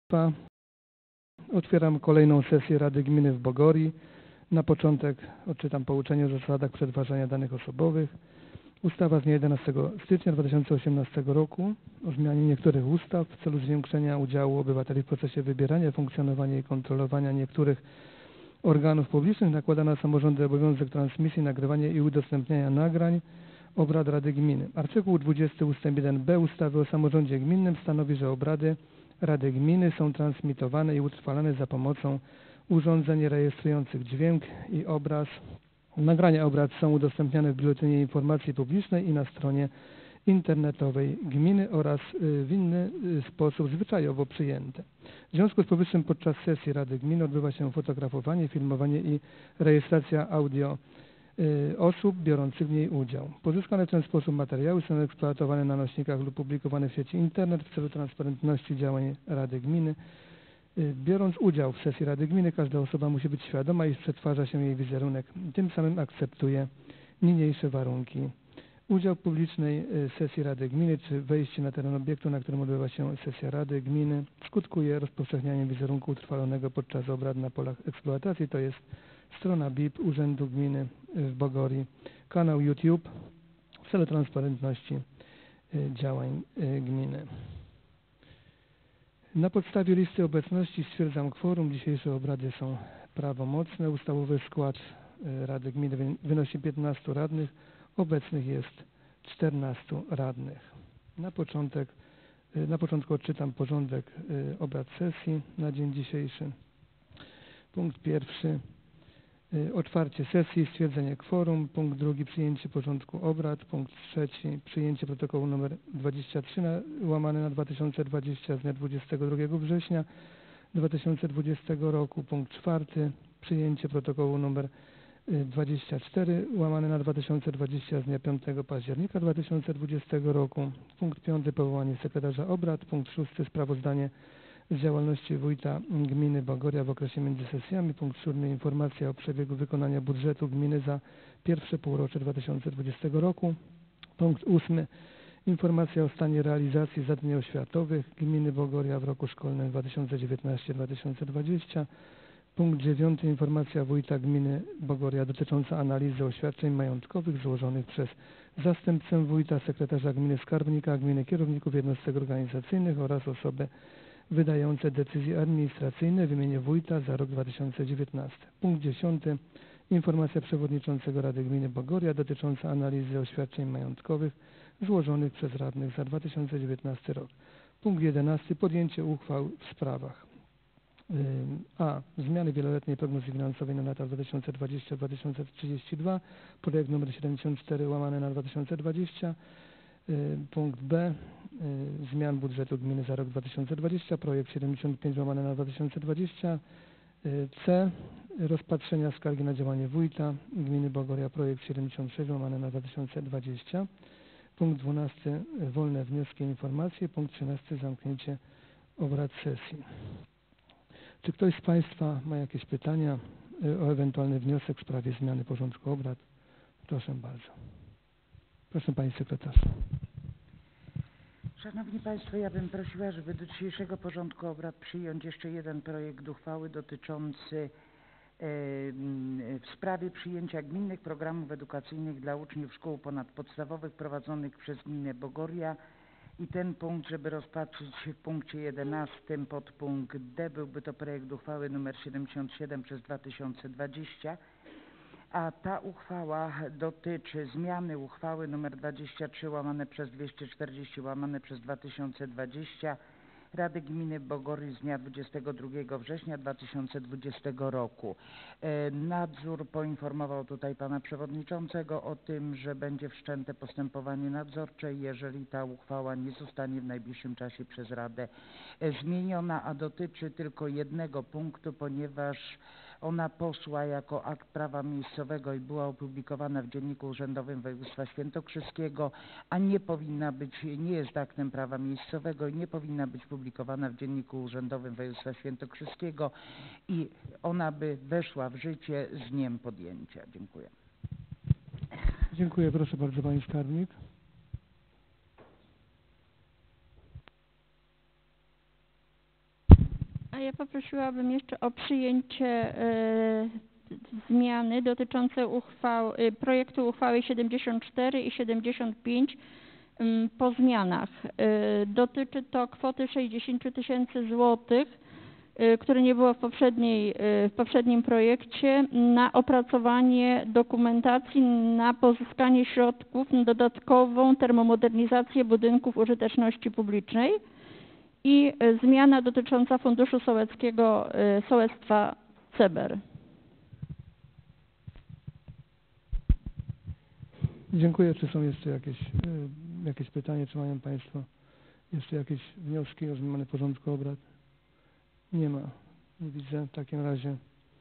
Otwieram kolejną sesję Rady Gminy w Bogorii. Na początek odczytam pouczenie o zasadach przetwarzania danych osobowych. Ustawa z dnia 11 stycznia 2018 roku o zmianie niektórych ustaw w celu zwiększenia udziału obywateli w procesie wybierania, funkcjonowania i kontrolowania niektórych organów publicznych nakłada na samorządy obowiązek transmisji, nagrywania i udostępniania nagrań obrad Rady Gminy. Artykuł 20 ust. 1b ustawy o samorządzie gminnym stanowi, że obrady Rady Gminy są transmitowane i utrwalane za pomocą urządzeń rejestrujących dźwięk i obraz. Nagrania obrad są udostępniane w Biuletynie Informacji Publicznej i na stronie internetowej gminy oraz w inny sposób zwyczajowo przyjęte. W związku z powyższym podczas sesji Rady Gminy odbywa się fotografowanie, filmowanie i rejestracja audio osób biorących w niej udział. Pozyskane w ten sposób materiały są eksploatowane na nośnikach lub publikowane w sieci internet w celu transparentności działań Rady Gminy. Biorąc udział w sesji Rady Gminy, każda osoba musi być świadoma, iż przetwarza się jej wizerunek. Tym samym akceptuje niniejsze warunki. Udział w publicznej sesji Rady Gminy czy wejście na teren obiektu, na którym odbywa się sesja Rady Gminy, skutkuje rozpowszechnianiem wizerunku utrwalonego podczas obrad na polach eksploatacji, to jest strona BIP Urzędu Gminy w Bogorii, kanał YouTube w celu transparentności działań gminy. Na podstawie listy obecności stwierdzam kworum. Dzisiejsze obrady są prawomocne. Ustawowy skład Rady Gminy wynosi 15 radnych. Obecnych jest 14 radnych. Na początku odczytam porządek obrad sesji na dzień dzisiejszy. Punkt pierwszy. Otwarcie sesji, stwierdzenie kworum. Punkt drugi, przyjęcie porządku obrad. Punkt trzeci, przyjęcie protokołu nr 23/2020 z dnia 22 września 2020 roku. Punkt czwarty, przyjęcie protokołu nr 24/2020 z dnia 5 października 2020 roku. Punkt piąty, powołanie sekretarza obrad. Punkt szósty, sprawozdanie z działalności wójta gminy Bogoria w okresie między sesjami. Punkt siódmy, informacja o przebiegu wykonania budżetu gminy za pierwsze półrocze 2020 roku. Punkt ósmy, informacja o stanie realizacji zadań oświatowych gminy Bogoria w roku szkolnym 2019-2020. Punkt dziewiąty, informacja wójta gminy Bogoria dotycząca analizy oświadczeń majątkowych złożonych przez zastępcę wójta, sekretarza gminy, skarbnika gminy, kierowników jednostek organizacyjnych oraz osoby wydające decyzje administracyjne w imieniu wójta za rok 2019. Punkt 10. Informacja przewodniczącego Rady Gminy Bogoria dotycząca analizy oświadczeń majątkowych złożonych przez radnych za 2019 rok. Punkt 11. Podjęcie uchwał w sprawach a. Zmiany wieloletniej prognozy finansowej na lata 2020-2032, projekt nr 74/2020. Punkt B. Zmian budżetu gminy za rok 2020, projekt 75/2020. C. Rozpatrzenia skargi na działanie wójta gminy Bogoria, projekt 76/2020. Punkt 12. Wolne wnioski i informacje. Punkt 13. Zamknięcie obrad sesji. Czy ktoś z Państwa ma jakieś pytania o ewentualny wniosek w sprawie zmiany porządku obrad? Proszę bardzo. Proszę Pani Sekretarz. Szanowni Państwo, ja bym prosiła, żeby do dzisiejszego porządku obrad przyjąć jeszcze jeden projekt uchwały dotyczący w sprawie przyjęcia gminnych programów edukacyjnych dla uczniów szkół ponadpodstawowych prowadzonych przez gminę Bogoria i ten punkt, żeby rozpatrzyć w punkcie 11 podpunkt D, byłby to projekt uchwały nr 77/2020, a ta uchwała dotyczy zmiany uchwały nr 23/240/2020 Rady Gminy Bogory z dnia 22 września 2020 roku. Nadzór poinformował tutaj Pana Przewodniczącego o tym, że będzie wszczęte postępowanie nadzorcze, jeżeli ta uchwała nie zostanie w najbliższym czasie przez Radę zmieniona, a dotyczy tylko jednego punktu, ponieważ ona poszła jako akt prawa miejscowego i była opublikowana w Dzienniku Urzędowym Województwa Świętokrzyskiego, a nie jest aktem prawa miejscowego i nie powinna być publikowana w Dzienniku Urzędowym Województwa Świętokrzyskiego i ona by weszła w życie z dniem podjęcia. Dziękuję. Dziękuję. Proszę bardzo, Pani Skarbnik. A ja poprosiłabym jeszcze o przyjęcie zmiany dotyczące projektu uchwały 74 i 75 po zmianach. Dotyczy to kwoty 60 000 złotych, które nie było w poprzednim projekcie, na opracowanie dokumentacji na pozyskanie środków na dodatkową termomodernizację budynków użyteczności publicznej i zmiana dotycząca Funduszu Sołeckiego Sołectwa CEBER. Dziękuję. Czy są jeszcze jakieś pytania? Czy mają Państwo jeszcze jakieś wnioski o zmianę porządku obrad? Nie ma. Nie widzę. W takim razie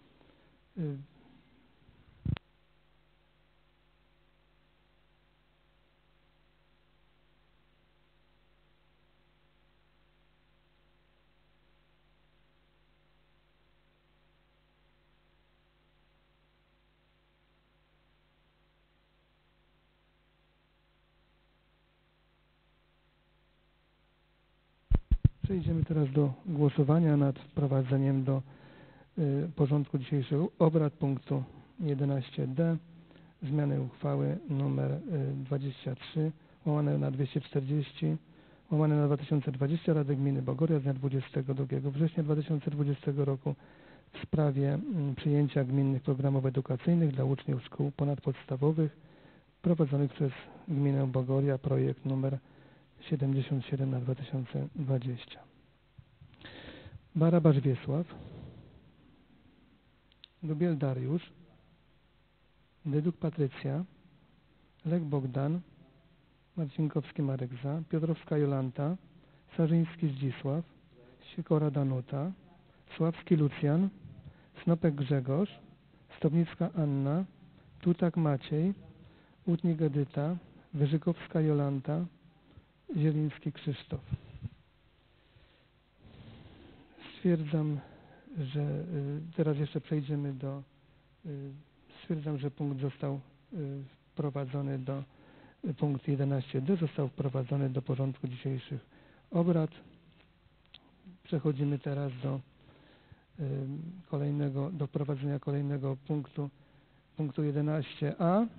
przejdziemy teraz do głosowania nad wprowadzeniem do porządku dzisiejszych obrad punktu 11d zmiany uchwały nr 23 łamane na 240 łamane na 2020 Rady Gminy Bogoria z dnia 22 września 2020 roku w sprawie przyjęcia gminnych programów edukacyjnych dla uczniów szkół ponadpodstawowych prowadzonych przez gminę Bogoria, projekt nr 77 na 2020. Barabasz Wiesław, Dubiel Dariusz, Dyduk Patrycja, Lech Bogdan, Marcinkowski Marek za, Piotrowska Jolanta, Sarzyński Zdzisław, Sikora Danuta, Sławski Lucjan, Snopek Grzegorz, Stopnicka Anna, Tutak Maciej, Łutnik Edyta, Wyżykowska Jolanta, Zieliński Krzysztof. Stwierdzam, że teraz jeszcze przejdziemy do... Stwierdzam, że punkt został wprowadzony do... Punkt 11d został wprowadzony do porządku dzisiejszych obrad. Przechodzimy teraz do wprowadzenia kolejnego punktu 11a.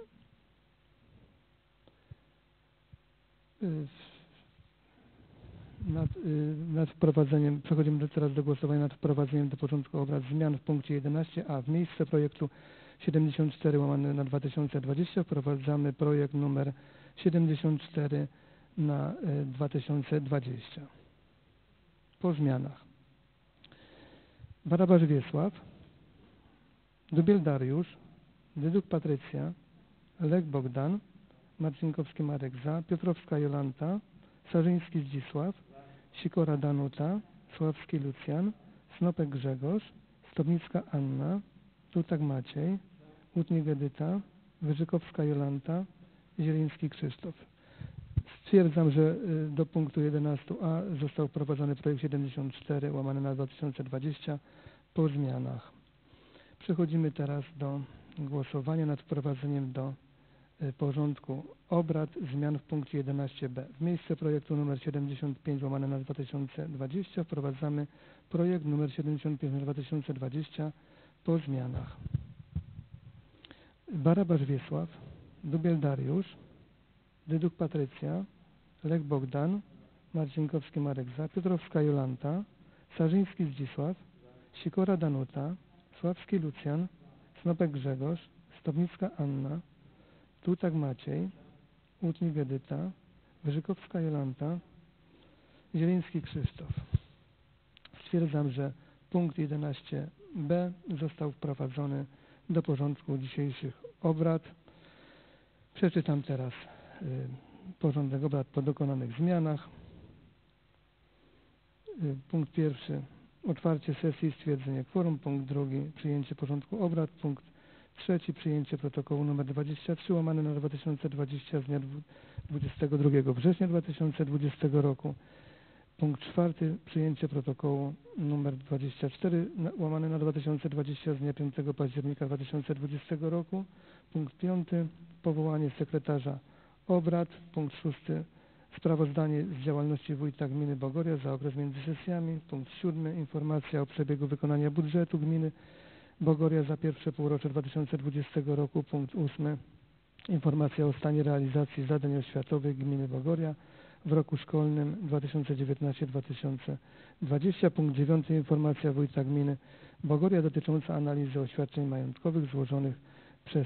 Przechodzimy teraz do głosowania nad wprowadzeniem do porządku obrad zmian w punkcie 11a. W miejsce projektu 74 łamane na 2020 wprowadzamy projekt numer 74 na 2020. Po zmianach. Barabasz Wiesław, Dubiel Dariusz, Dyduk Patrycja, Lech Bogdan, Marcinkowski Marek za, Piotrowska Jolanta, Sarzyński Zdzisław, Sikora Danuta, Sławski Lucjan, Snopek Grzegorz, Stopnicka Anna, Tutak Maciej, Łutnik Edyta, Wyżykowska Jolanta, Zieliński Krzysztof. Stwierdzam, że do punktu 11a został wprowadzony projekt 74 łamane na 2020 po zmianach. Przechodzimy teraz do głosowania nad wprowadzeniem do porządku obrad zmian w punkcie 11b. W miejsce projektu nr 75 łamane na 2020 wprowadzamy projekt nr 75 na 2020 po zmianach. Barabasz Wiesław, Dubiel Dariusz, Dyduk Patrycja, Lech Bogdan, Marcinkowski Marek za, Piotrowska Jolanta, Sarzyński Zdzisław, Sikora Danuta, Sławski Lucjan, Snopek Grzegorz, Stopnicka Anna, Tutak Maciej, Łutnik Edyta, Wyżykowska Jolanta, Zieliński Krzysztof. Stwierdzam, że punkt 11b został wprowadzony do porządku dzisiejszych obrad. Przeczytam teraz porządek obrad po dokonanych zmianach. Punkt pierwszy. Otwarcie sesji i stwierdzenie kworum. Punkt drugi. Przyjęcie porządku obrad. Punkt trzeci. Przyjęcie protokołu nr 23 łamane na 2020 z dnia 22 września 2020 roku. Punkt czwarty. Przyjęcie protokołu nr 24 łamane na 2020 z dnia 5 października 2020 roku. Punkt piąty. Powołanie sekretarza obrad. Punkt szósty. Sprawozdanie z działalności wójta gminy Bogoria za okres między sesjami. Punkt 7. Informacja o przebiegu wykonania budżetu gminy Bogoria za pierwsze półrocze 2020 roku. Punkt 8. Informacja o stanie realizacji zadań oświatowych gminy Bogoria w roku szkolnym 2019-2020. Punkt 9. Informacja wójta gminy Bogoria dotycząca analizy oświadczeń majątkowych złożonych przez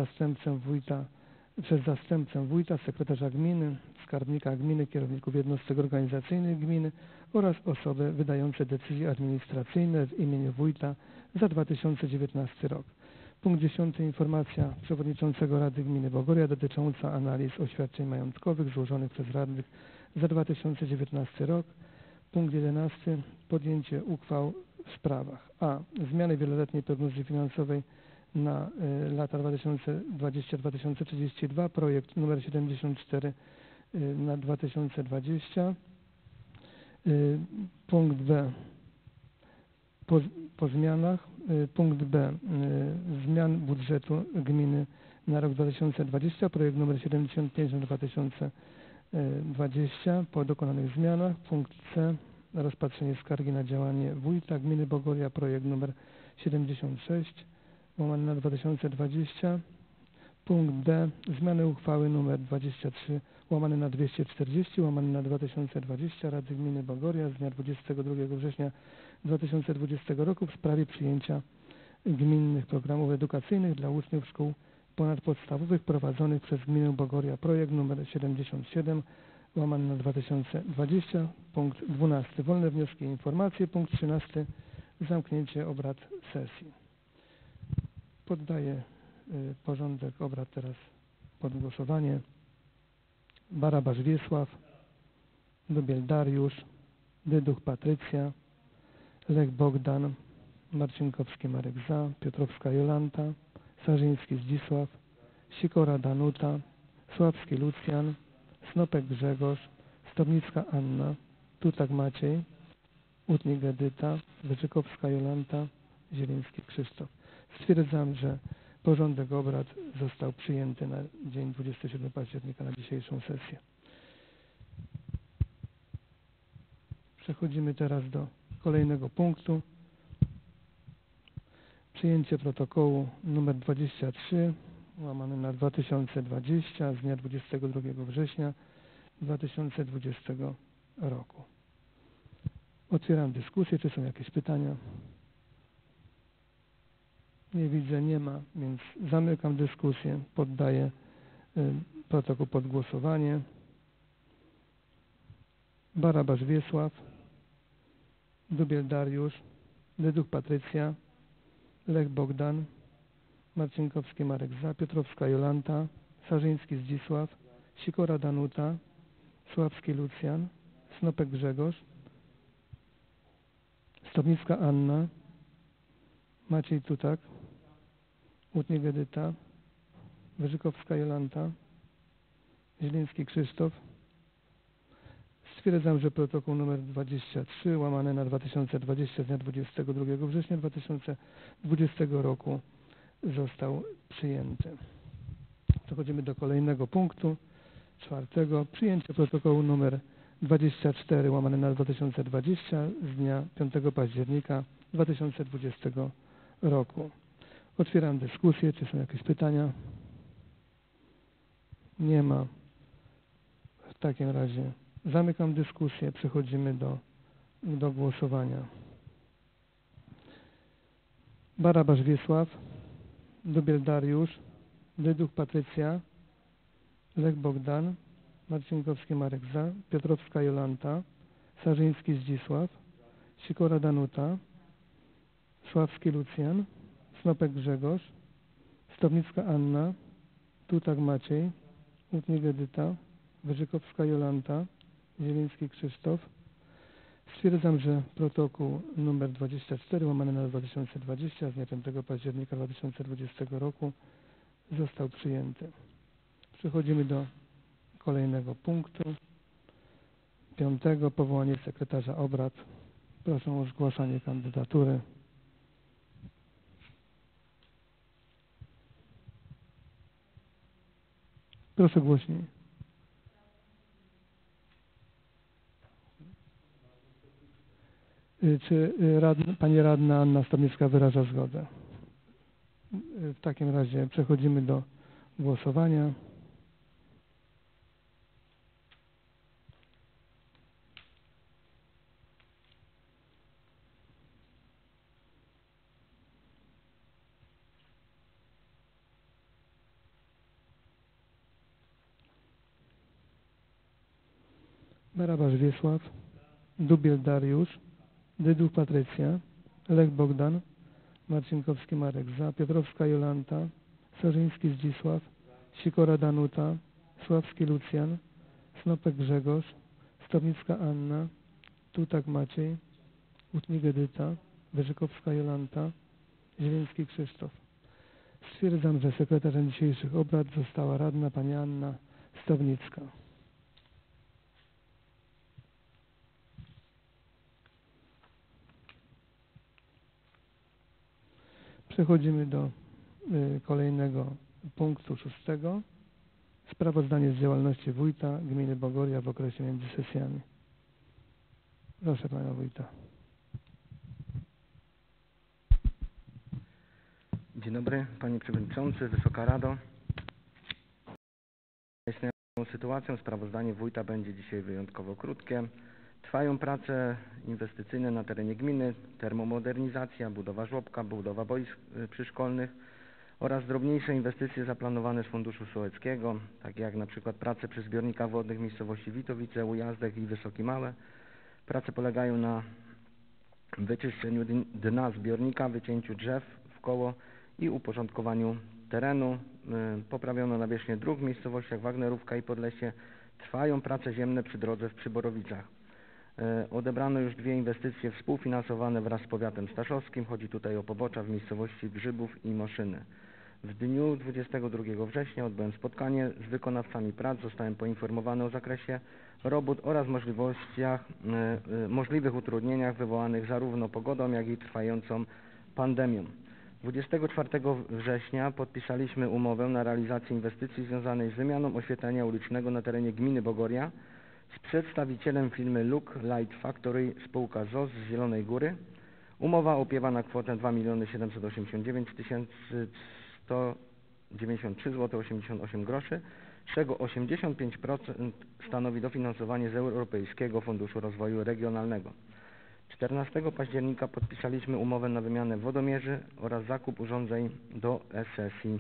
zastępcę wójta, sekretarza gminy, skarbnika gminy, kierowników jednostek organizacyjnych gminy oraz osoby wydające decyzje administracyjne w imieniu wójta za 2019 rok. Punkt 10. Informacja przewodniczącego Rady Gminy Bogoria dotycząca analiz oświadczeń majątkowych złożonych przez radnych za 2019 rok. Punkt 11. Podjęcie uchwał w sprawach a. Zmiany wieloletniej prognozy finansowej na lata 2020-2032, projekt nr 74 na 2020. Punkt B. Po zmianach. Punkt B. Zmian budżetu gminy na rok 2020, projekt nr 75 na 2020 po dokonanych zmianach. Punkt C. Rozpatrzenie skargi na działanie wójta gminy Bogoria, projekt nr 76 łamane na 2020. Punkt D. Zmiany uchwały nr 23 łamane na 240 łamane na 2020 Rady Gminy Bogoria z dnia 22 września 2020 roku w sprawie przyjęcia gminnych programów edukacyjnych dla uczniów szkół ponadpodstawowych prowadzonych przez gminę Bogoria, projekt nr 77 łamane na 2020. Punkt 12. Wolne wnioski i informacje. Punkt 13. Zamknięcie obrad sesji. Poddaję porządek obrad teraz pod głosowanie. Barabasz Wiesław, Dubiel Dariusz, Dyduch Patrycja, Lech Bogdan, Marcinkowski Marek za, Piotrowska Jolanta, Sarzyński Zdzisław, Sikora Danuta, Sławski Lucjan, Snopek Grzegorz, Stobnicka Anna, Tutak Maciej, Utnik Edyta, Wyczykowska Jolanta, Zieliński Krzysztof. Stwierdzam, że porządek obrad został przyjęty na dzień 27 października na dzisiejszą sesję. Przechodzimy teraz do kolejnego punktu. Przyjęcie protokołu nr 23 łamane na 2020 z dnia 22 września 2020 roku. Otwieram dyskusję. Czy są jakieś pytania? Nie widzę, nie ma, więc zamykam dyskusję. Poddaję protokół pod głosowanie. Barabasz Wiesław, Dubiel Dariusz, Dyduch Patrycja, Lech Bogdan, Marcinkowski Marek za, Piotrowska Jolanta, Sarzyński Zdzisław, Sikora Danuta, Sławski Lucjan, Snopek Grzegorz, Stobnicka Anna, Maciej Tutak, Utnik Edyta, Wyżykowska Jolanta, Zieliński Krzysztof. Stwierdzam, że protokół nr 23 łamane na 2020 z dnia 22 września 2020 roku został przyjęty. Przechodzimy do kolejnego punktu, czwartego. Przyjęcie protokołu nr 24 łamane na 2020 z dnia 5 października 2020 roku. Otwieram dyskusję. Czy są jakieś pytania? Nie ma. W takim razie zamykam dyskusję. Przechodzimy do głosowania. Barabasz Wiesław, Dubiel Dariusz, Dyduch Patrycja, Lech Bogdan, Marcinkowski Marek za, Piotrowska Jolanta, Sarzyński Zdzisław, Sikora Danuta, Sławski Lucjan, Snopek Grzegorz, Stobnicka Anna, Tutak Maciej, Utnik Edyta, Wyżykowska Jolanta, Zieliński Krzysztof. Stwierdzam, że protokół nr 24 łamane na 2020 z dnia 5 października 2020 roku został przyjęty. Przechodzimy do kolejnego punktu. 5. Powołanie sekretarza obrad. Proszę o zgłaszanie kandydatury. Proszę głośniej. Czy pani radna Anna Stawnicka wyraża zgodę? W takim razie przechodzimy do głosowania. Barabasz Wiesław, Dubiel Dariusz, Dyduch Patrycja, Lech Bogdan, Marcinkowski Marek za, Piotrowska Jolanta, Sarzyński Zdzisław, Sikora Danuta, Sławski Lucjan, Snopek Grzegorz, Stawnicka Anna, Tutak Maciej, Utnik Edyta, Wyrzykowska Jolanta, Zieliński Krzysztof. Stwierdzam, że sekretarzem dzisiejszych obrad została radna pani Anna Stawnicka. Przechodzimy do kolejnego punktu 6. Sprawozdanie z działalności wójta gminy Bogoria w okresie między sesjami. Proszę pana wójta. Dzień dobry, panie przewodniczący, Wysoka Rado. Istniejącą sytuacją sprawozdanie wójta będzie dzisiaj wyjątkowo krótkie. Trwają prace inwestycyjne na terenie gminy, termomodernizacja, budowa żłobka, budowa boisk przyszkolnych oraz drobniejsze inwestycje zaplanowane z Funduszu Sołeckiego, takie jak na przykład prace przy zbiornikach wodnych miejscowości Witowice, Ujazdek i Wysoki Małe. Prace polegają na wyczyszczeniu dna zbiornika, wycięciu drzew w koło i uporządkowaniu terenu. Poprawiono nawierzchnię dróg w miejscowościach Wagnerówka i Podlesie. Trwają prace ziemne przy drodze w Przyborowicach. Odebrano już 2 inwestycje współfinansowane wraz z powiatem staszowskim. Chodzi tutaj o pobocza w miejscowości Grzybów i Moszyny. W dniu 22 września odbyłem spotkanie z wykonawcami prac. Zostałem poinformowany o zakresie robót oraz możliwych utrudnieniach wywołanych zarówno pogodą, jak i trwającą pandemią. 24 września podpisaliśmy umowę na realizację inwestycji związanej z wymianą oświetlenia ulicznego na terenie gminy Bogoria z przedstawicielem firmy Look Light Factory spółka ZOZ z Zielonej Góry. Umowa opiewa na kwotę 2 789 193 zł 88 groszy, z czego 85% stanowi dofinansowanie z Europejskiego Funduszu Rozwoju Regionalnego. 14 października podpisaliśmy umowę na wymianę wodomierzy oraz zakup urządzeń do e-sesji.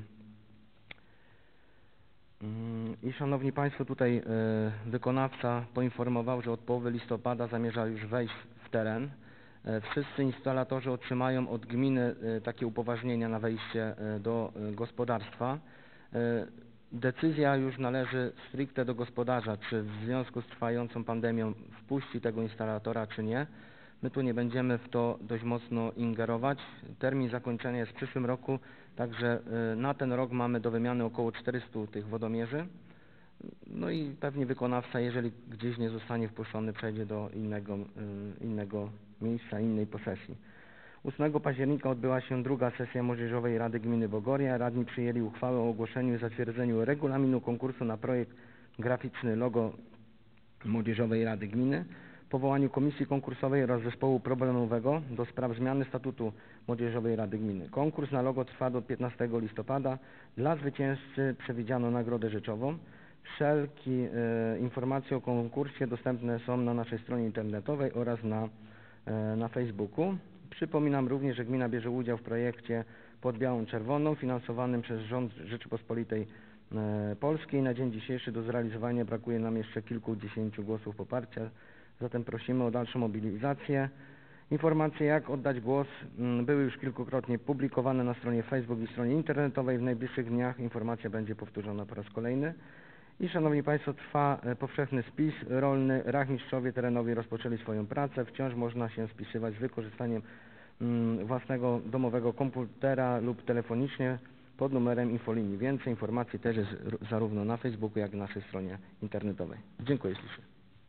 I szanowni państwo, tutaj wykonawca poinformował, że od połowy listopada zamierza już wejść w teren. Wszyscy instalatorzy otrzymają od gminy takie upoważnienia na wejście do gospodarstwa. Decyzja już należy stricte do gospodarza, czy w związku z trwającą pandemią wpuści tego instalatora, czy nie. My tu nie będziemy w to dość mocno ingerować. Termin zakończenia jest w przyszłym roku, także na ten rok mamy do wymiany około 400 tych wodomierzy. No i pewnie wykonawca, jeżeli gdzieś nie zostanie wpuszczony, przejdzie do innego miejsca, innej posesji. 8 października odbyła się druga sesja Młodzieżowej Rady Gminy Bogoria. Radni przyjęli uchwałę o ogłoszeniu i zatwierdzeniu regulaminu konkursu na projekt graficzny logo Młodzieżowej Rady Gminy, powołaniu komisji konkursowej oraz zespołu problemowego do spraw zmiany statutu Młodzieżowej Rady Gminy. Konkurs na logo trwa do 15 listopada. Dla zwycięzcy przewidziano nagrodę rzeczową. Wszelkie informacje o konkursie dostępne są na naszej stronie internetowej oraz na Facebooku. Przypominam również, że gmina bierze udział w projekcie Pod Białą Czerwoną finansowanym przez rząd Rzeczypospolitej Polskiej. Na dzień dzisiejszy do zrealizowania brakuje nam jeszcze kilkudziesięciu głosów poparcia. Zatem prosimy o dalszą mobilizację. Informacje, jak oddać głos, były już kilkukrotnie publikowane na stronie Facebook i stronie internetowej. W najbliższych dniach informacja będzie powtórzona po raz kolejny. I szanowni państwo, trwa powszechny spis rolny. Rachmistrzowie terenowi rozpoczęli swoją pracę. Wciąż można się spisywać z wykorzystaniem własnego domowego komputera lub telefonicznie pod numerem infolinii. Więcej informacji też jest zarówno na Facebooku, jak i na naszej stronie internetowej. Dziękuję ślicznie.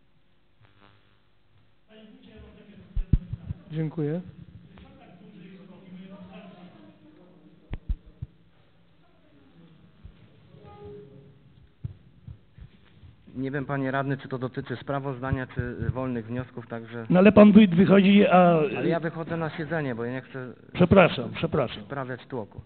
Dziękuję. Nie wiem, panie radny, czy to dotyczy sprawozdania, czy wolnych wniosków, także... No ale pan wychodzi, a... Ale ja wychodzę na siedzenie, bo ja nie chcę Przepraszam. sprawiać tłoku.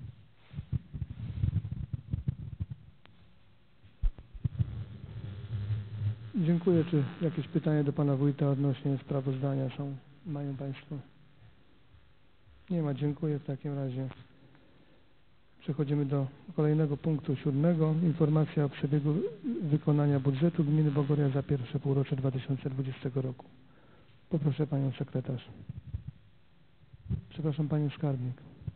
Dziękuję. Czy jakieś pytania do pana wójta odnośnie sprawozdania mają państwo? Nie ma. Dziękuję w takim razie. Przechodzimy do kolejnego punktu 7. Informacja o przebiegu wykonania budżetu gminy Bogoria za pierwsze półrocze 2020 roku. Poproszę panią sekretarz. Przepraszam, panią skarbnik.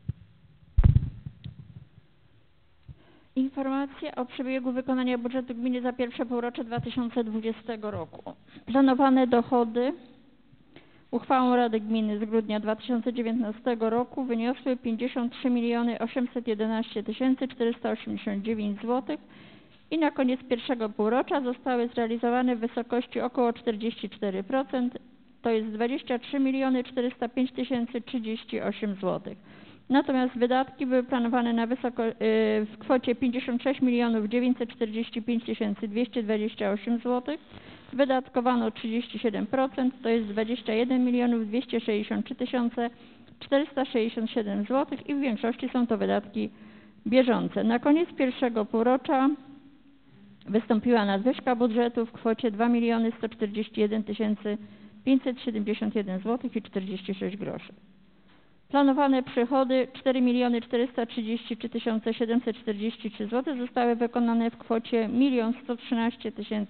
Informacja o przebiegu wykonania budżetu gminy za pierwsze półrocze 2020 roku. Planowane dochody uchwałą Rady Gminy z grudnia 2019 roku wyniosły 53 811 489 zł i na koniec pierwszego półrocza zostały zrealizowane w wysokości około 44%, to jest 23 405 038 zł. Natomiast wydatki były planowane w kwocie 56 945 228 zł. Wydatkowano 37%, to jest 21 263 467 zł i w większości są to wydatki bieżące. Na koniec pierwszego półrocza wystąpiła nadwyżka budżetu w kwocie 2 141 571 zł i 46 groszy. Planowane przychody 4 433 743 zł zostały wykonane w kwocie 1 113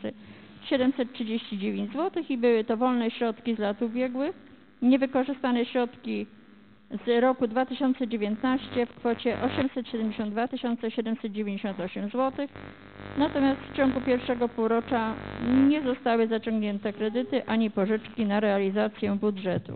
739 zł i były to wolne środki z lat ubiegłych, niewykorzystane środki z roku 2019 w kwocie 872 798 zł. Natomiast w ciągu pierwszego półrocza nie zostały zaciągnięte kredyty ani pożyczki na realizację budżetu.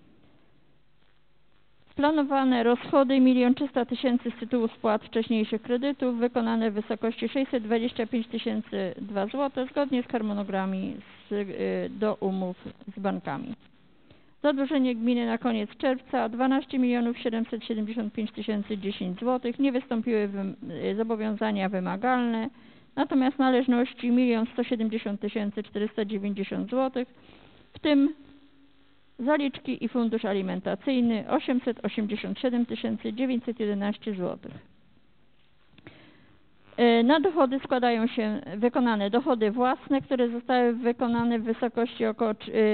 Planowane rozchody 1 300 000 z tytułu spłat wcześniejszych kredytów wykonane w wysokości 625 002 zł zgodnie z harmonogramami do umów z bankami. Zadłużenie gminy na koniec czerwca 12 775 010 zł. Nie wystąpiły zobowiązania wymagalne, natomiast należności 1 170 490 zł, w tym zaliczki i fundusz alimentacyjny 887 911 zł. Na dochody składają się wykonane dochody własne, które zostały wykonane w wysokości około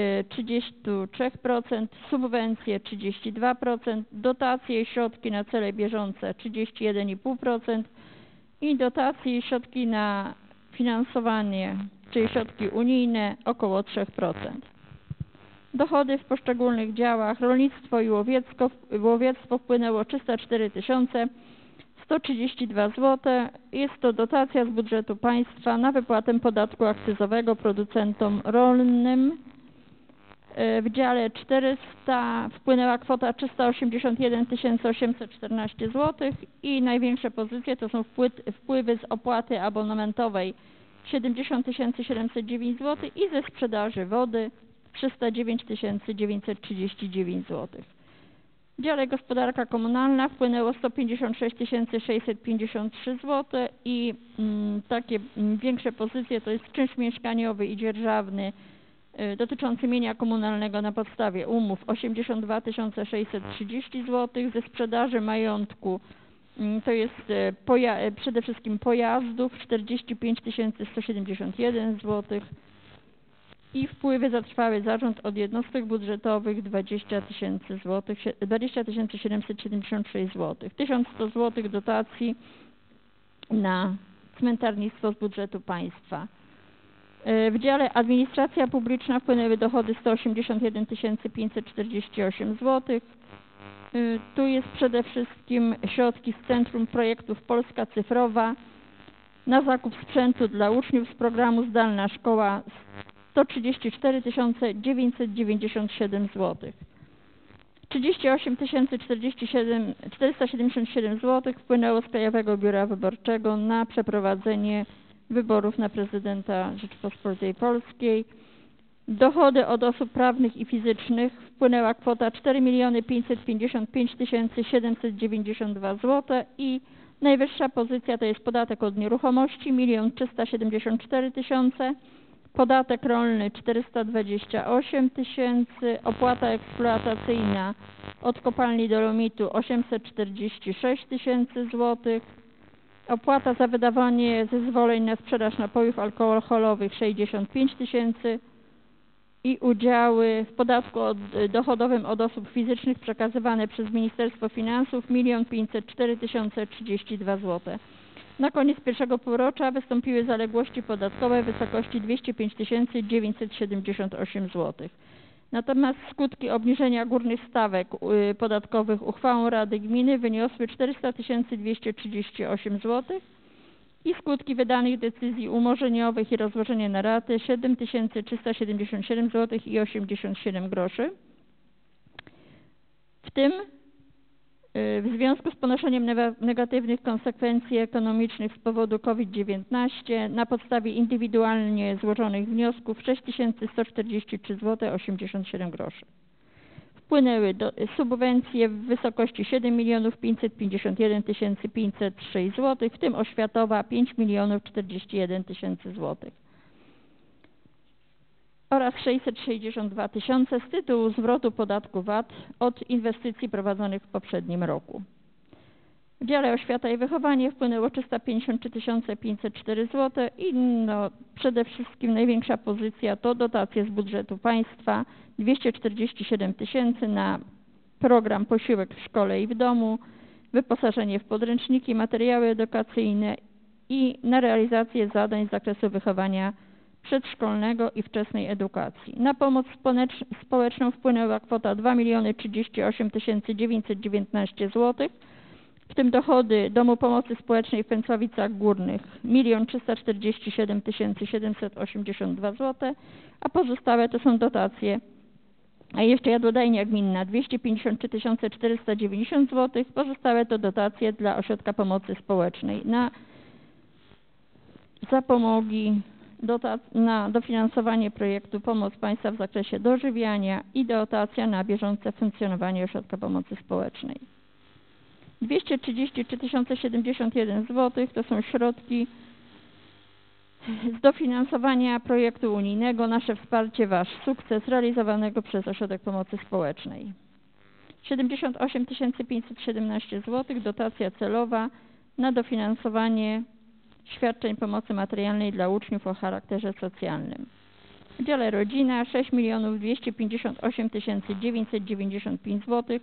33%, subwencje 32%, dotacje i środki na cele bieżące 31,5% i dotacje i środki na finansowanie, czyli środki unijne około 3%. Dochody w poszczególnych działach rolnictwo i łowiectwo wpłynęło 304 132 zł. Jest to dotacja z budżetu państwa na wypłatę podatku akcyzowego producentom rolnym. W dziale 400 wpłynęła kwota 381 814 zł i największe pozycje to są wpływy z opłaty abonamentowej 70 709 zł i ze sprzedaży wody 309 939 zł. W dziale gospodarka komunalna wpłynęło 156 653 zł i takie większe pozycje to jest czynsz mieszkaniowy i dzierżawny dotyczący mienia komunalnego na podstawie umów 82 630 zł, ze sprzedaży majątku to jest przede wszystkim pojazdów 45 171 zł i wpływy za trwały zarząd od jednostek budżetowych 20 776 zł. 1100 zł dotacji na cmentarnictwo z budżetu państwa. W dziale administracja publiczna wpłynęły dochody 181 548 zł. Tu jest przede wszystkim środki z Centrum Projektów Polska Cyfrowa na zakup sprzętu dla uczniów z programu Zdalna Szkoła 134 997 zł. 38 477 zł wpłynęło z Krajowego Biura Wyborczego na przeprowadzenie wyborów na prezydenta Rzeczypospolitej Polskiej. Dochody od osób prawnych i fizycznych wpłynęła kwota 4 555 792 zł i najwyższa pozycja to jest podatek od nieruchomości 1 374 000, podatek rolny 428 000, opłata eksploatacyjna od kopalni dolomitu 846 000 zł, opłata za wydawanie zezwoleń na sprzedaż napojów alkoholowych 65 000 i udziały w podatku dochodowym od osób fizycznych przekazywane przez Ministerstwo Finansów 1 504 032 zł. Na koniec pierwszego półrocza wystąpiły zaległości podatkowe w wysokości 205 978 zł. Natomiast skutki obniżenia górnych stawek podatkowych uchwałą Rady Gminy wyniosły 400 238 zł i skutki wydanych decyzji umorzeniowych i rozłożenia na raty 7 377 zł i 87 groszy. W tym w związku z ponoszeniem negatywnych konsekwencji ekonomicznych z powodu COVID-19 na podstawie indywidualnie złożonych wniosków 6 143 zł 87 groszy. Wpłynęły subwencje w wysokości 7 551 506 zł, w tym oświatowa 5 041 000 zł oraz 662 000 z tytułu zwrotu podatku VAT od inwestycji prowadzonych w poprzednim roku. W dziale oświata i wychowanie wpłynęło 353 504 zł i przede wszystkim największa pozycja to dotacje z budżetu państwa 247 000 na program Posiłek w szkole i w domu, wyposażenie w podręczniki, materiały edukacyjne i na realizację zadań z zakresu wychowania przedszkolnego i wczesnej edukacji. Na pomoc społeczną wpłynęła kwota 2 038 919 zł, w tym dochody Domu Pomocy Społecznej w Pęcławicach Górnych 1 347 782 zł, a pozostałe to są dotacje. A jeszcze jadłodajnia gminna 253 490 zł, pozostałe to dotacje dla Ośrodka Pomocy Społecznej na zapomogi, na dofinansowanie projektu Pomoc Państwa w zakresie dożywiania i dotacja na bieżące funkcjonowanie Ośrodka Pomocy Społecznej. 233 071 zł to są środki z dofinansowania projektu unijnego Nasze Wsparcie, Wasz Sukces realizowanego przez Ośrodek Pomocy Społecznej. 78 517 zł dotacja celowa na dofinansowanie świadczeń pomocy materialnej dla uczniów o charakterze socjalnym. W dziale rodzina 6 258 995 zł.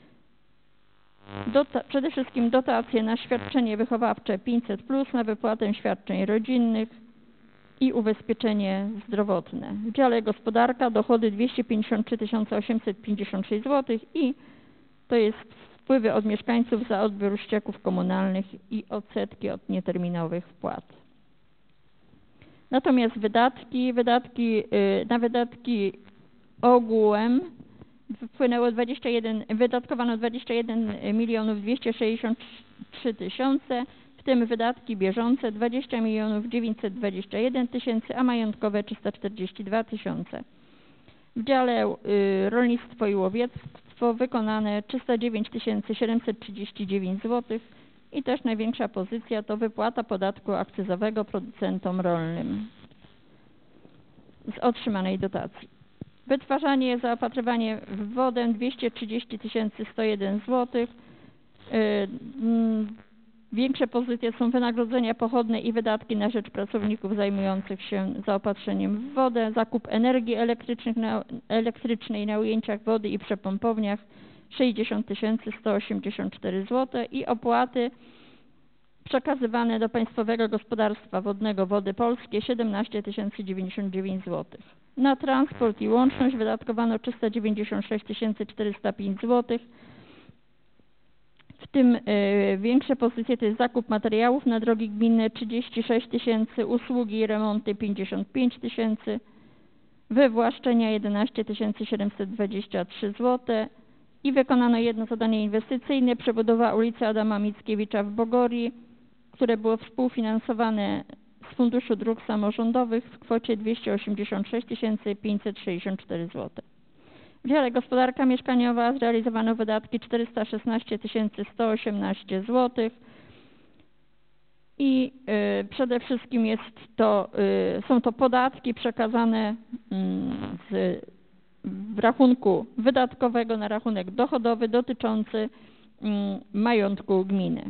Przede wszystkim dotacje na świadczenie wychowawcze 500+, na wypłatę świadczeń rodzinnych i ubezpieczenie zdrowotne. W dziale gospodarka dochody 253 856 zł i to jest wpływy od mieszkańców za odbiór ścieków komunalnych i odsetki od nieterminowych wpłat. Natomiast na wydatki ogółem wydatkowano 21 263 000, w tym wydatki bieżące 20 921 000, a majątkowe 342 000. W dziale rolnictwo i łowiectwo wykonane 309 739 zł i też największa pozycja to wypłata podatku akcyzowego producentom rolnym z otrzymanej dotacji. Wytwarzanie, zaopatrywanie w wodę 230 101 zł. Większe pozycje są wynagrodzenia pochodne i wydatki na rzecz pracowników zajmujących się zaopatrzeniem w wodę, zakup energii elektrycznej na ujęciach wody i przepompowniach 60 184 zł i opłaty przekazywane do Państwowego Gospodarstwa Wodnego Wody Polskie 17 099 zł. Na transport i łączność wydatkowano 396 405 zł. W tym większe pozycje to jest zakup materiałów na drogi gminne 36 000, usługi i remonty 55 000, wywłaszczenia 11 723 zł i wykonano jedno zadanie inwestycyjne, przebudowa ulicy Adama Mickiewicza w Bogorii, które było współfinansowane z Funduszu Dróg Samorządowych w kwocie 286 564 zł. W dziale Gospodarka Mieszkaniowa zrealizowano wydatki 416 118 zł i przede wszystkim są to podatki przekazane z rachunku wydatkowego na rachunek dochodowy dotyczący majątku gminy.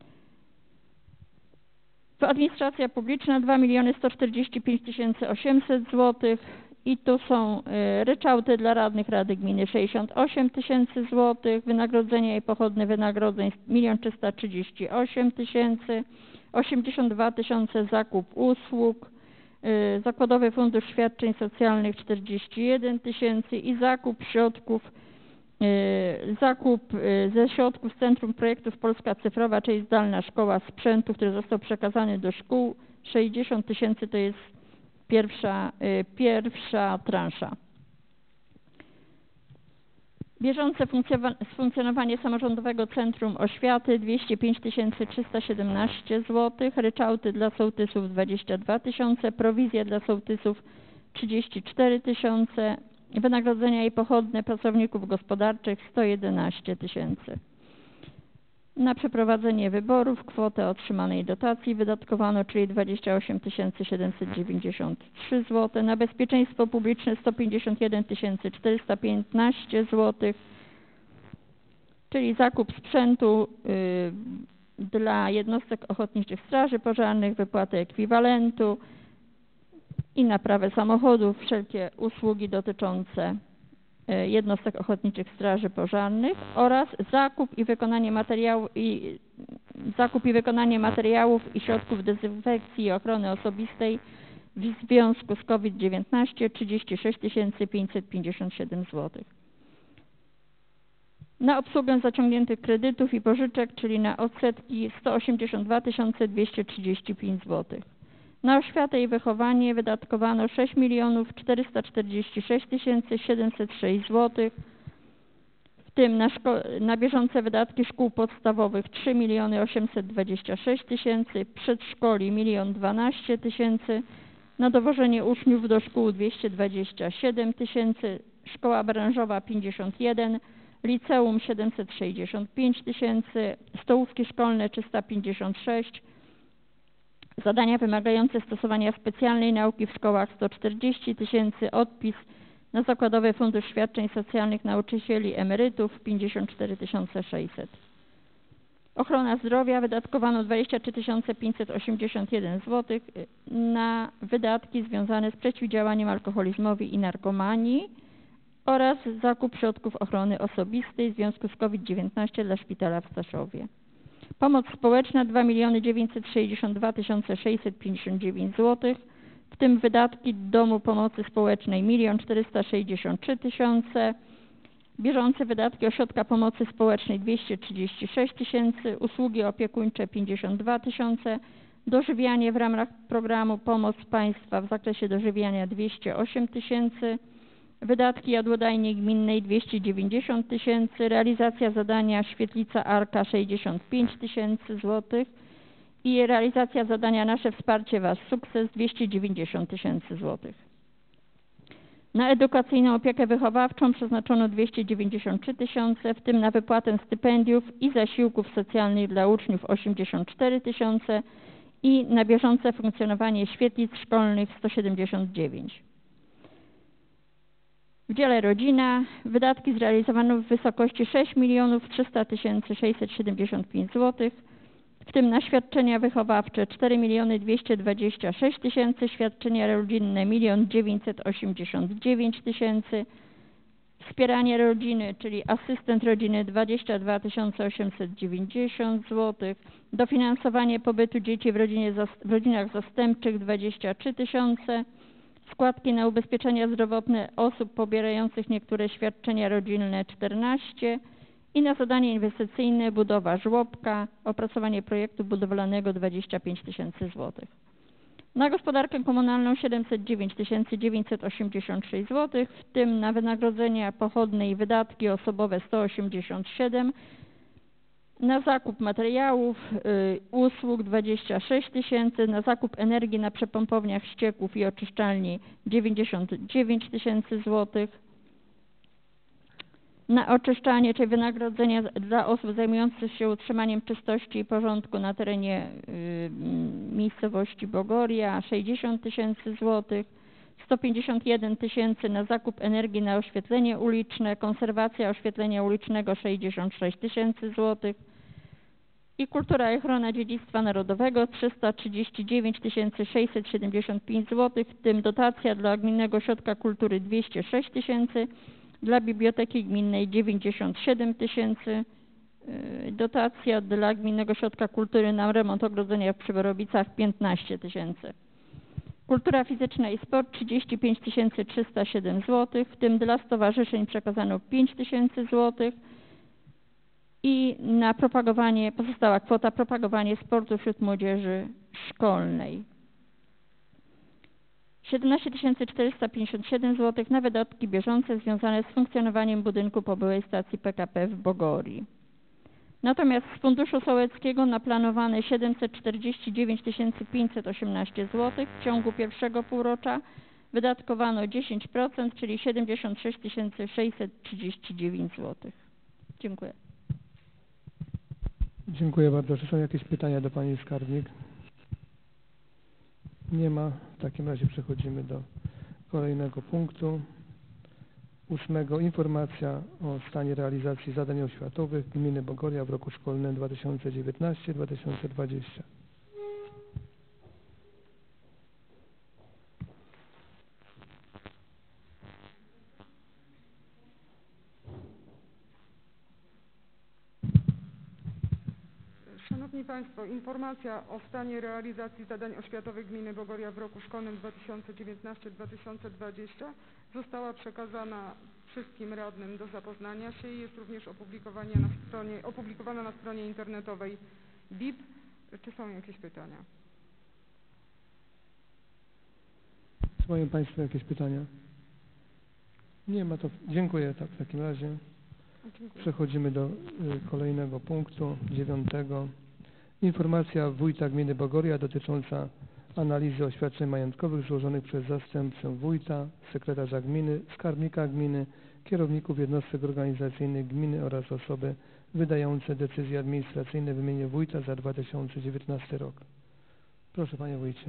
Administracja publiczna 2 145 800 zł i tu są ryczałty dla radnych Rady Gminy 68 000 zł, wynagrodzenia i pochodne wynagrodzeń 1 338 000, 82 000 zakup usług, Zakładowy Fundusz Świadczeń Socjalnych 41 000 i zakup ze środków Centrum Projektów Polska Cyfrowa, czyli Zdalna Szkoła sprzętu, który został przekazany do szkół, 60 000 to jest pierwsza transza. Bieżące funkcjonowanie Samorządowego Centrum Oświaty 205 317 zł, ryczałty dla sołtysów 22 000, prowizje dla sołtysów 34 000, wynagrodzenia i pochodne pracowników gospodarczych 111 000. Na przeprowadzenie wyborów kwotę otrzymanej dotacji wydatkowano, czyli 28 793 zł, na bezpieczeństwo publiczne 151 415 zł, czyli zakup sprzętu dla jednostek ochotniczych straży pożarnych, wypłatę ekwiwalentu i naprawę samochodów, wszelkie usługi dotyczące jednostek ochotniczych straży pożarnych oraz zakup i wykonanie materiałów i środków dezynfekcji i ochrony osobistej w związku z COVID-19 36 557 zł. Na obsługę zaciągniętych kredytów i pożyczek, czyli na odsetki 182 235 zł. Na oświatę i wychowanie wydatkowano 6 446 706 zł, w tym na bieżące wydatki szkół podstawowych 3 826 000, przedszkoli 1 012 000, na dowożenie uczniów do szkół 227 000, szkoła branżowa 51, liceum 765 000, stołówki szkolne 356, zadania wymagające stosowania specjalnej nauki w szkołach 140 000, odpis na Zakładowy Fundusz Świadczeń Socjalnych Nauczycieli Emerytów 54 600. Ochrona zdrowia wydatkowano 23 581 zł na wydatki związane z przeciwdziałaniem alkoholizmowi i narkomanii oraz zakup środków ochrony osobistej w związku z COVID-19 dla szpitala w Staszowie. Pomoc społeczna 2 962 659 zł, w tym wydatki Domu Pomocy Społecznej 1 463 000, bieżące wydatki Ośrodka Pomocy Społecznej 236 000, usługi opiekuńcze 52 000, dożywianie w ramach programu Pomoc Państwa w zakresie dożywiania 208 000, wydatki jadłodajni gminnej 290 000, realizacja zadania Świetlica Arka 65 000 zł i realizacja zadania Nasze Wsparcie Was Sukces 290 000 zł. Na edukacyjną opiekę wychowawczą przeznaczono 293 000, w tym na wypłatę stypendiów i zasiłków socjalnych dla uczniów 84 000 i na bieżące funkcjonowanie świetlic szkolnych 179 000. W dziale rodzina wydatki zrealizowano w wysokości 6 300 675 zł, w tym na świadczenia wychowawcze 4 226 000, świadczenia rodzinne 1 989 000, wspieranie rodziny, czyli asystent rodziny 22 890 zł, dofinansowanie pobytu dzieci w rodzinach zastępczych 23 000, składki na ubezpieczenia zdrowotne osób pobierających niektóre świadczenia rodzinne 14 i na zadanie inwestycyjne budowa żłobka, opracowanie projektu budowlanego 25 000 zł. Na gospodarkę komunalną 709 986 zł, w tym na wynagrodzenia pochodne i wydatki osobowe 187, Na zakup materiałów, usług 26 000, na zakup energii na przepompowniach ścieków i oczyszczalni 99 000 złotych. Na oczyszczanie, czyli wynagrodzenia dla osób zajmujących się utrzymaniem czystości i porządku na terenie miejscowości Bogoria 60 000 złotych. 151 000 na zakup energii na oświetlenie uliczne, konserwacja oświetlenia ulicznego 66 000 złotych i kultura i ochrona dziedzictwa narodowego 339 675 zł, w tym dotacja dla Gminnego Ośrodka Kultury 206 000, dla Biblioteki Gminnej 97 000, dotacja dla Gminnego Ośrodka Kultury na remont ogrodzenia w Przyborowicach 15 000. Kultura fizyczna i sport 35 307 zł, w tym dla stowarzyszeń przekazano 5 000 zł i na propagowanie, pozostała kwota propagowanie sportu wśród młodzieży szkolnej. 17 457 zł na wydatki bieżące związane z funkcjonowaniem budynku po byłej stacji PKP w Bogorii. Natomiast z Funduszu Sołeckiego na planowane 749 518 zł w ciągu pierwszego półrocza wydatkowano 10%, czyli 76 639 zł. Dziękuję. Dziękuję bardzo. Czy są jakieś pytania do Pani Skarbnik? Nie ma. W takim razie przechodzimy do kolejnego punktu. 8. Informacja o stanie realizacji zadań oświatowych Gminy Bogoria w roku szkolnym 2019-2020. Szanowni Państwo, informacja o stanie realizacji zadań oświatowych Gminy Bogoria w roku szkolnym 2019-2020 została przekazana wszystkim radnym do zapoznania się i jest również opublikowana na stronie internetowej BIP. Czy są jakieś pytania? Czy mają Państwo jakieś pytania? Nie ma, to dziękuję w takim razie. Dziękuję. Przechodzimy do kolejnego punktu, 9. Informacja wójta gminy Bogoria dotycząca analizy oświadczeń majątkowych złożonych przez zastępcę wójta, sekretarza gminy, skarbnika gminy, kierowników jednostek organizacyjnych gminy oraz osoby wydające decyzje administracyjne w imieniu wójta za 2019 rok. Proszę Panie Wójcie.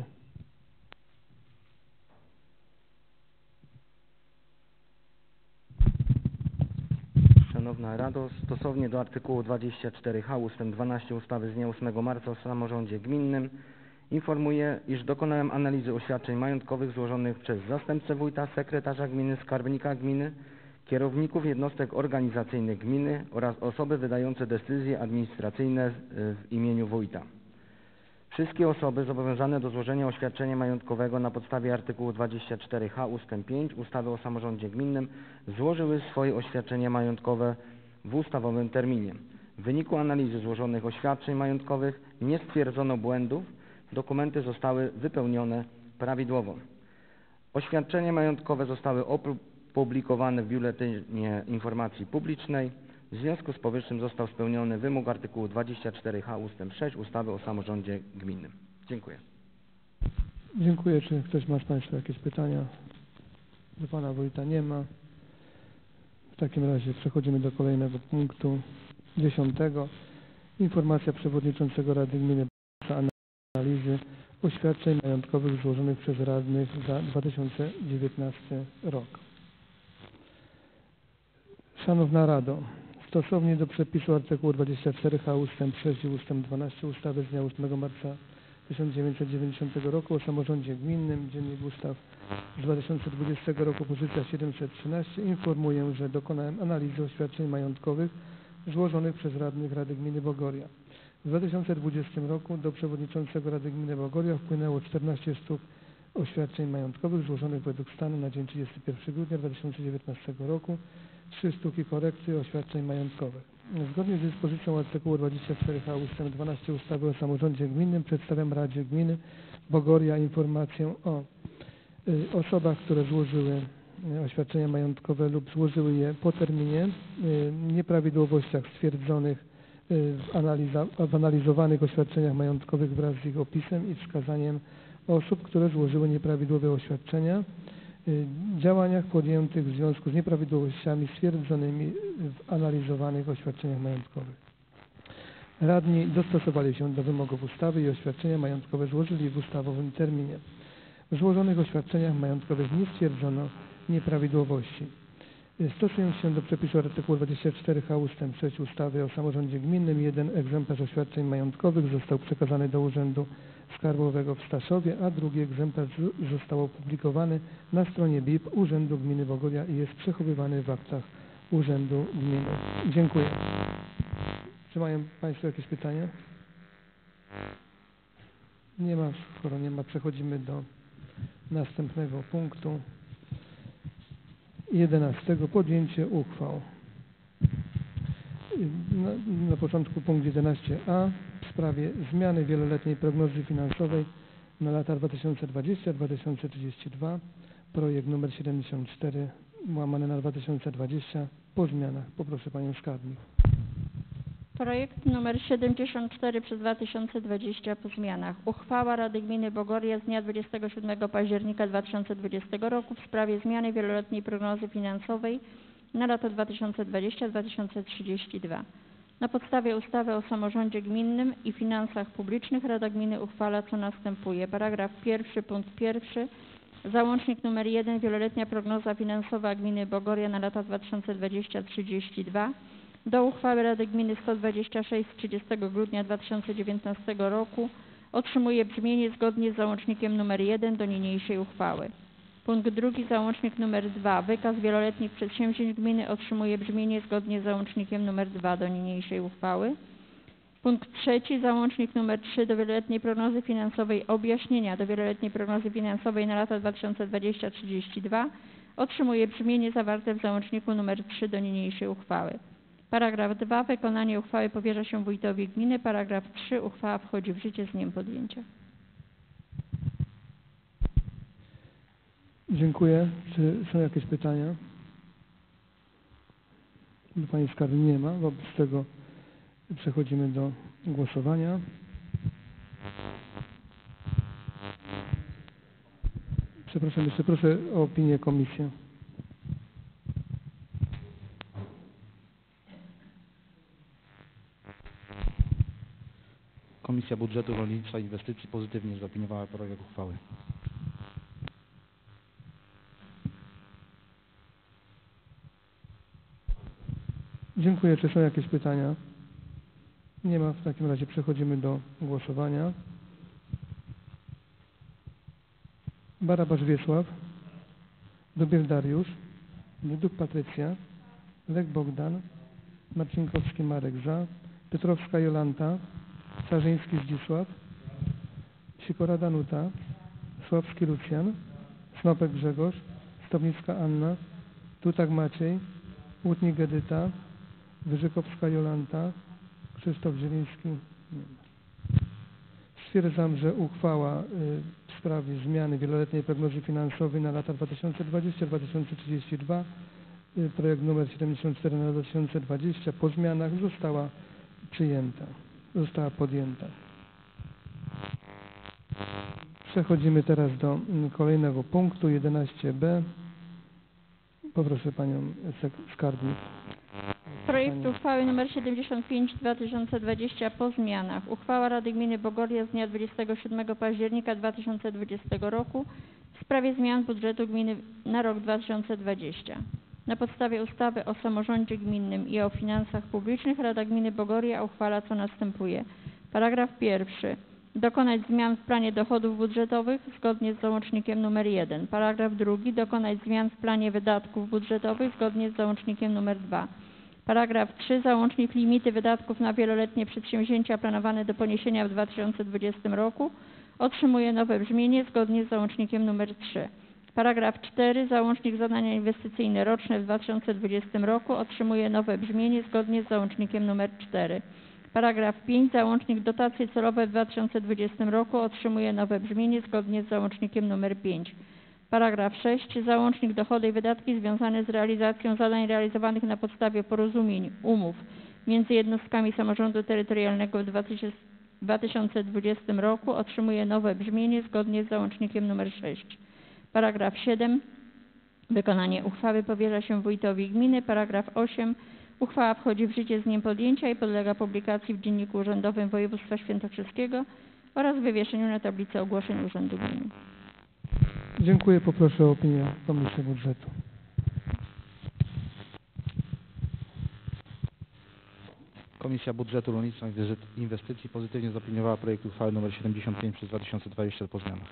Szanowna Rado, stosownie do artykułu 24h ust. 12 ustawy z dnia 8 marca o samorządzie gminnym informuję, iż dokonałem analizy oświadczeń majątkowych złożonych przez zastępcę wójta, sekretarza gminy, skarbnika gminy, kierowników jednostek organizacyjnych gminy oraz osoby wydające decyzje administracyjne w imieniu wójta. Wszystkie osoby zobowiązane do złożenia oświadczenia majątkowego na podstawie artykułu 24h ust. 5 ustawy o samorządzie gminnym złożyły swoje oświadczenia majątkowe w ustawowym terminie. W wyniku analizy złożonych oświadczeń majątkowych nie stwierdzono błędów, dokumenty zostały wypełnione prawidłowo. Oświadczenia majątkowe zostały opublikowane w Biuletynie Informacji Publicznej. W związku z powyższym został spełniony wymóg artykułu 24h ust. 6 ustawy o samorządzie gminnym. Dziękuję. Dziękuję. Czy ktoś ma z Państwa jakieś pytania? Do Pana Wójta nie ma. W takim razie przechodzimy do kolejnego punktu, 10. Informacja Przewodniczącego Rady Gminy Bogoria analizy oświadczeń majątkowych złożonych przez radnych za 2019 rok. Szanowna Rado, stosownie do przepisu artykułu 24h ust. 6 i ust. 12 ustawy z dnia 8 marca 1990 roku o samorządzie gminnym, Dziennik Ustaw z 2020 roku, pozycja 713, informuję, że dokonałem analizy oświadczeń majątkowych złożonych przez radnych Rady Gminy Bogoria. W 2020 roku do Przewodniczącego Rady Gminy Bogoria wpłynęło 14 sztuk oświadczeń majątkowych złożonych według stanu na dzień 31 grudnia 2019 roku, 3 sztuki korekty oświadczeń majątkowych. Zgodnie z dyspozycją artykułu 24h ust. 12 ustawy o samorządzie gminnym przedstawiam Radzie Gminy Bogoria informację o osobach, które złożyły oświadczenia majątkowe lub złożyły je po terminie, nieprawidłowościach stwierdzonych w analizowanych oświadczeniach majątkowych wraz z ich opisem i wskazaniem osób, które złożyły nieprawidłowe oświadczenia, działaniach podjętych w związku z nieprawidłowościami stwierdzonymi w analizowanych oświadczeniach majątkowych. Radni dostosowali się do wymogów ustawy i oświadczenia majątkowe złożyli w ustawowym terminie. W złożonych oświadczeniach majątkowych nie stwierdzono nieprawidłowości. Stosując się do przepisu artykułu 24h ust. 6 ustawy o samorządzie gminnym, jeden egzemplarz oświadczeń majątkowych został przekazany do Urzędu Skarbowego w Staszowie, a drugi egzemplarz został opublikowany na stronie BIP Urzędu Gminy Bogoria i jest przechowywany w aktach Urzędu Gminy. Dziękuję. Czy mają Państwo jakieś pytania? Nie ma, skoro nie ma, przechodzimy do następnego punktu. 11. Podjęcie uchwał. Na początku punkt 11a w sprawie zmiany wieloletniej prognozy finansowej na lata 2020-2032, projekt nr 74 łamane na 2020 po zmianach. Poproszę Panią Skarbnik. Projekt nr 74 przez 2020 po zmianach. Uchwała Rady Gminy Bogoria z dnia 27 października 2020 roku w sprawie zmiany wieloletniej prognozy finansowej na lata 2020-2032. Na podstawie ustawy o samorządzie gminnym i finansach publicznych Rada Gminy uchwala co następuje. Paragraf 1, punkt 1. Załącznik nr 1. Wieloletnia prognoza finansowa Gminy Bogoria na lata 2020-2032. Do uchwały Rady Gminy 126 z 30 grudnia 2019 roku otrzymuje brzmienie zgodnie z załącznikiem nr 1 do niniejszej uchwały. Punkt 2. Załącznik nr 2. Wykaz wieloletnich przedsięwzięć gminy otrzymuje brzmienie zgodnie z załącznikiem nr 2 do niniejszej uchwały. Punkt 3. Załącznik nr 3 do wieloletniej prognozy finansowej objaśnienia do wieloletniej prognozy finansowej na lata 2020-2032 otrzymuje brzmienie zawarte w załączniku nr 3 do niniejszej uchwały. Paragraf 2. Wykonanie uchwały powierza się wójtowi gminy. Paragraf 3. Uchwała wchodzi w życie z dniem podjęcia. Dziękuję. Czy są jakieś pytania? Do Pani Skarbnik nie ma. Wobec tego przechodzimy do głosowania. Przepraszam, jeszcze proszę o opinię komisji. Komisja Budżetu, Rolnictwa i Inwestycji pozytywnie zaopiniowała projekt uchwały. Dziękuję. Czy są jakieś pytania? Nie ma. W takim razie przechodzimy do głosowania. Barabasz Wiesław, Dubiel Dariusz, Duduk Patrycja, Lech Bogdan, Marcinkowski Marek za, Piotrowska Jolanta, Starzyński Zdzisław, Sikora Danuta, Sławski Lucjan, Snopek Grzegorz, Stopnicka Anna, Tutak Maciej, Łutnik Edyta, Wyżykowska Jolanta, Krzysztof Zieliński. Stwierdzam, że uchwała w sprawie zmiany wieloletniej prognozy finansowej na lata 2020-2032, projekt nr 74 na 2020 po zmianach została przyjęta, została podjęta. Przechodzimy teraz do kolejnego punktu 11b. Poproszę Panią Skarbnik. Projekt uchwały nr 75/2020 po zmianach. Uchwała Rady Gminy Bogoria z dnia 27 października 2020 roku w sprawie zmian budżetu gminy na rok 2020. Na podstawie ustawy o samorządzie gminnym i o finansach publicznych Rada Gminy Bogoria uchwala co następuje. Paragraf 1. Dokonać zmian w planie dochodów budżetowych zgodnie z załącznikiem nr 1. Paragraf 2. Dokonać zmian w planie wydatków budżetowych zgodnie z załącznikiem nr 2. Paragraf 3. Załącznik limity wydatków na wieloletnie przedsięwzięcia planowane do poniesienia w 2020 roku otrzymuje nowe brzmienie zgodnie z załącznikiem nr 3. Paragraf 4. Załącznik zadania inwestycyjne roczne w 2020 roku otrzymuje nowe brzmienie zgodnie z załącznikiem nr 4. Paragraf 5. Załącznik dotacje celowe w 2020 roku otrzymuje nowe brzmienie zgodnie z załącznikiem nr 5. Paragraf 6. Załącznik dochody i wydatki związane z realizacją zadań realizowanych na podstawie porozumień, umów między jednostkami samorządu terytorialnego w 2020 roku otrzymuje nowe brzmienie zgodnie z załącznikiem nr 6. Paragraf 7. Wykonanie uchwały powierza się wójtowi gminy. Paragraf 8. Uchwała wchodzi w życie z dniem podjęcia i podlega publikacji w Dzienniku Urzędowym Województwa Świętokrzyskiego oraz wywieszeniu na tablicy ogłoszeń Urzędu Gminy. Dziękuję. Poproszę o opinię Komisji Budżetu. Komisja Budżetu, Rolnictwa i Inwestycji pozytywnie zaopiniowała projekt uchwały nr 75 przez 2020 po zmianach.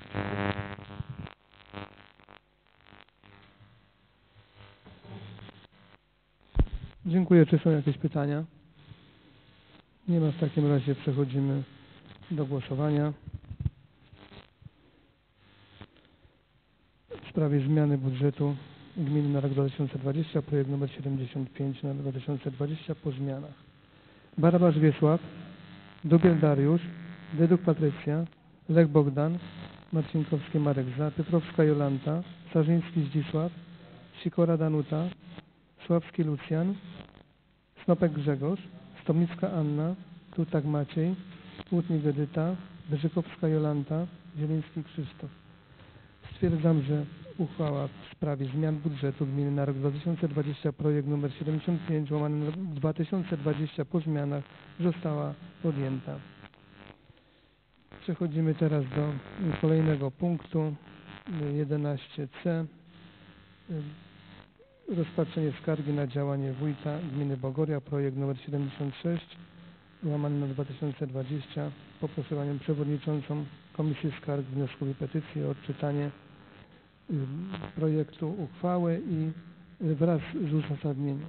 Dziękuję. Czy są jakieś pytania? Nie ma. W takim razie przechodzimy do głosowania. W sprawie zmiany budżetu gminy na rok 2020, projekt nr 75 na 2020 po zmianach. Barabasz Wiesław, Dubiel Dariusz, Dyduk Patrycja, Lech Bogdan, Marcinkowski Marek za, Piotrowska Jolanta, Sarzyński Zdzisław, Sikora Danuta, Sławski Lucjan, Snopek Grzegorz, Stomnicka Anna, Tutak Maciej, Łutnik Edyta, Wyżykowska Jolanta, Zieliński Krzysztof. Stwierdzam, że uchwała w sprawie zmian budżetu gminy na rok 2020, projekt nr 75/2020 po zmianach została podjęta. Przechodzimy teraz do kolejnego punktu 11c. Rozpatrzenie skargi na działanie wójta gminy Bogoria, projekt nr 76/2020. Poproszę Panią Przewodniczącą Komisji Skarg, Wniosków i Petycji o odczytanie projektu uchwały i wraz z uzasadnieniem.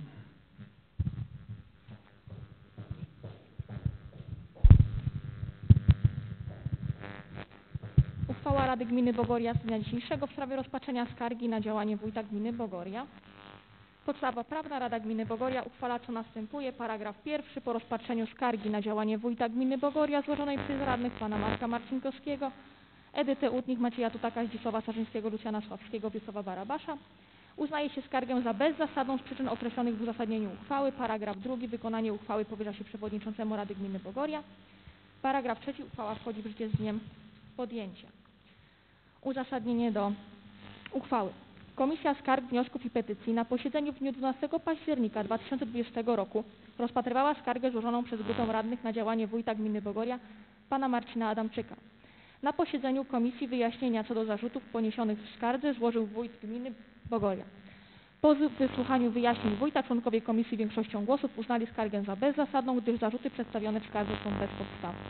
Uchwała Rady Gminy Bogoria z dnia dzisiejszego w sprawie rozpatrzenia skargi na działanie wójta gminy Bogoria. Podstawa prawna. Rada Gminy Bogoria uchwala, co następuje. Paragraf 1. Po rozpatrzeniu skargi na działanie wójta gminy Bogoria złożonej przez radnych pana Marka Marcinkowskiego, Edytę Łutnik, Macieja Tutaka, Zdzisława Sarzyńskiego, Lucjana Sławskiego, Wiesława Barabasza uznaje się skargę za bezzasadną z przyczyn określonych w uzasadnieniu uchwały. Paragraf 2. Wykonanie uchwały powierza się przewodniczącemu Rady Gminy Bogoria. Paragraf 3. Uchwała wchodzi w życie z dniem podjęcia. Uzasadnienie do uchwały. Komisja Skarg, Wniosków i Petycji na posiedzeniu w dniu 12 października 2020 roku rozpatrywała skargę złożoną przez grupę radnych na działanie wójta gminy Bogoria pana Marcina Adamczyka. Na posiedzeniu komisji wyjaśnienia co do zarzutów poniesionych w skardze złożył wójt gminy Bogoria. Po wysłuchaniu wyjaśnień wójta członkowie komisji większością głosów uznali skargę za bezzasadną, gdyż zarzuty przedstawione w skardze są bezpodstawne.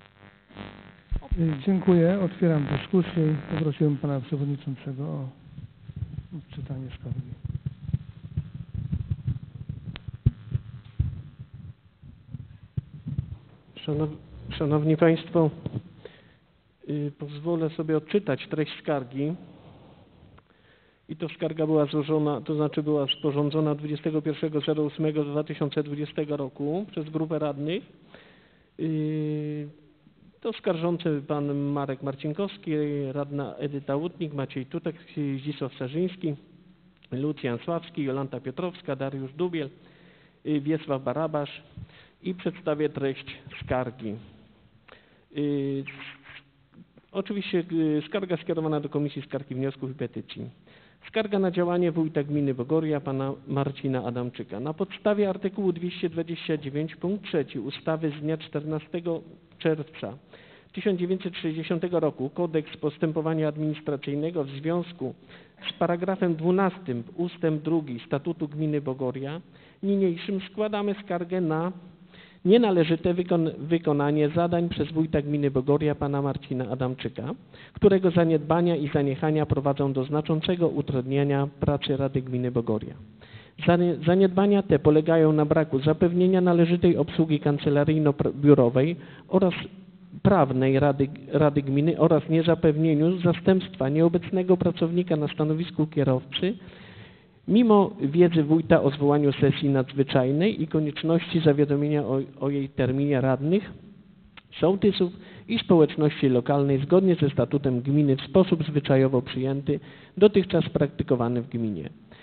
Dziękuję. Otwieram dyskusję i poprosiłem Pana Przewodniczącego o odczytanie skargi. Szanowni Państwo, pozwolę sobie odczytać treść skargi. I to skarga była złożona, to znaczy była sporządzona 21.08.2020 roku przez grupę radnych. To skarżący pan Marek Marcinkowski, radna Edyta Łutnik, Maciej Tutek, Zdzisław Sarzyński, Lucjan Sławski, Jolanta Piotrowska, Dariusz Dubiel, Wiesław Barabasz i przedstawię treść skargi. Oczywiście skarga skierowana do Komisji Skarg i Wniosków i Petycji. Skarga na działanie wójta gminy Bogoria pana Marcina Adamczyka. Na podstawie artykułu 229 punkt 3 ustawy z dnia 14 czerwca 1960 roku Kodeks Postępowania Administracyjnego w związku z paragrafem 12 ustęp 2 Statutu Gminy Bogoria niniejszym składamy skargę na nienależyte wykonanie zadań przez wójta gminy Bogoria pana Marcina Adamczyka, którego zaniedbania i zaniechania prowadzą do znaczącego utrudniania pracy Rady Gminy Bogoria. Zaniedbania te polegają na braku zapewnienia należytej obsługi kancelaryjno-biurowej oraz prawnej Rady Gminy oraz niezapewnieniu zastępstwa nieobecnego pracownika na stanowisku kierowcy, mimo wiedzy wójta o zwołaniu sesji nadzwyczajnej i konieczności zawiadomienia o jej terminie radnych, sołtysów i społeczności lokalnej zgodnie ze statutem gminy w sposób zwyczajowo przyjęty, dotychczas praktykowany w gminie.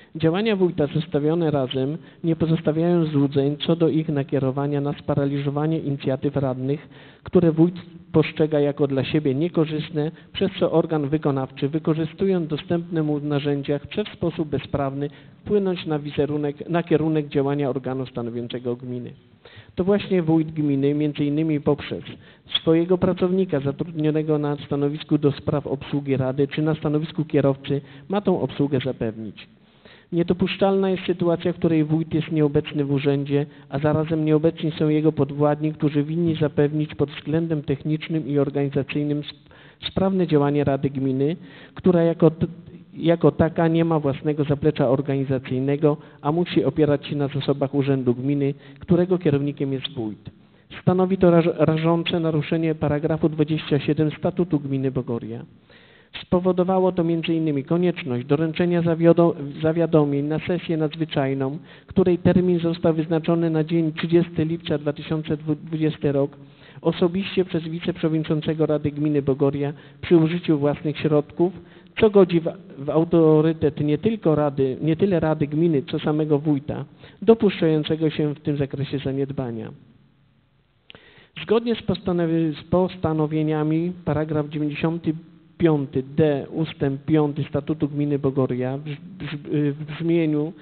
Działania wójta zestawione razem nie pozostawiają złudzeń co do ich nakierowania na sparaliżowanie inicjatyw radnych, które wójt postrzega jako dla siebie niekorzystne, przez co organ wykonawczy, wykorzystując dostępne mu narzędzia, chce w sposób bezprawny wpłynąć na kierunek działania organu stanowiącego gminy. To właśnie wójt gminy, m.in. poprzez swojego pracownika zatrudnionego na stanowisku do spraw obsługi rady czy na stanowisku kierowcy, ma tą obsługę zapewnić. Niedopuszczalna jest sytuacja, w której wójt jest nieobecny w urzędzie, a zarazem nieobecni są jego podwładni, którzy winni zapewnić pod względem technicznym i organizacyjnym sprawne działanie Rady Gminy, która jako taka nie ma własnego zaplecza organizacyjnego, a musi opierać się na zasobach Urzędu Gminy, którego kierownikiem jest wójt. Stanowi to rażące naruszenie paragrafu 27 Statutu Gminy Bogoria. Spowodowało to m.in. konieczność doręczenia zawiadomień na sesję nadzwyczajną, której termin został wyznaczony na dzień 30 lipca 2020 rok, osobiście przez wiceprzewodniczącego Rady Gminy Bogoria przy użyciu własnych środków, co godzi w autorytet nie tyle Rady Gminy, co samego wójta, dopuszczającego się w tym zakresie zaniedbania. Zgodnie z postanowieniami paragraf 95d ustęp 5 Statutu Gminy Bogoria w brzmieniu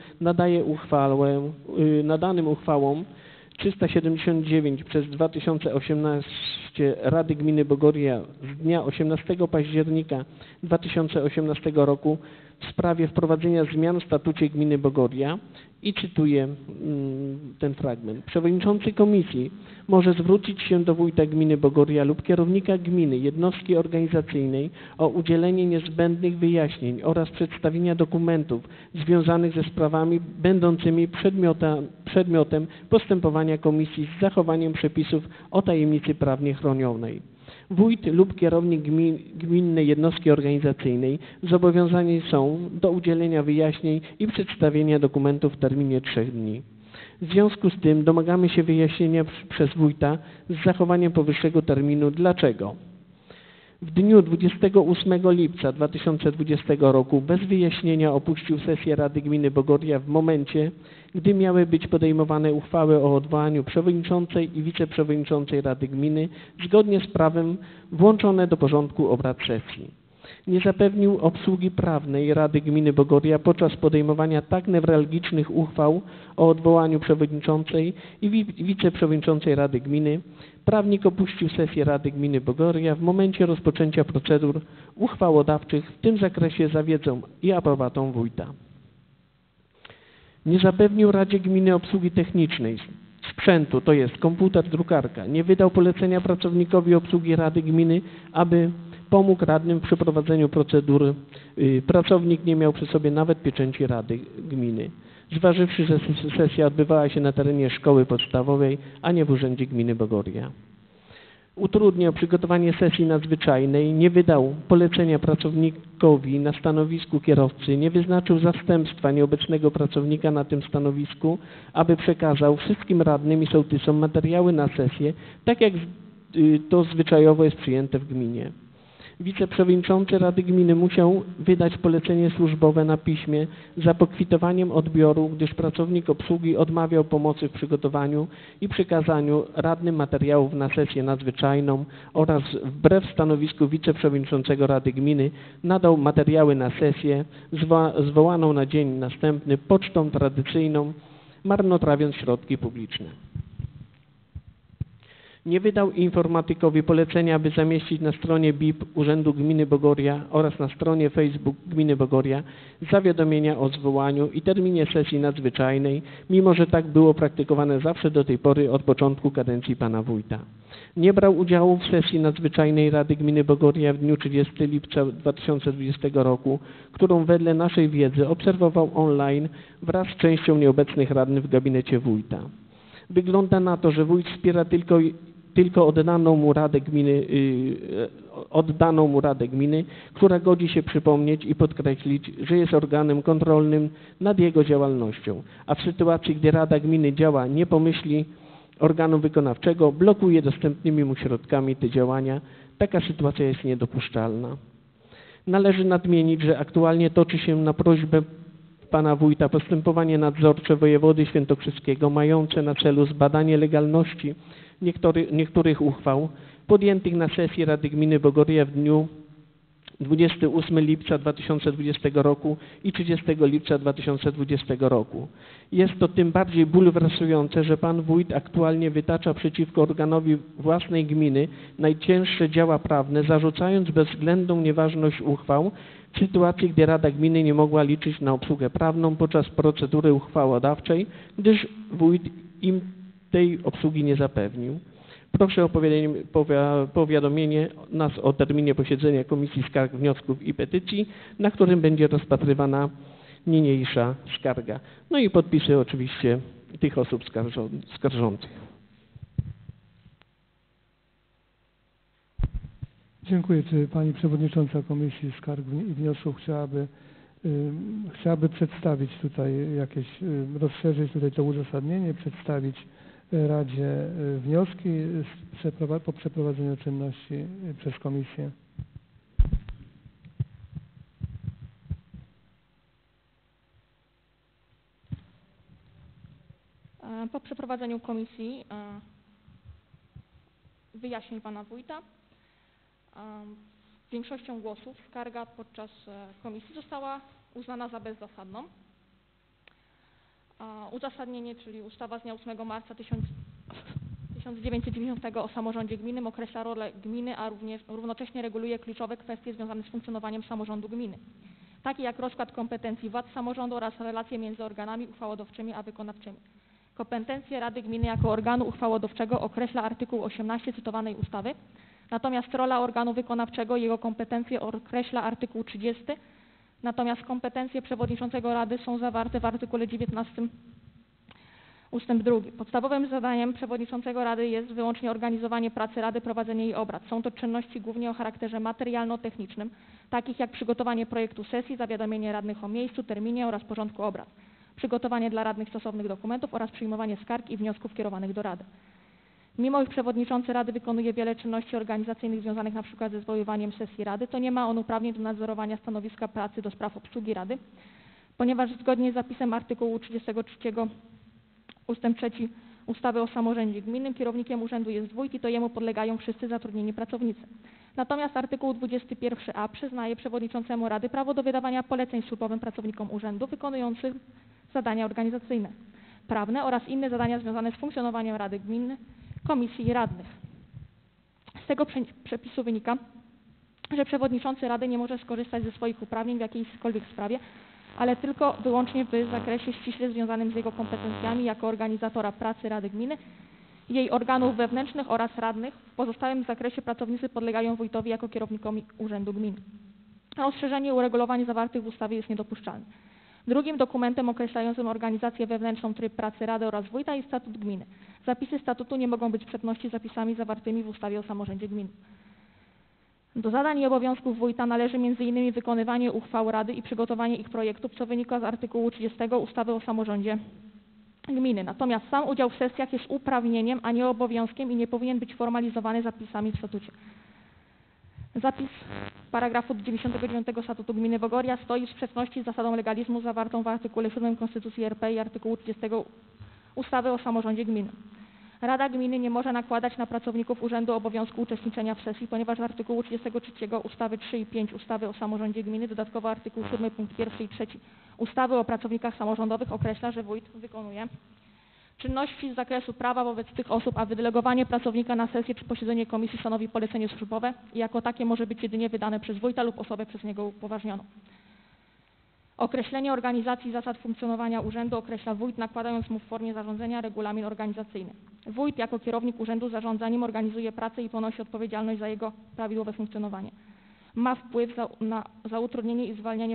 nadanym uchwałom 379 przez 2018 Rady Gminy Bogoria z dnia 18 października 2018 roku w sprawie wprowadzenia zmian w statucie Gminy Bogoria i cytuję ten fragment. Przewodniczący komisji może zwrócić się do wójta gminy Bogoria lub kierownika gminy, jednostki organizacyjnej o udzielenie niezbędnych wyjaśnień oraz przedstawienia dokumentów związanych ze sprawami będącymi przedmiotem postępowania komisji z zachowaniem przepisów o tajemnicy prawnie chronionej. Wójt lub kierownik gminnej jednostki organizacyjnej zobowiązani są do udzielenia wyjaśnień i przedstawienia dokumentów w terminie 3 dni. W związku z tym domagamy się wyjaśnienia przez wójta z zachowaniem powyższego terminu. Dlaczego? W dniu 28 lipca 2020 roku bez wyjaśnienia opuścił sesję Rady Gminy Bogoria w momencie, gdy miały być podejmowane uchwały o odwołaniu przewodniczącej i wiceprzewodniczącej Rady Gminy zgodnie z prawem włączone do porządku obrad sesji. Nie zapewnił obsługi prawnej Rady Gminy Bogoria podczas podejmowania tak newralgicznych uchwał o odwołaniu przewodniczącej i wiceprzewodniczącej Rady Gminy. Prawnik opuścił sesję Rady Gminy Bogoria w momencie rozpoczęcia procedur uchwałodawczych w tym zakresie za wiedzą i aprobatą wójta. Nie zapewnił Radzie Gminy obsługi technicznej, sprzętu, to jest komputer, drukarka. Nie wydał polecenia pracownikowi obsługi Rady Gminy, aby pomógł radnym w przeprowadzeniu procedur. Pracownik nie miał przy sobie nawet pieczęci Rady Gminy. Zważywszy, że sesja odbywała się na terenie szkoły podstawowej, a nie w Urzędzie Gminy Bogoria. Utrudniał przygotowanie sesji nadzwyczajnej, nie wydał polecenia pracownikowi na stanowisku kierowcy, nie wyznaczył zastępstwa nieobecnego pracownika na tym stanowisku, aby przekazał wszystkim radnym i sołtysom materiały na sesję, tak jak to zwyczajowo jest przyjęte w gminie. Wiceprzewodniczący Rady Gminy musiał wydać polecenie służbowe na piśmie za pokwitowaniem odbioru, gdyż pracownik obsługi odmawiał pomocy w przygotowaniu i przekazaniu radnym materiałów na sesję nadzwyczajną oraz wbrew stanowisku wiceprzewodniczącego Rady Gminy nadał materiały na sesję zwołaną na dzień następny pocztą tradycyjną, marnotrawiąc środki publiczne. Nie wydał informatykowi polecenia, aby zamieścić na stronie BIP Urzędu Gminy Bogoria oraz na stronie Facebook Gminy Bogoria zawiadomienia o zwołaniu i terminie sesji nadzwyczajnej, mimo że tak było praktykowane zawsze do tej pory od początku kadencji pana wójta. Nie brał udziału w sesji nadzwyczajnej Rady Gminy Bogoria w dniu 30 lipca 2020 roku, którą wedle naszej wiedzy obserwował online wraz z częścią nieobecnych radnych w gabinecie wójta. Wygląda na to, że wójt wspiera tylko oddaną mu Radę Gminy, która godzi się przypomnieć i podkreślić, że jest organem kontrolnym nad jego działalnością, a w sytuacji, gdy Rada Gminy działa nie po myśli organu wykonawczego, blokuje dostępnymi mu środkami te działania. Taka sytuacja jest niedopuszczalna. Należy nadmienić, że aktualnie toczy się na prośbę pana wójta postępowanie nadzorcze wojewody świętokrzyskiego mające na celu zbadanie legalności niektórych uchwał podjętych na sesji Rady Gminy Bogoria w dniu 28 lipca 2020 roku i 30 lipca 2020 roku. Jest to tym bardziej bulwersujące, że pan wójt aktualnie wytacza przeciwko organowi własnej gminy najcięższe działa prawne, zarzucając bezwzględną nieważność uchwał w sytuacji, gdy Rada Gminy nie mogła liczyć na obsługę prawną podczas procedury uchwałodawczej, gdyż wójt im tej obsługi nie zapewnił. Proszę o powiadomienie nas o terminie posiedzenia Komisji Skarg, Wniosków i Petycji, na którym będzie rozpatrywana niniejsza skarga. No i podpisy oczywiście tych osób skarżących. Dziękuję. Czy pani przewodnicząca Komisji Skarg i Wniosków chciałaby przedstawić tutaj jakieś, rozszerzyć tutaj to uzasadnienie, przedstawić Radzie wnioski po przeprowadzeniu czynności przez Komisję? Po przeprowadzeniu komisji wyjaśnień pana wójta większością głosów skarga podczas komisji została uznana za bezzasadną. Uzasadnienie, czyli ustawa z dnia 8 marca 1990 o samorządzie gminnym określa rolę gminy, a równocześnie reguluje kluczowe kwestie związane z funkcjonowaniem samorządu gminy, takie jak rozkład kompetencji władz samorządu oraz relacje między organami uchwałodawczymi a wykonawczymi. Kompetencje Rady Gminy jako organu uchwałodawczego określa artykuł 18 cytowanej ustawy, natomiast rola organu wykonawczego i jego kompetencje określa artykuł 30, natomiast kompetencje przewodniczącego Rady są zawarte w artykule 19 ustęp 2. Podstawowym zadaniem przewodniczącego Rady jest wyłącznie organizowanie pracy Rady, prowadzenie jej obrad. Są to czynności głównie o charakterze materialno-technicznym, takich jak przygotowanie projektu sesji, zawiadomienie radnych o miejscu, terminie oraz porządku obrad, przygotowanie dla radnych stosownych dokumentów oraz przyjmowanie skarg i wniosków kierowanych do Rady. Mimo iż przewodniczący Rady wykonuje wiele czynności organizacyjnych związanych np. ze zwoływaniem sesji Rady, to nie ma on uprawnień do nadzorowania stanowiska pracy do spraw obsługi Rady, ponieważ zgodnie z zapisem artykułu 33 ustęp 3 ustawy o samorządzie gminnym kierownikiem urzędu jest wójt i to jemu podlegają wszyscy zatrudnieni pracownicy. Natomiast artykuł 21a przyznaje przewodniczącemu Rady prawo do wydawania poleceń służbowym pracownikom urzędu wykonujących zadania organizacyjne, prawne oraz inne zadania związane z funkcjonowaniem Rady Gminy, Komisji i radnych. Z tego przepisu wynika, że przewodniczący Rady nie może skorzystać ze swoich uprawnień w jakiejkolwiek sprawie, ale tylko wyłącznie w zakresie ściśle związanym z jego kompetencjami jako organizatora pracy Rady Gminy, jej organów wewnętrznych oraz radnych. W pozostałym zakresie pracownicy podlegają wójtowi jako kierownikowi Urzędu Gminy. Rozszerzenie uregulowań zawartych w ustawie jest niedopuszczalne. Drugim dokumentem określającym organizację wewnętrzną, tryb pracy Rady oraz wójta jest statut gminy. Zapisy statutu nie mogą być w sprzeczności z zapisami zawartymi w ustawie o samorządzie gminy. Do zadań i obowiązków wójta należy m.in. wykonywanie uchwał Rady i przygotowanie ich projektów, co wynika z artykułu 30 ustawy o samorządzie gminy. Natomiast sam udział w sesjach jest uprawnieniem, a nie obowiązkiem i nie powinien być formalizowany zapisami w statucie. Zapis paragrafu 99 Statutu Gminy Bogoria stoi w sprzeczności z zasadą legalizmu zawartą w artykule 7 Konstytucji RP i artykułu 30 ustawy o samorządzie gminy. Rada Gminy nie może nakładać na pracowników urzędu obowiązku uczestniczenia w sesji, ponieważ w artykułu 33 ustawy 3 i 5 ustawy o samorządzie gminy, dodatkowo artykuł 7 punkt 1 i 3 ustawy o pracownikach samorządowych określa, że wójt wykonuje czynności z zakresu prawa wobec tych osób, a wydelegowanie pracownika na sesję czy posiedzenie komisji stanowi polecenie służbowe i jako takie może być jedynie wydane przez wójta lub osobę przez niego upoważnioną. Określenie organizacji i zasad funkcjonowania urzędu określa wójt, nakładając mu w formie zarządzenia regulamin organizacyjny. Wójt jako kierownik urzędu zarządza nim, organizuje pracę i ponosi odpowiedzialność za jego prawidłowe funkcjonowanie. Ma wpływ na zatrudnienie i zwalnianie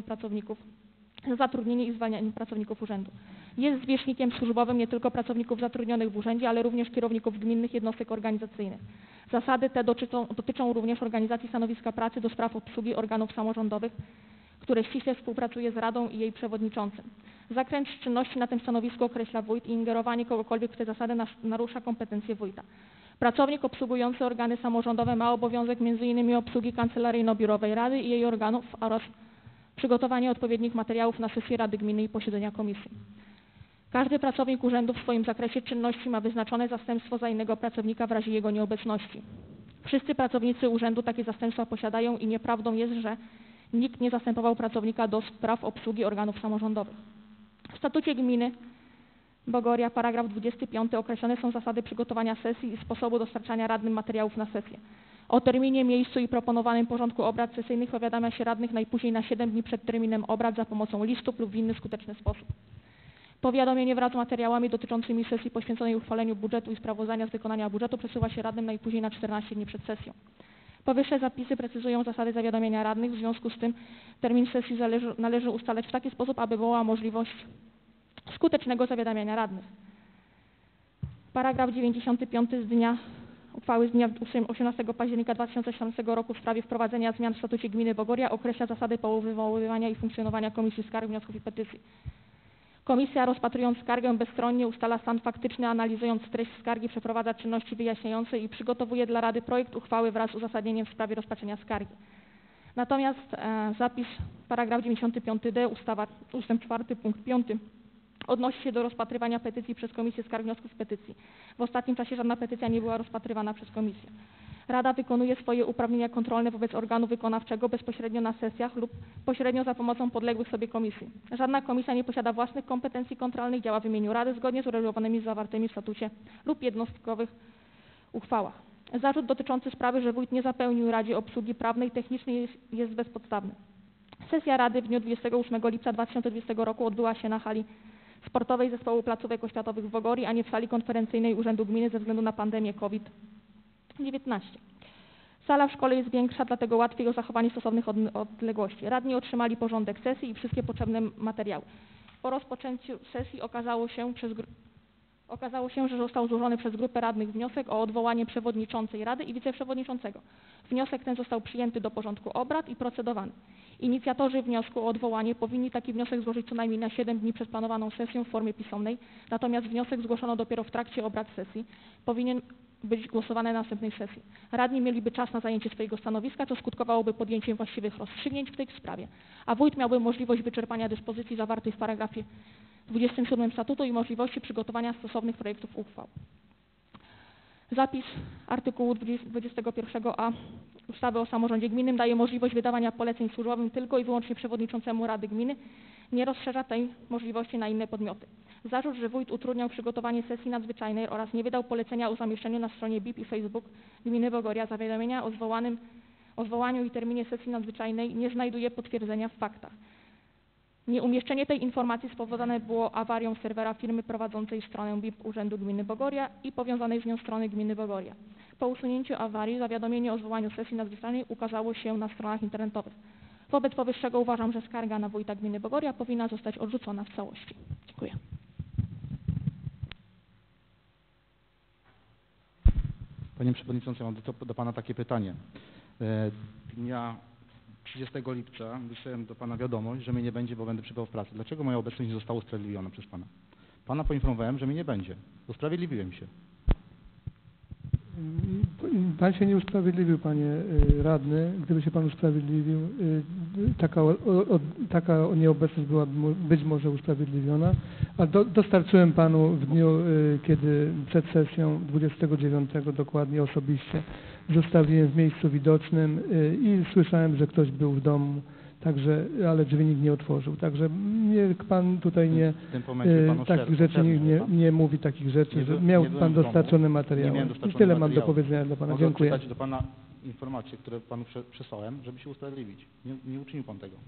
pracowników urzędu. Jest zwierzchnikiem służbowym nie tylko pracowników zatrudnionych w urzędzie, ale również kierowników gminnych jednostek organizacyjnych. Zasady te dotyczą również organizacji stanowiska pracy do spraw obsługi organów samorządowych, które ściśle współpracuje z Radą i jej przewodniczącym. Zakres czynności na tym stanowisku określa wójt i ingerowanie kogokolwiek w te zasady narusza kompetencje wójta. Pracownik obsługujący organy samorządowe ma obowiązek m.in. obsługi kancelaryjno-biurowej Rady i jej organów oraz przygotowanie odpowiednich materiałów na sesję Rady Gminy i posiedzenia komisji. Każdy pracownik urzędu w swoim zakresie czynności ma wyznaczone zastępstwo za innego pracownika w razie jego nieobecności. Wszyscy pracownicy urzędu takie zastępstwa posiadają i nieprawdą jest, że nikt nie zastępował pracownika do spraw obsługi organów samorządowych. W statucie gminy Bogoria, paragraf 25, określone są zasady przygotowania sesji i sposobu dostarczania radnym materiałów na sesję. O terminie, miejscu i proponowanym porządku obrad sesyjnych powiadamia się radnych najpóźniej na 7 dni przed terminem obrad za pomocą listów lub w inny skuteczny sposób. Powiadomienie wraz z materiałami dotyczącymi sesji poświęconej uchwaleniu budżetu i sprawozdania z wykonania budżetu przesyła się radnym najpóźniej na 14 dni przed sesją. Powyższe zapisy precyzują zasady zawiadamiania radnych, w związku z tym termin sesji należy ustalać w taki sposób, aby była możliwość skutecznego zawiadamiania radnych. Paragraf 95 z dnia uchwały z dnia 18 października 2017 roku w sprawie wprowadzenia zmian w statucie gminy Bogoria określa zasady powoływania i funkcjonowania Komisji Skarg, Wniosków i Petycji. Komisja, rozpatrując skargę bezstronnie, ustala stan faktyczny, analizując treść skargi, przeprowadza czynności wyjaśniające i przygotowuje dla Rady projekt uchwały wraz z uzasadnieniem w sprawie rozpatrzenia skargi. Natomiast zapis paragraf 95d ustawa ustęp 4 punkt 5 odnosi się do rozpatrywania petycji przez Komisję Skarg, Wniosków i Petycji. W ostatnim czasie żadna petycja nie była rozpatrywana przez Komisję. Rada wykonuje swoje uprawnienia kontrolne wobec organu wykonawczego bezpośrednio na sesjach lub pośrednio za pomocą podległych sobie komisji. Żadna komisja nie posiada własnych kompetencji kontrolnych, działa w imieniu Rady zgodnie z uregulowanymi zawartymi w statucie lub jednostkowych uchwałach. Zarzut dotyczący sprawy, że wójt nie zapełnił Radzie obsługi prawnej i technicznej jest bezpodstawny. Sesja Rady w dniu 28 lipca 2020 roku odbyła się na hali sportowej Zespołu Placówek Oświatowych w Bogorii, a nie w sali konferencyjnej Urzędu Gminy ze względu na pandemię COVID-19. Sala w szkole jest większa, dlatego łatwiej o zachowanie stosownych odległości. Radni otrzymali porządek sesji i wszystkie potrzebne materiały. Po rozpoczęciu sesji okazało się, że został złożony przez grupę radnych wniosek o odwołanie przewodniczącej Rady i wiceprzewodniczącego. Wniosek ten został przyjęty do porządku obrad i procedowany. Inicjatorzy wniosku o odwołanie powinni taki wniosek złożyć co najmniej na 7 dni przed planowaną sesją w formie pisemnej, natomiast wniosek zgłoszono dopiero w trakcie obrad sesji. Powinien być głosowany na następnej sesji. Radni mieliby czas na zajęcie swojego stanowiska, co skutkowałoby podjęciem właściwych rozstrzygnięć w tej sprawie, a wójt miałby możliwość wyczerpania dyspozycji zawartych w paragrafie 27 statutu i możliwości przygotowania stosownych projektów uchwał. Zapis artykułu 21a ustawy o samorządzie gminnym daje możliwość wydawania poleceń służbowym tylko i wyłącznie przewodniczącemu Rady Gminy, nie rozszerza tej możliwości na inne podmioty. Zarzut, że wójt utrudniał przygotowanie sesji nadzwyczajnej oraz nie wydał polecenia o zamieszczeniu na stronie BIP i Facebook Gminy Bogoria zawiadomienia o zwołaniu i terminie sesji nadzwyczajnej, nie znajduje potwierdzenia w faktach. Nieumieszczenie tej informacji spowodowane było awarią serwera firmy prowadzącej stronę BIP Urzędu Gminy Bogoria i powiązanej z nią strony Gminy Bogoria. Po usunięciu awarii zawiadomienie o zwołaniu sesji nadzwyczajnej ukazało się na stronach internetowych. Wobec powyższego uważam, że skarga na wójta Gminy Bogoria powinna zostać odrzucona w całości. Dziękuję. Panie Przewodniczący, mam do Pana takie pytanie. Dnia 30 lipca wysłałem do Pana wiadomość, że mnie nie będzie, bo będę przybywał w pracy. Dlaczego moja obecność nie została usprawiedliwiona przez Pana? Pana poinformowałem, że mnie nie będzie. Usprawiedliwiłem się. Pan się nie usprawiedliwił, panie radny. Gdyby się pan usprawiedliwił, taka nieobecność była być może usprawiedliwiona, a dostarczyłem panu w dniu, kiedy przed sesją 29 dokładnie osobiście zostawiłem w miejscu widocznym i słyszałem, że ktoś był w domu. Także, ale drzwi nikt nie otworzył. Także niech pan tutaj nie takich rzeczy nie mówi takich rzeczy, że miał pan dostarczone materiały. I tyle mam do powiedzenia dla pana. Mogę Dziękuję. odczytać do pana informacje, które panu przesłałem, żeby się usprawiedliwić. Nie uczynił pan tego.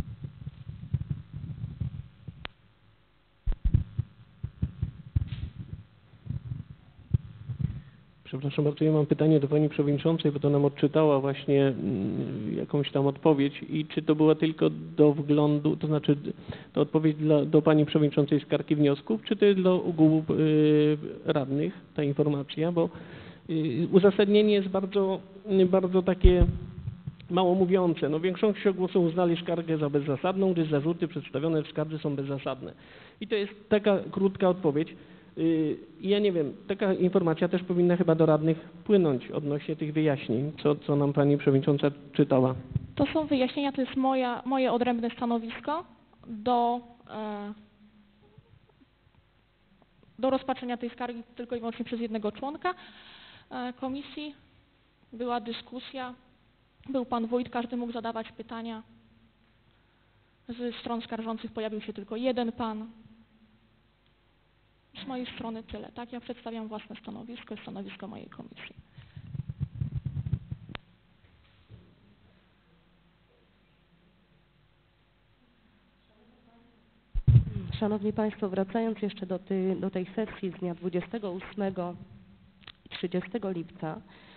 Przepraszam bardzo, ja mam pytanie do Pani Przewodniczącej, bo to nam odczytała właśnie jakąś tam odpowiedź i czy to była tylko do wglądu, to znaczy to odpowiedź do Pani Przewodniczącej skarg i wniosków, czy to jest dla ogółu radnych ta informacja, bo uzasadnienie jest bardzo takie mało mówiące. No, większość głosów uznali skargę za bezzasadną, gdyż zarzuty przedstawione w skardze są bezzasadne. I to jest taka krótka odpowiedź. Ja nie wiem, taka informacja też powinna chyba do radnych płynąć odnośnie tych wyjaśnień, co nam Pani Przewodnicząca czytała. To są wyjaśnienia, to jest moje odrębne stanowisko do rozpatrzenia tej skargi tylko i wyłącznie przez jednego członka komisji. Była dyskusja, był pan wójt, każdy mógł zadawać pytania. Ze stron skarżących pojawił się tylko jeden pan. Z mojej strony tyle. Tak, ja przedstawiam własne stanowisko i stanowisko mojej komisji. Szanowni Państwo, wracając jeszcze do tej sesji z dnia 28 i 30 lipca,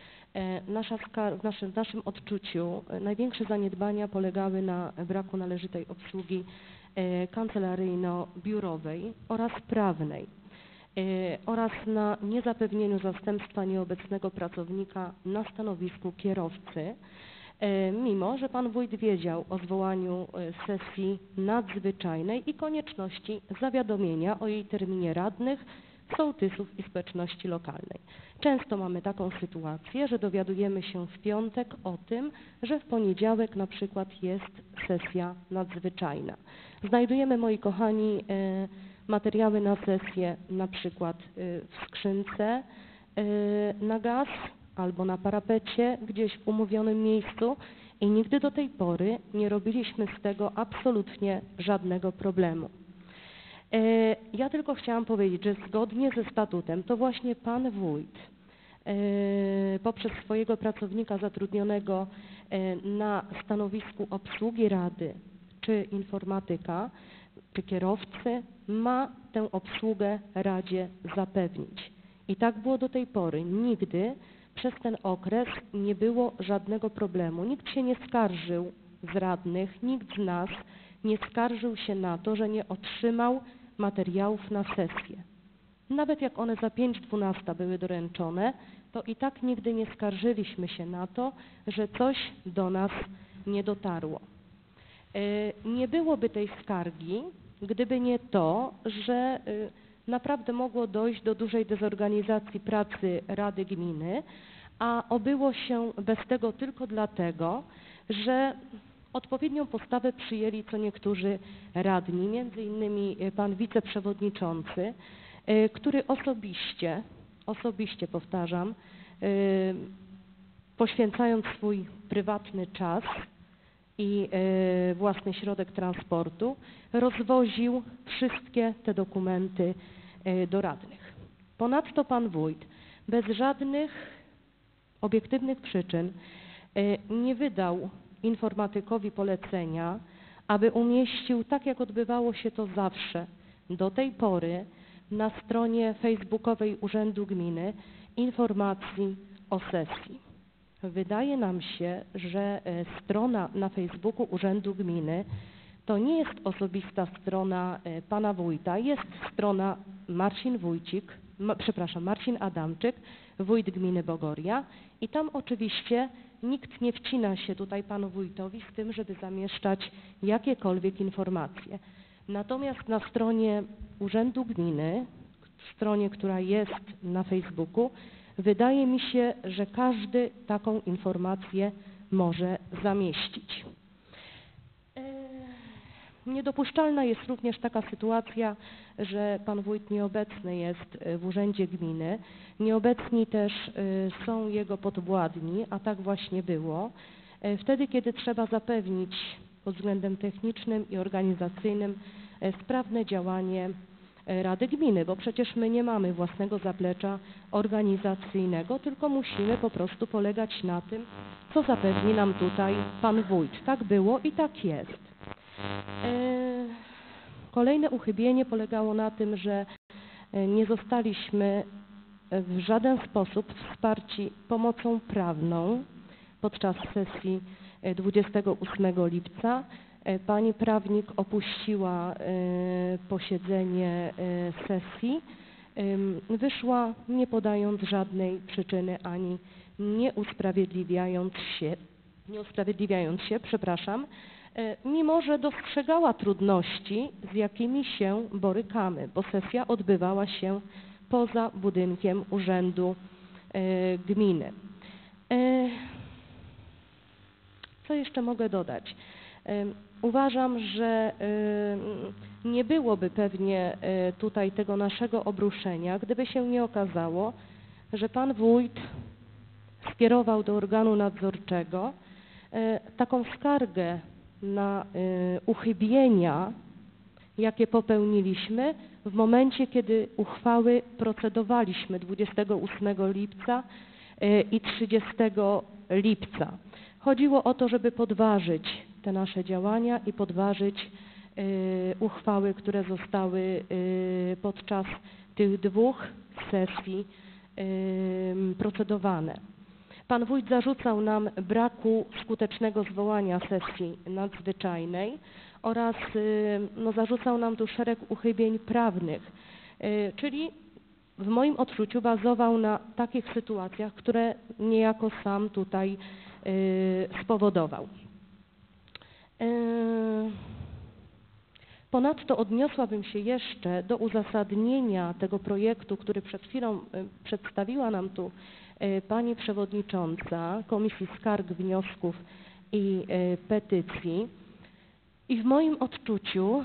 w naszym odczuciu największe zaniedbania polegały na braku należytej obsługi kancelaryjno-biurowej oraz prawnej oraz na niezapewnieniu zastępstwa nieobecnego pracownika na stanowisku kierowcy, mimo że pan wójt wiedział o zwołaniu sesji nadzwyczajnej i konieczności zawiadomienia o jej terminie radnych, sołtysów i społeczności lokalnej. Często mamy taką sytuację, że dowiadujemy się w piątek o tym, że w poniedziałek na przykład jest sesja nadzwyczajna. Znajdujemy, moi kochani, materiały na sesję na przykład w skrzynce na gaz albo na parapecie gdzieś w umówionym miejscu i nigdy do tej pory nie robiliśmy z tego absolutnie żadnego problemu. Ja tylko chciałam powiedzieć, że zgodnie ze statutem to właśnie pan wójt poprzez swojego pracownika zatrudnionego na stanowisku obsługi rady, czy informatyka, czy kierowcy ma tę obsługę radzie zapewnić. I tak było do tej pory. Nigdy przez ten okres nie było żadnego problemu. Nikt się nie skarżył z radnych, nikt z nas nie skarżył się na to, że nie otrzymał materiałów na sesję. Nawet jak one za 5:12 były doręczone, to i tak nigdy nie skarżyliśmy się na to, że coś do nas nie dotarło. Nie byłoby tej skargi, gdyby nie to, że naprawdę mogło dojść do dużej dezorganizacji pracy Rady Gminy, a obyło się bez tego tylko dlatego, że odpowiednią postawę przyjęli co niektórzy radni, między innymi pan wiceprzewodniczący, który osobiście powtarzam, poświęcając swój prywatny czas i własny środek transportu, rozwoził wszystkie te dokumenty do radnych. Ponadto pan wójt bez żadnych obiektywnych przyczyn nie wydał informatykowi polecenia, aby umieścił, tak jak odbywało się to zawsze do tej pory, na stronie facebookowej Urzędu Gminy informacji o sesji. Wydaje nam się, że strona na Facebooku Urzędu Gminy to nie jest osobista strona pana wójta, jest strona Marcin Adamczyk, wójt gminy Bogoria i tam oczywiście nikt nie wcina się tutaj panu wójtowi z tym, żeby zamieszczać jakiekolwiek informacje. Natomiast na stronie Urzędu Gminy, stronie, która jest na Facebooku, wydaje mi się, że każdy taką informację może zamieścić. Niedopuszczalna jest również taka sytuacja, że pan wójt nieobecny jest w urzędzie gminy. Nieobecni też są jego podwładni, a tak właśnie było. Wtedy, kiedy trzeba zapewnić pod względem technicznym i organizacyjnym sprawne działanie Rady Gminy, bo przecież my nie mamy własnego zaplecza organizacyjnego, tylko musimy po prostu polegać na tym, co zapewni nam tutaj pan wójt. Tak było i tak jest. Kolejne uchybienie polegało na tym, że nie zostaliśmy w żaden sposób wsparci pomocą prawną podczas sesji 28 lipca. Pani prawnik opuściła posiedzenie sesji, wyszła nie podając żadnej przyczyny ani nie usprawiedliwiając się, mimo że dostrzegała trudności, z jakimi się borykamy, bo sesja odbywała się poza budynkiem Urzędu Gminy. Co jeszcze mogę dodać? Uważam, że nie byłoby pewnie tutaj tego naszego obruszenia, gdyby się nie okazało, że pan wójt skierował do organu nadzorczego taką skargę na uchybienia, jakie popełniliśmy w momencie, kiedy uchwały procedowaliśmy 28 lipca i 30 lipca. Chodziło o to, żeby podważyć te nasze działania i podważyć uchwały, które zostały podczas tych 2 sesji procedowane. Pan wójt zarzucał nam braku skutecznego zwołania sesji nadzwyczajnej oraz zarzucał nam tu szereg uchybień prawnych, czyli w moim odczuciu bazował na takich sytuacjach, które niejako sam tutaj spowodował. Ponadto odniosłabym się jeszcze do uzasadnienia tego projektu, który przed chwilą przedstawiła nam tu pani przewodnicząca Komisji Skarg, Wniosków i Petycji. I w moim odczuciu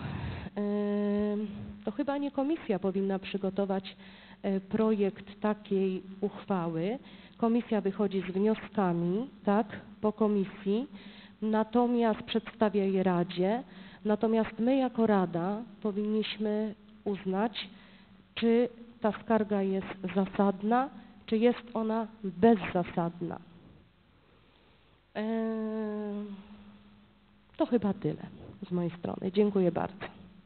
to chyba nie komisja powinna przygotować projekt takiej uchwały. Komisja wychodzi z wnioskami, tak, po komisji, natomiast przedstawia je Radzie. Natomiast my jako Rada powinniśmy uznać, czy ta skarga jest zasadna, czy jest ona bezzasadna. To chyba tyle z mojej strony. Dziękuję bardzo.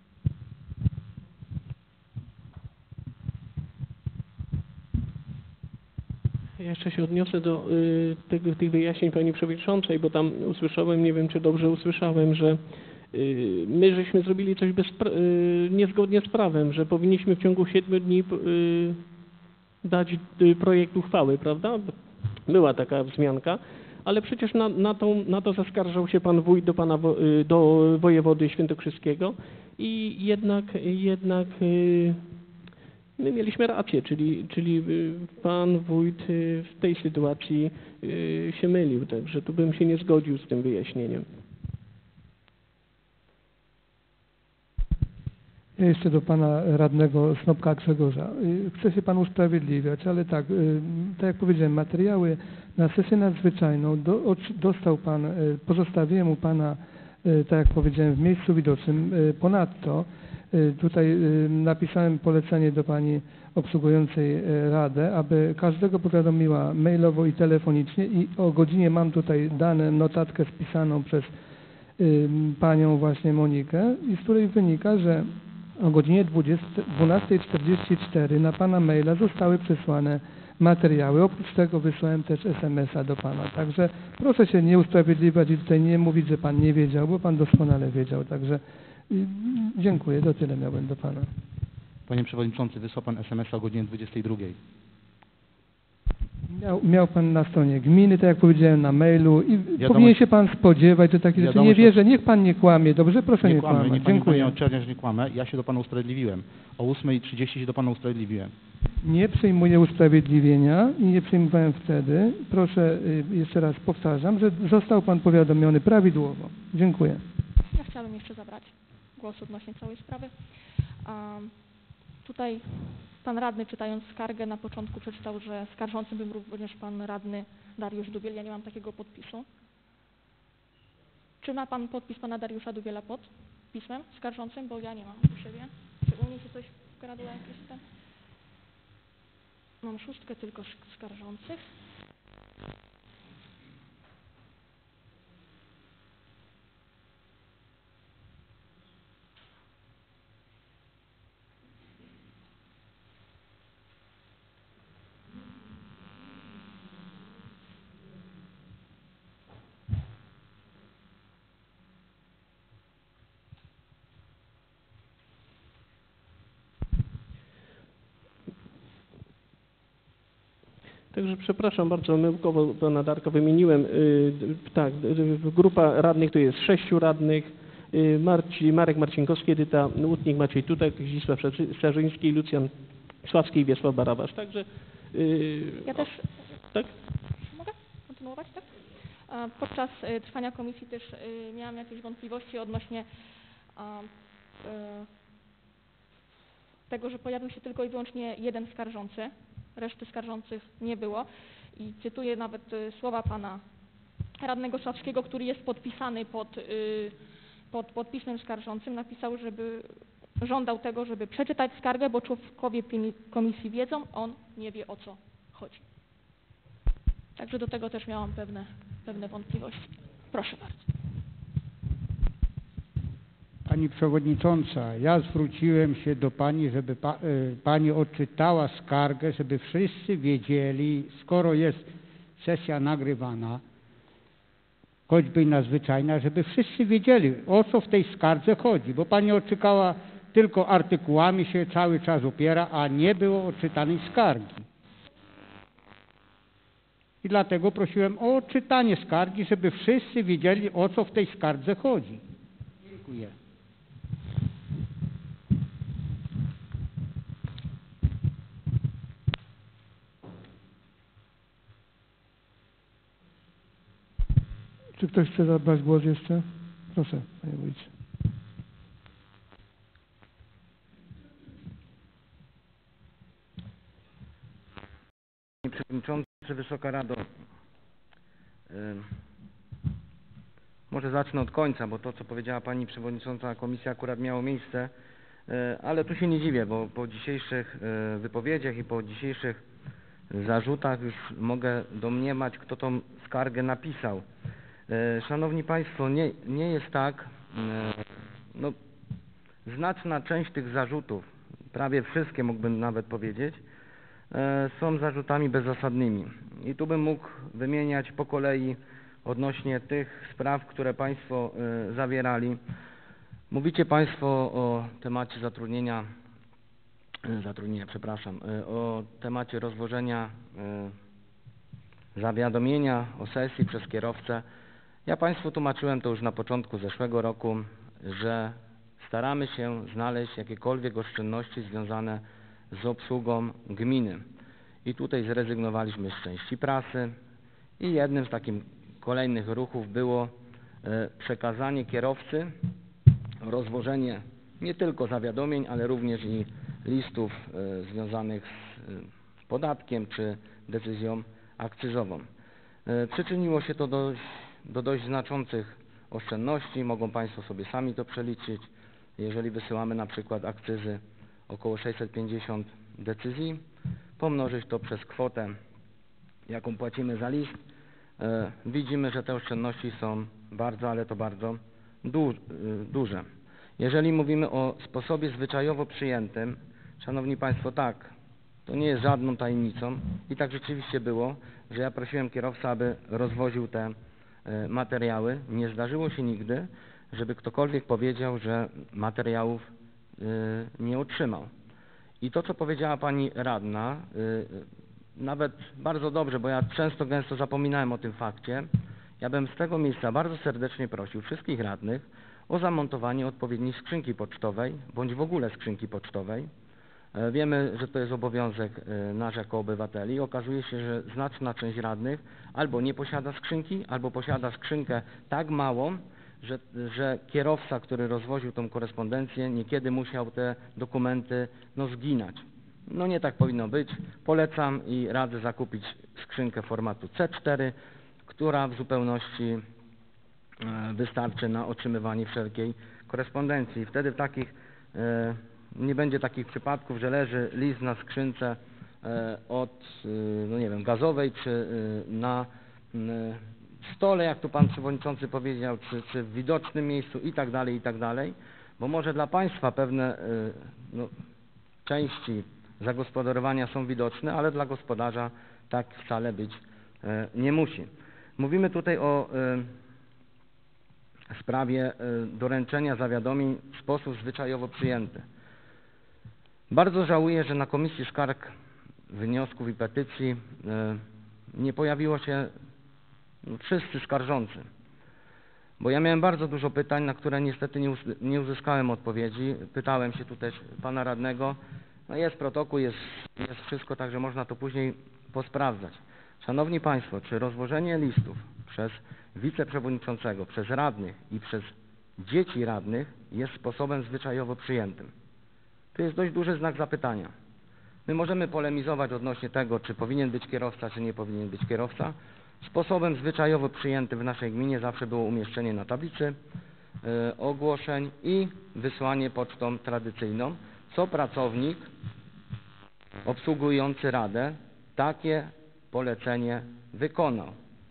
Ja jeszcze się odniosę do tych wyjaśnień pani przewodniczącej, bo tam usłyszałem, nie wiem czy dobrze usłyszałem, że my żeśmy zrobili coś niezgodnie z prawem, że powinniśmy w ciągu 7 dni dać projekt uchwały, prawda? Była taka wzmianka, ale przecież na to zaskarżał się pan wójt do wojewody świętokrzyskiego i jednak my mieliśmy rację, czyli pan wójt w tej sytuacji się mylił, także tu bym się nie zgodził z tym wyjaśnieniem. Ja jeszcze do pana radnego Snopka Grzegorza. Chce się pan usprawiedliwiać, ale tak jak powiedziałem, materiały na sesję nadzwyczajną dostał pan, pozostawiłem u pana, tak jak powiedziałem, w miejscu widocznym. Ponadto tutaj napisałem polecenie do pani obsługującej Radę, aby każdego powiadomiła mailowo i telefonicznie i o godzinie mam tutaj dane, notatkę spisaną przez panią właśnie Monikę i z której wynika, że o godzinie 12:44 na pana maila zostały przesłane materiały. Oprócz tego wysłałem też SMS-a do pana. Także proszę się nie usprawiedliwiać i tutaj nie mówić, że pan nie wiedział, bo pan doskonale wiedział. Także dziękuję. To tyle miałem do pana. Panie Przewodniczący, wysłał pan SMS-a o godzinie 22. Miał pan na stronie gminy, tak jak powiedziałem, na mailu i powinien się pan spodziewać, że takie rzeczy nie wierzę. Niech pan nie kłamie, dobrze? Proszę nie kłamać. Dziękuję. Nie oczerniać, że nie kłamę. Ja się do pana usprawiedliwiłem. O 8:30 się do pana usprawiedliwiłem. Nie przyjmuję usprawiedliwienia i nie przyjmowałem wtedy. Proszę, jeszcze raz powtarzam, że został pan powiadomiony prawidłowo. Dziękuję. Ja chciałabym jeszcze zabrać głos odnośnie całej sprawy. Tutaj pan radny, czytając skargę, na początku przeczytał, że skarżącym był również pan radny Dariusz Dubiel. Ja nie mam takiego podpisu. Czy ma pan podpis pana Dariusza Dubiela pod pismem skarżącym? Bo ja nie mam u siebie. Czy u mnie się coś wkradło jakieś tam? Mam 6 tylko skarżących. Także przepraszam bardzo, myłkowo pana Darka wymieniłem. Tak, grupa radnych to jest 6 radnych. Marek Marcinkowski, Edyta Łutnik, Maciej Tutek, Zdzisław Starzyński, Lucjan Sławski i Wiesław Barabasz. Także... Ja też... Tak? Mogę kontynuować, tak? Podczas trwania komisji też miałam jakieś wątpliwości odnośnie tego, że pojawił się tylko i wyłącznie jeden skarżący, reszty skarżących nie było i cytuję nawet słowa pana radnego Szawskiego, który jest podpisany pod pismem skarżącym, napisał, żeby żądał tego, żeby przeczytać skargę, bo członkowie komisji wiedzą, on nie wie, o co chodzi. Także do tego też miałam pewne wątpliwości. Proszę bardzo. Pani Przewodnicząca, ja zwróciłem się do Pani, żeby Pani odczytała skargę, żeby wszyscy wiedzieli, skoro jest sesja nagrywana, choćby i nadzwyczajna, żeby wszyscy wiedzieli, o co w tej skardze chodzi, bo Pani odczytała tylko artykułami się cały czas opiera, a nie było odczytanej skargi. I dlatego prosiłem o odczytanie skargi, żeby wszyscy wiedzieli, o co w tej skardze chodzi. Dziękuję. Czy ktoś chce zabrać głos jeszcze? Proszę, panie wójcie. Panie Przewodniczący, Wysoka Rado, może zacznę od końca, bo to, co powiedziała Pani Przewodnicząca Komisji, akurat miało miejsce, ale tu się nie dziwię, bo po dzisiejszych wypowiedziach i po dzisiejszych zarzutach już mogę domniemać, kto tą skargę napisał. Szanowni Państwo, nie jest tak, no, znaczna część tych zarzutów, prawie wszystkie mógłbym nawet powiedzieć, są zarzutami bezzasadnymi. I tu bym mógł wymieniać po kolei odnośnie tych spraw, które Państwo zawierali. Mówicie Państwo o temacie o temacie rozwożenia zawiadomienia o sesji przez kierowcę. Ja Państwu tłumaczyłem to już na początku zeszłego roku, że staramy się znaleźć jakiekolwiek oszczędności związane z obsługą gminy. I tutaj zrezygnowaliśmy z części prasy i jednym z takich kolejnych ruchów było przekazanie kierowcy, rozwożenie nie tylko zawiadomień, ale również i listów związanych z podatkiem czy decyzją akcyzową. Przyczyniło się to do dość znaczących oszczędności. Mogą Państwo sobie sami to przeliczyć. Jeżeli wysyłamy na przykład akcyzy około 650 decyzji, pomnożyć to przez kwotę, jaką płacimy za list, widzimy, że te oszczędności są bardzo, ale to bardzo duże. Jeżeli mówimy o sposobie zwyczajowo przyjętym, Szanowni Państwo, tak, to nie jest żadną tajemnicą i tak rzeczywiście było, że ja prosiłem kierowcę, aby rozwoził te materiały. Nie zdarzyło się nigdy, żeby ktokolwiek powiedział, że materiałów nie otrzymał. I to, co powiedziała Pani Radna, nawet bardzo dobrze, bo ja gęsto zapominałem o tym fakcie, ja bym z tego miejsca bardzo serdecznie prosił wszystkich radnych o zamontowanie odpowiedniej skrzynki pocztowej, bądź w ogóle skrzynki pocztowej. Wiemy, że to jest obowiązek nasz jako obywateli. Okazuje się, że znaczna część radnych albo nie posiada skrzynki, albo posiada skrzynkę tak małą, że kierowca, który rozwoził tą korespondencję, niekiedy musiał te dokumenty zginać. No nie tak powinno być. Polecam i radzę zakupić skrzynkę formatu C4, która w zupełności wystarczy na otrzymywanie wszelkiej korespondencji. Wtedy nie będzie takich przypadków, że leży list na skrzynce no nie wiem, gazowej, czy na stole, jak tu Pan Przewodniczący powiedział, czy w widocznym miejscu i tak dalej, bo może dla Państwa pewne części zagospodarowania są widoczne, ale dla gospodarza tak wcale być nie musi. Mówimy tutaj o sprawie doręczenia zawiadomień w sposób zwyczajowo przyjęty. Bardzo żałuję, że na Komisji Skarg, Wniosków i Petycji nie pojawiło się wszyscy skarżący, bo ja miałem bardzo dużo pytań, na które niestety nie uzyskałem odpowiedzi. Pytałem się tu też Pana Radnego, no jest protokół, jest wszystko, także można to później posprawdzać. Szanowni Państwo, czy rozwożenie listów przez wiceprzewodniczącego, przez radnych i przez dzieci radnych jest sposobem zwyczajowo przyjętym. To jest dość duży znak zapytania. My możemy polemizować odnośnie tego, czy powinien być kierowca, czy nie powinien być kierowca. Sposobem zwyczajowo przyjętym w naszej gminie zawsze było umieszczenie na tablicy ogłoszeń i wysłanie pocztą tradycyjną, co pracownik obsługujący radę takie polecenie wykonał.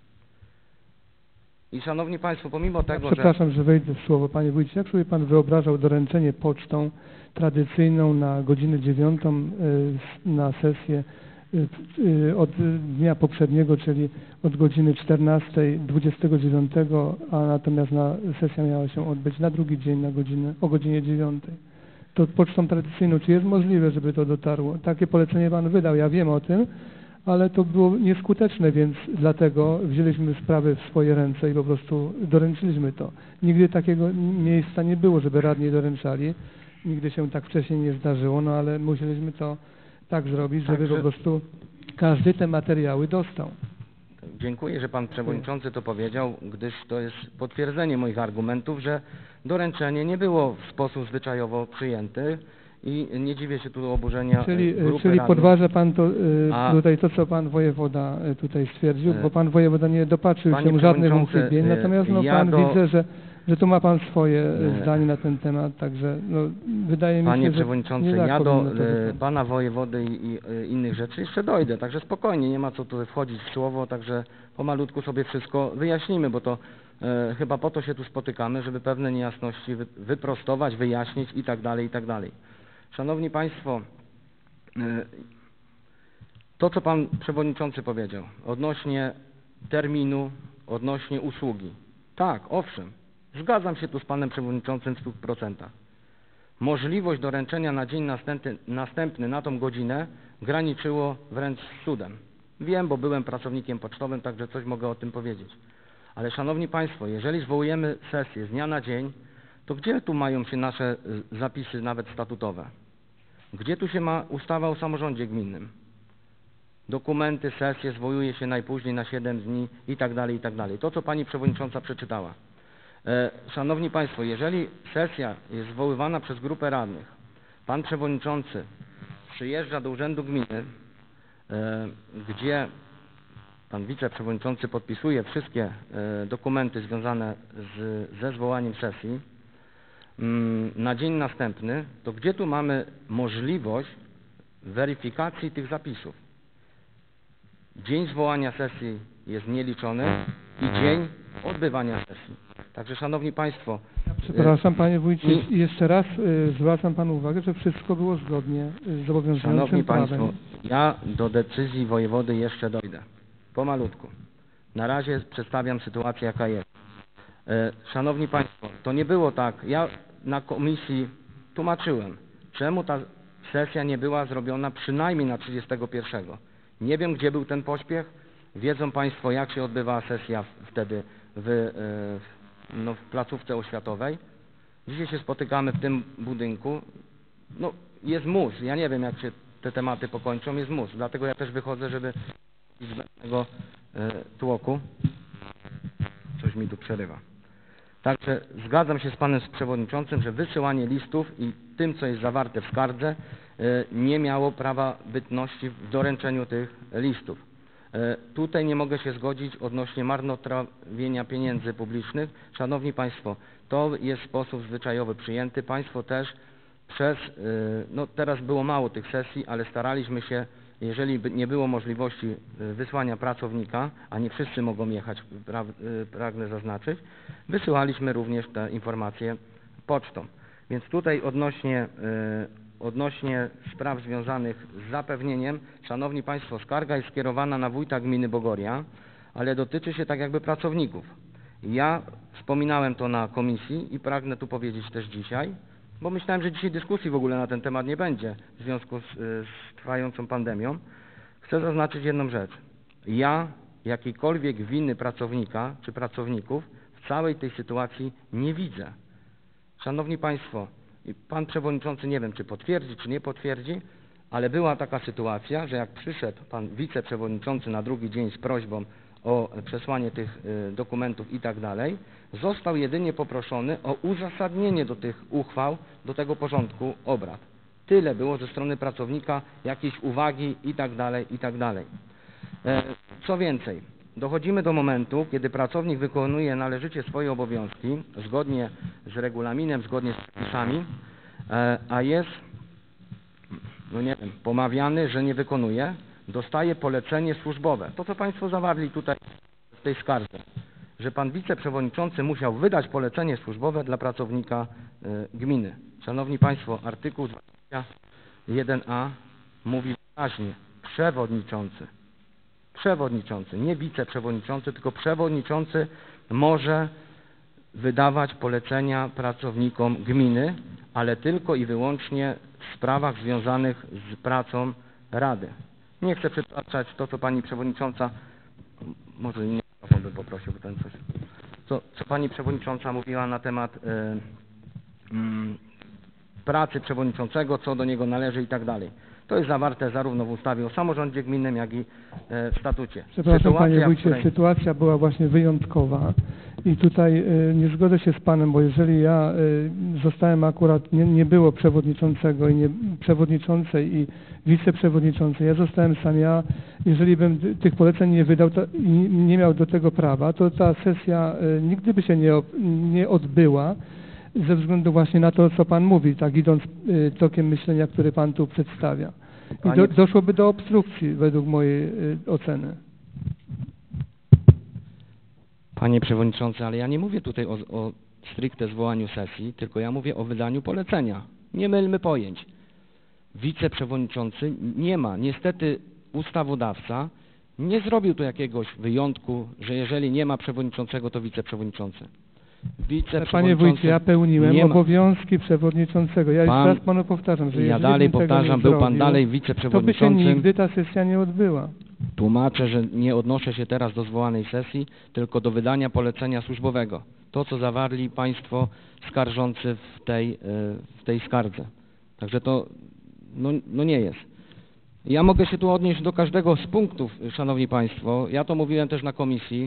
I szanowni państwo, pomimo tego, Przepraszam, że wejdę w słowo. Panie wójcie, jak sobie pan wyobrażał doręczenie pocztą tradycyjną na godzinę 9 na sesję od dnia poprzedniego, czyli od godziny 14:29, a natomiast sesja miała się odbyć na drugi dzień o godzinie 9. To pocztą tradycyjną, czy jest możliwe, żeby to dotarło? Takie polecenie pan wydał, ja wiem o tym, ale to było nieskuteczne, więc dlatego wzięliśmy sprawę w swoje ręce i po prostu doręczyliśmy to. Nigdy takiego miejsca nie było, żeby radni doręczali. Nigdy się tak wcześniej nie zdarzyło, no ale musieliśmy to tak zrobić, żeby po prostu każdy te materiały dostał. Dziękuję, że pan przewodniczący to powiedział, gdyż to jest potwierdzenie moich argumentów, że doręczenie nie było w sposób zwyczajowo przyjęty i nie dziwię się tu oburzenia Czyli radnych. podważa pan to, tutaj to, co pan wojewoda tutaj stwierdził, bo pan wojewoda nie dopatrzył się żadnych uchybień, natomiast no, widzę, że tu ma pan swoje zdanie na ten temat, także no, wydaje mi się, Panie że przewodniczący, nie tak ja do powinno to być. pana wojewody i innych rzeczy jeszcze dojdę, także spokojnie, nie ma co tu wchodzić w słowo, także pomalutku sobie wszystko wyjaśnimy, bo to chyba po to się tu spotykamy, żeby pewne niejasności wyprostować, wyjaśnić i tak dalej, i tak dalej. Szanowni państwo, to co pan przewodniczący powiedział odnośnie terminu, odnośnie usługi. Tak, owszem, zgadzam się tu z panem przewodniczącym w 100%. Możliwość doręczenia na dzień następny na tą godzinę graniczyło wręcz z cudem. Wiem, bo byłem pracownikiem pocztowym, także coś mogę o tym powiedzieć. Ale szanowni państwo, jeżeli zwołujemy sesję z dnia na dzień, to gdzie tu mają się nasze zapisy nawet statutowe? Gdzie tu się ma ustawa o samorządzie gminnym? Dokumenty, sesje zwołuje się najpóźniej na 7 dni i tak dalej, i tak dalej. To, co pani przewodnicząca przeczytała. Szanowni państwo, jeżeli sesja jest zwoływana przez grupę radnych, pan przewodniczący przyjeżdża do urzędu gminy, gdzie pan wiceprzewodniczący podpisuje wszystkie dokumenty związane ze zwołaniem sesji, na dzień następny, to gdzie tu mamy możliwość weryfikacji tych zapisów? Dzień zwołania sesji jest nieliczony i dzień odbywania sesji. Także szanowni państwo... Przepraszam panie wójcie, jeszcze raz zwracam panu uwagę, że wszystko było zgodnie z obowiązującym Szanowni prawem. państwo, ja do decyzji wojewody jeszcze dojdę. Pomalutku. Na razie przedstawiam sytuację, jaka jest. Szanowni państwo, to nie było tak. Ja na komisji tłumaczyłem, czemu ta sesja nie była zrobiona przynajmniej na 31. Nie wiem, gdzie był ten pośpiech. Wiedzą państwo, jak się odbywała sesja wtedy w placówce oświatowej. Dzisiaj się spotykamy w tym budynku. No, jest mus. Ja nie wiem, jak się te tematy pokończą. Jest mus. Dlatego ja też wychodzę, żeby z zbędnego tłoku. Coś mi tu przerywa. Także zgadzam się z panem przewodniczącym, że wysyłanie listów i tym, co jest zawarte w skardze, nie miało prawa bytności w doręczeniu tych listów. Tutaj nie mogę się zgodzić odnośnie marnotrawienia pieniędzy publicznych. Szanowni państwo, to jest sposób zwyczajowy przyjęty. Państwo też no teraz było mało tych sesji, ale staraliśmy się, jeżeli nie było możliwości wysłania pracownika, a nie wszyscy mogą jechać, pragnę zaznaczyć, wysyłaliśmy również te informacje pocztą. Więc tutaj odnośnie spraw związanych z zapewnieniem, szanowni państwo, skarga jest skierowana na wójta gminy Bogoria, ale dotyczy się tak jakby pracowników. Ja wspominałem to na komisji i pragnę tu powiedzieć też dzisiaj, bo myślałem, że dzisiaj dyskusji w ogóle na ten temat nie będzie w związku z trwającą pandemią. Chcę zaznaczyć jedną rzecz. Ja jakiejkolwiek winy pracownika czy pracowników w całej tej sytuacji nie widzę. Szanowni państwo, pan przewodniczący nie wiem, czy potwierdzi, czy nie potwierdzi, ale była taka sytuacja, że jak przyszedł pan wiceprzewodniczący na drugi dzień z prośbą o przesłanie tych dokumentów i tak dalej. Został jedynie poproszony o uzasadnienie do tych uchwał, do tego porządku obrad. Tyle było ze strony pracownika, jakieś uwagi i tak dalej, i tak dalej. Co więcej, dochodzimy do momentu, kiedy pracownik wykonuje należycie swoje obowiązki, zgodnie z regulaminem, zgodnie z przepisami, a jest, no nie wiem, pomawiany, że nie wykonuje, dostaje polecenie służbowe. To, co Państwo zawarli tutaj w tej skardze, że Pan Wiceprzewodniczący musiał wydać polecenie służbowe dla pracownika gminy. Szanowni Państwo, artykuł 21a mówi wyraźnie, przewodniczący, nie wiceprzewodniczący, tylko przewodniczący może wydawać polecenia pracownikom gminy, ale tylko i wyłącznie w sprawach związanych z pracą Rady. Nie chcę przytaczać to, co Pani Przewodnicząca, może nie bym poprosił ten coś, co Pani Przewodnicząca mówiła na temat pracy Przewodniczącego, co do niego należy i tak dalej. To jest zawarte zarówno w ustawie o samorządzie gminnym, jak i w statucie. Przepraszam Panie Wójcie, sytuacja była właśnie wyjątkowa i tutaj nie zgodzę się z Panem, bo jeżeli ja zostałem akurat, nie było przewodniczącego i przewodniczącej i wiceprzewodniczącej, ja zostałem sam ja, jeżeli bym tych poleceń nie wydał i nie miał do tego prawa, to ta sesja nigdy by się nie odbyła, ze względu właśnie na to, co Pan mówi, tak idąc tokiem myślenia, który Pan tu przedstawia. I doszłoby do obstrukcji według mojej oceny. Panie Przewodniczący, ale ja nie mówię tutaj o stricte zwołaniu sesji, tylko ja mówię o wydaniu polecenia. Nie mylmy pojęć. Wiceprzewodniczący nie ma. Niestety ustawodawca nie zrobił tu jakiegoś wyjątku, że jeżeli nie ma przewodniczącego, to wiceprzewodniczący. Panie Wójcie, ja pełniłem obowiązki przewodniczącego. Ja już raz Panu powtarzam, że ja dalej powtarzam, był Pan dalej wiceprzewodniczącym. To by się nigdy ta sesja nie odbyła. Tłumaczę, że nie odnoszę się teraz do zwołanej sesji, tylko do wydania polecenia służbowego. To, co zawarli Państwo skarżący w tej skardze. Także to no nie jest. Ja mogę się tu odnieść do każdego z punktów, Szanowni Państwo. Ja to mówiłem też na komisji.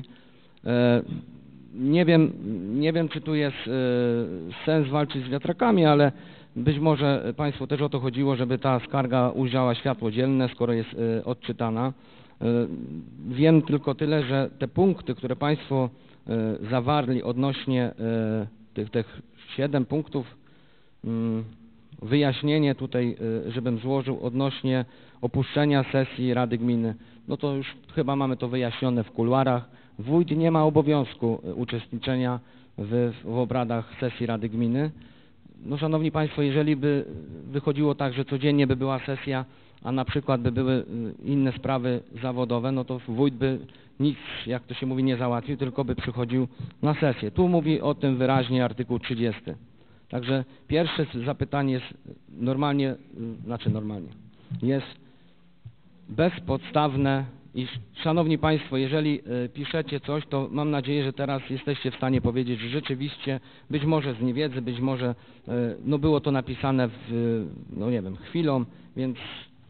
Nie wiem, czy tu jest sens walczyć z wiatrakami, ale być może Państwu też o to chodziło, żeby ta skarga ujrzała światło dzienne, skoro jest odczytana. Wiem tylko tyle, że te punkty, które Państwo zawarli odnośnie tych 7 punktów, wyjaśnienie tutaj, żebym złożył odnośnie opuszczenia sesji Rady Gminy, no to już chyba mamy to wyjaśnione w kuluarach. Wójt nie ma obowiązku uczestniczenia w obradach sesji Rady Gminy. No Szanowni Państwo, jeżeli by wychodziło tak, że codziennie by była sesja, a na przykład by były inne sprawy zawodowe, no to wójt by nic, jak to się mówi, nie załatwił, tylko by przychodził na sesję. Tu mówi o tym wyraźnie artykuł 30. Także pierwsze zapytanie jest normalnie, jest bezpodstawne i Szanowni Państwo, jeżeli piszecie coś, to mam nadzieję, że teraz jesteście w stanie powiedzieć, że rzeczywiście, być może z niewiedzy, być może no było to napisane chwilą, więc...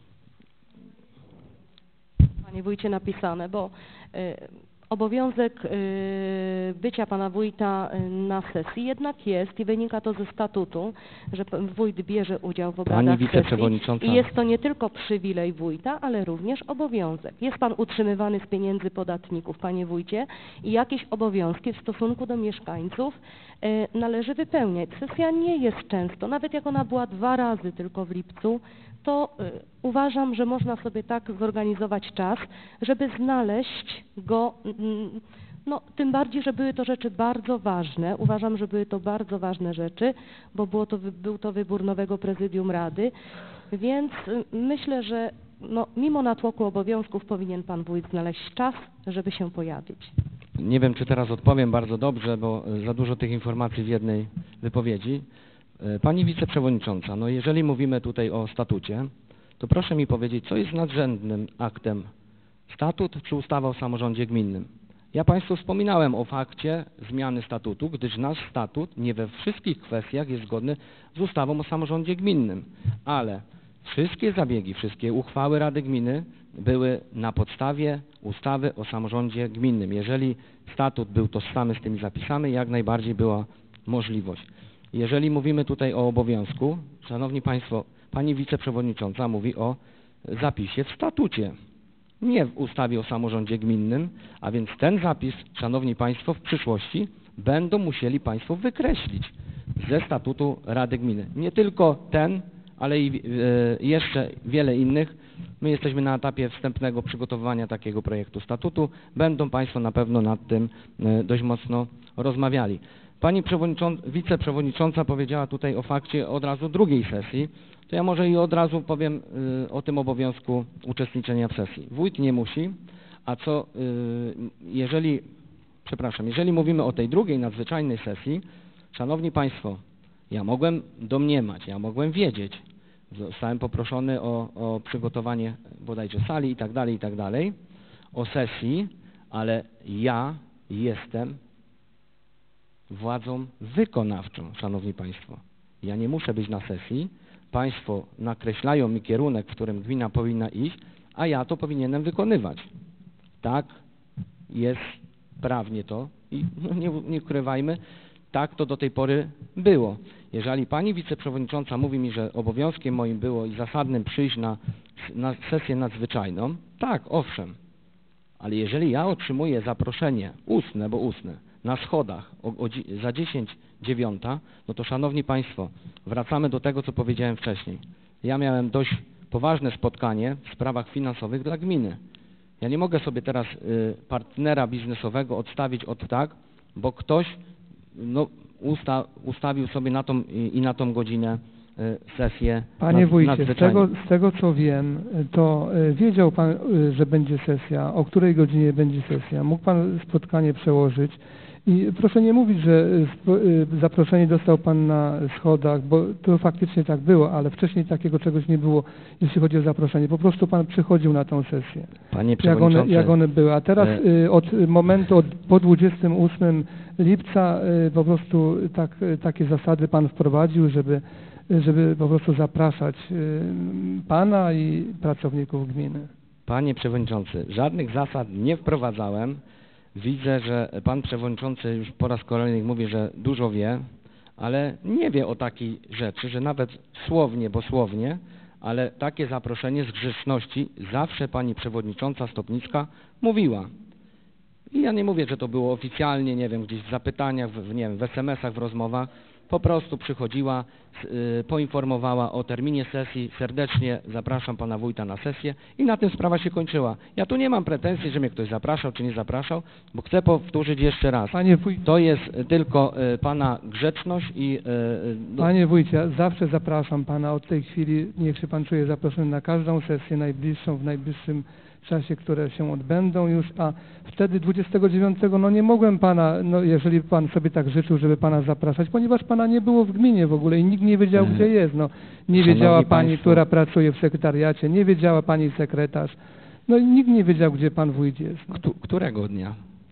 Panie Wójcie, napisane, bo obowiązek bycia Pana Wójta na sesji jednak jest i wynika to ze statutu, że Wójt bierze udział w obradach sesji i jest to nie tylko przywilej Wójta, ale również obowiązek. Jest Pan utrzymywany z pieniędzy podatników, Panie Wójcie, i jakieś obowiązki w stosunku do mieszkańców należy wypełniać. Sesja nie jest często, nawet jak ona była 2 razy tylko w lipcu, to uważam, że można sobie tak zorganizować czas, żeby znaleźć go, no tym bardziej, że były to rzeczy bardzo ważne. Uważam, że były to bardzo ważne rzeczy, bo był to wybór nowego prezydium Rady, więc myślę, że no, mimo natłoku obowiązków powinien Pan Wójt znaleźć czas, żeby się pojawić. Nie wiem, czy teraz odpowiem bardzo dobrze, bo za dużo tych informacji w jednej wypowiedzi. Pani Wiceprzewodnicząca, no jeżeli mówimy tutaj o statucie, to proszę mi powiedzieć, co jest nadrzędnym aktem? Statut czy ustawa o samorządzie gminnym? Ja Państwu wspominałem o fakcie zmiany statutu, gdyż nasz statut nie we wszystkich kwestiach jest zgodny z ustawą o samorządzie gminnym, ale wszystkie zabiegi, wszystkie uchwały Rady Gminy były na podstawie ustawy o samorządzie gminnym. Jeżeli statut był tożsamy z tymi zapisami, jak najbardziej była możliwość. Jeżeli mówimy tutaj o obowiązku, szanowni państwo, pani wiceprzewodnicząca mówi o zapisie w statucie, nie w ustawie o samorządzie gminnym, a więc ten zapis, szanowni państwo, w przyszłości będą musieli państwo wykreślić ze statutu Rady Gminy. Nie tylko ten, ale i jeszcze wiele innych. My jesteśmy na etapie wstępnego przygotowywania takiego projektu statutu. Będą państwo na pewno nad tym dość mocno rozmawiali. Pani wiceprzewodnicząca powiedziała tutaj o fakcie od razu drugiej sesji, to ja może i od razu powiem o tym obowiązku uczestniczenia w sesji. Wójt nie musi, a co jeżeli mówimy o tej drugiej nadzwyczajnej sesji, szanowni państwo, ja mogłem domniemać, ja mogłem wiedzieć, zostałem poproszony o przygotowanie bodajże sali i tak dalej, o sesji, ale ja jestem władzą wykonawczą, szanowni państwo. Ja nie muszę być na sesji, państwo nakreślają mi kierunek, w którym gmina powinna iść, a ja to powinienem wykonywać. Tak jest prawnie to i nie ukrywajmy, tak to do tej pory było. Jeżeli pani wiceprzewodnicząca mówi mi, że obowiązkiem moim było i zasadnym przyjść na sesję nadzwyczajną, tak, owszem, ale jeżeli ja otrzymuję zaproszenie ustne, na schodach za 10:09, no to szanowni państwo, wracamy do tego, co powiedziałem wcześniej. Ja miałem dość poważne spotkanie w sprawach finansowych dla gminy. Ja nie mogę sobie teraz partnera biznesowego odstawić bo ktoś ustawił sobie na tą godzinę sesję. Panie wójcie, z tego co wiem, to wiedział pan, że będzie sesja, o której godzinie będzie sesja. Mógł pan spotkanie przełożyć. I proszę nie mówić, że zaproszenie dostał pan na schodach, bo to faktycznie tak było, ale wcześniej takiego czegoś nie było, jeśli chodzi o zaproszenie. Po prostu pan przychodził na tą sesję, Panie przewodniczący, jak one były. A teraz od momentu po 28 lipca po prostu takie zasady pan wprowadził, żeby po prostu zapraszać pana i pracowników gminy. Panie przewodniczący, żadnych zasad nie wprowadzałem. Widzę, że pan przewodniczący już po raz kolejny mówi, że dużo wie, ale nie wie o takiej rzeczy, że nawet słownie, ale takie zaproszenie z grzeczności zawsze pani przewodnicząca Stopnicka mówiła. I ja nie mówię, że to było oficjalnie, nie wiem, gdzieś w zapytaniach, w SMS-ach, w rozmowach. Po prostu przychodziła, poinformowała o terminie sesji, serdecznie zapraszam pana wójta na sesję i na tym sprawa się kończyła. Ja tu nie mam pretensji, że mnie ktoś zapraszał czy nie zapraszał, bo chcę powtórzyć jeszcze raz. To jest tylko pana grzeczność i... Panie wójcie, ja zawsze zapraszam pana od tej chwili, niech się pan czuje zaproszony na każdą sesję najbliższą, w najbliższym czasie, które się odbędą już, a wtedy 29, nie mogłem pana, jeżeli pan sobie tak życzył, żeby pana zapraszać, ponieważ pana nie było w gminie w ogóle i nikt nie wiedział, gdzie jest. Nie wiedziała pani, która pracuje w sekretariacie, nie wiedziała pani sekretarz, i nikt nie wiedział, gdzie pan wójt jest. Którego dnia?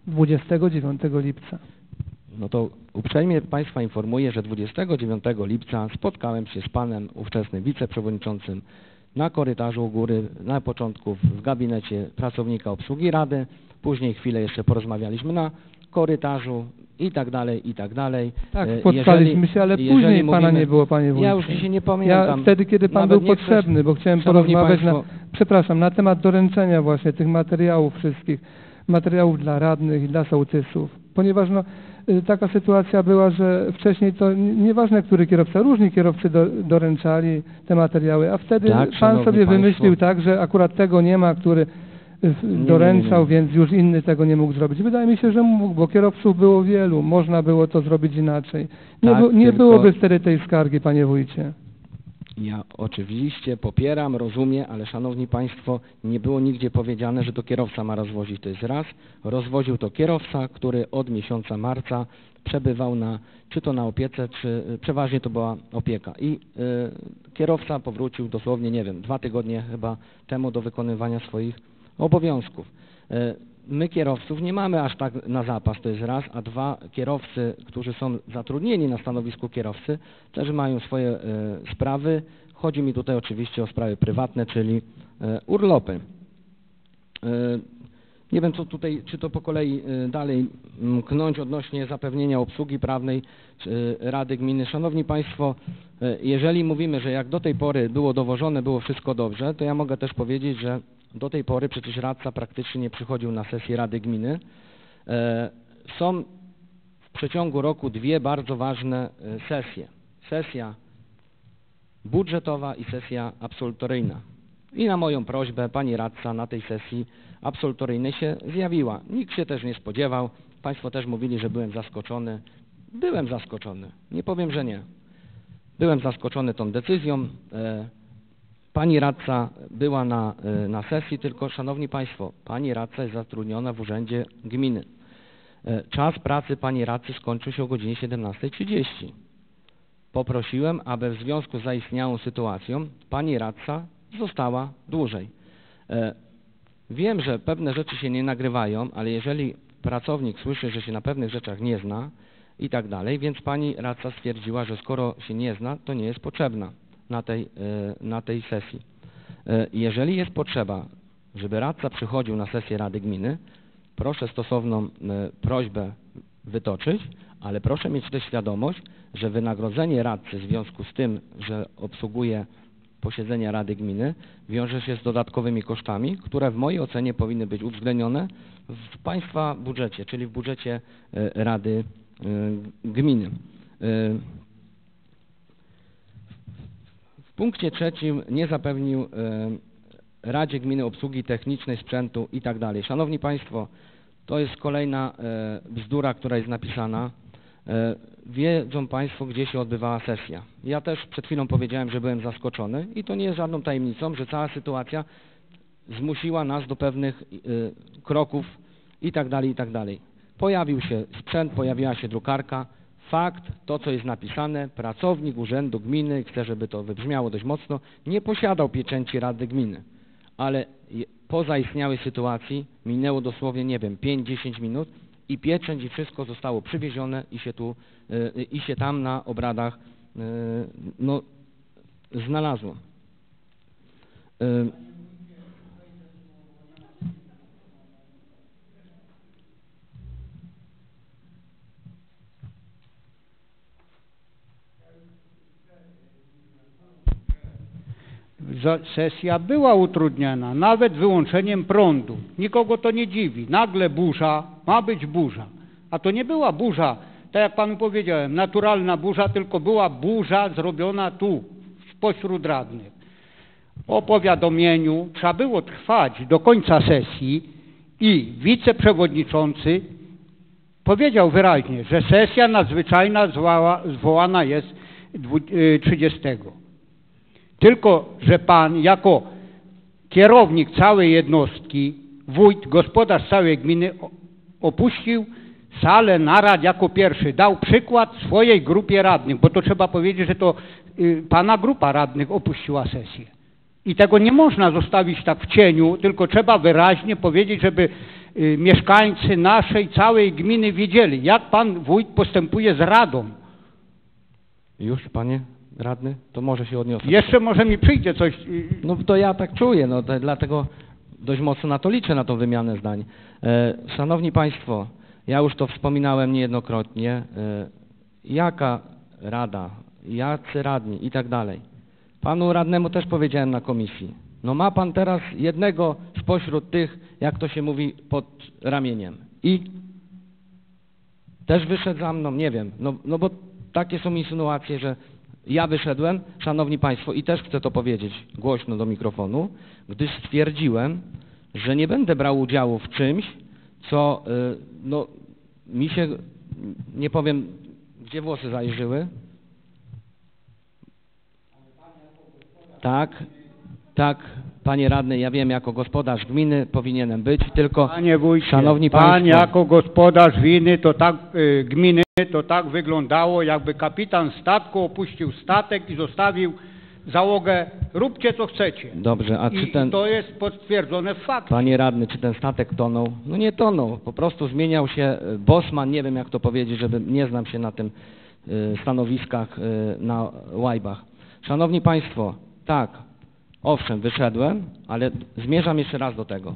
29 lipca. No to uprzejmie państwa informuję, że 29 lipca spotkałem się z panem ówczesnym wiceprzewodniczącym na korytarzu u góry, na początku w gabinecie pracownika obsługi rady, później chwilę jeszcze porozmawialiśmy na korytarzu i tak dalej, i tak dalej. Tak, spotkaliśmy się, ale później pana nie było, panie wójcie. Ja już dzisiaj nie pamiętam. Ja wtedy, kiedy pan był potrzebny, bo chciałem porozmawiać na temat doręczenia właśnie tych materiałów wszystkich, materiałów dla radnych i dla sołtysów, ponieważ taka sytuacja była, że wcześniej to nieważne, który kierowca, różni kierowcy doręczali te materiały, a wtedy pan sobie wymyślił tak, że akurat tego nie ma, który doręczał, więc już inny tego nie mógł zrobić. Wydaje mi się, że mógł, bo kierowców było wielu, można było to zrobić inaczej. Nie byłoby wtedy tej skargi, panie wójcie. Ja oczywiście popieram, rozumiem, ale szanowni państwo, nie było nigdzie powiedziane, że to kierowca ma rozwozić. To jest raz. Rozwoził to kierowca, który od miesiąca marca przebywał czy to na opiece, czy przeważnie to była opieka. I kierowca powrócił dosłownie, 2 tygodnie chyba temu do wykonywania swoich obowiązków. My kierowców nie mamy aż tak na zapas, to jest raz, a dwa, kierowcy, którzy są zatrudnieni na stanowisku kierowcy, też mają swoje sprawy. Chodzi mi tutaj oczywiście o sprawy prywatne, czyli urlopy. Nie wiem, co tutaj, czy to po kolei dalej knąć odnośnie zapewnienia obsługi prawnej Rady Gminy. Szanowni Państwo, jeżeli mówimy, że jak do tej pory było dowożone, było wszystko dobrze, to ja mogę też powiedzieć, że do tej pory przecież radca praktycznie nie przychodził na sesję Rady Gminy. Są w przeciągu roku dwie bardzo ważne sesje. Sesja budżetowa i sesja absolutoryjna. I na moją prośbę pani radca na tej sesji absolutoryjnej się zjawiła. Nikt się też nie spodziewał. Państwo też mówili, że byłem zaskoczony. Byłem zaskoczony. Nie powiem, że nie. Byłem zaskoczony tą decyzją. Pani radca była na sesji, tylko szanowni Państwo, pani radca jest zatrudniona w urzędzie gminy. Czas pracy pani radcy skończył się o godzinie 17:30. Poprosiłem, aby w związku z zaistniałą sytuacją pani radca została dłużej. Wiem, że pewne rzeczy się nie nagrywają, ale jeżeli pracownik słyszy, że się na pewnych rzeczach nie zna i tak dalej, więc pani radca stwierdziła, że skoro się nie zna, to nie jest potrzebna na tej sesji. Jeżeli jest potrzeba, żeby radca przychodził na sesję Rady Gminy, proszę stosowną prośbę wytoczyć, ale proszę mieć też świadomość, że wynagrodzenie radcy w związku z tym, że obsługuje posiedzenia Rady Gminy, wiąże się z dodatkowymi kosztami, które w mojej ocenie powinny być uwzględnione w Państwa budżecie, czyli w budżecie Rady Gminy. W punkcie trzecim nie zapewnił Radzie Gminy obsługi technicznej, sprzętu i tak dalej. Szanowni Państwo, to jest kolejna bzdura, która jest napisana. Wiedzą Państwo, gdzie się odbywała sesja. Ja też przed chwilą powiedziałem, że byłem zaskoczony i to nie jest żadną tajemnicą, że cała sytuacja zmusiła nas do pewnych kroków i tak dalej, i tak dalej. Pojawił się sprzęt, pojawiła się drukarka. Fakt, to co jest napisane, pracownik urzędu gminy, chcę, żeby to wybrzmiało dość mocno, nie posiadał pieczęci Rady Gminy, ale po zaistniałej sytuacji minęło dosłownie, nie wiem, 5-10 minut i pieczęć i wszystko zostało przywiezione i się tam na obradach no, znalazło. Sesja była utrudniana, nawet wyłączeniem prądu. Nikogo to nie dziwi. Nagle burza, ma być burza. A to nie była burza, tak jak panu powiedziałem, naturalna burza, tylko była burza zrobiona tu, spośród radnych. O powiadomieniu trzeba było trwać do końca sesji i wiceprzewodniczący powiedział wyraźnie, że sesja nadzwyczajna zwołana jest 30. Tylko że pan jako kierownik całej jednostki, wójt, gospodarz całej gminy opuścił salę narad jako pierwszy. Dał przykład swojej grupie radnych, bo to trzeba powiedzieć, że to pana grupa radnych opuściła sesję. I tego nie można zostawić tak w cieniu, tylko trzeba wyraźnie powiedzieć, żeby mieszkańcy naszej całej gminy wiedzieli, jak pan wójt postępuje z radą. Już, panie radny, to może się odniosę. Jeszcze może mi przyjdzie coś. No to ja tak czuję, no to dlatego dość mocno na to liczę, na tą wymianę zdań. Szanowni Państwo, ja już to wspominałem niejednokrotnie, jaka rada, jacy radni i tak dalej. Panu radnemu też powiedziałem na komisji, no ma pan teraz jednego spośród tych, jak to się mówi, pod ramieniem i też wyszedł za mną, nie wiem, no bo takie są insynuacje, że ja wyszedłem, szanowni Państwo, i też chcę to powiedzieć głośno do mikrofonu, gdyż stwierdziłem, że nie będę brał udziału w czymś, co no, mi się, nie powiem, gdzie włosy zajrzyły. Tak, panie radny, ja wiem, jako gospodarz gminy powinienem być, tylko, panie wójcie, szanowni pan Państwo, jako gospodarz gminy, to tak wyglądało, jakby kapitan statku opuścił statek i zostawił załogę, róbcie co chcecie. Dobrze, a czy ten... to jest potwierdzone w fakcie. Panie radny, czy ten statek tonął? No nie tonął, po prostu zmieniał się bosman, nie wiem jak to powiedzieć, żeby nie znam się na tym stanowiskach na łajbach. Szanowni Państwo, tak, owszem, wyszedłem, ale zmierzam jeszcze raz do tego.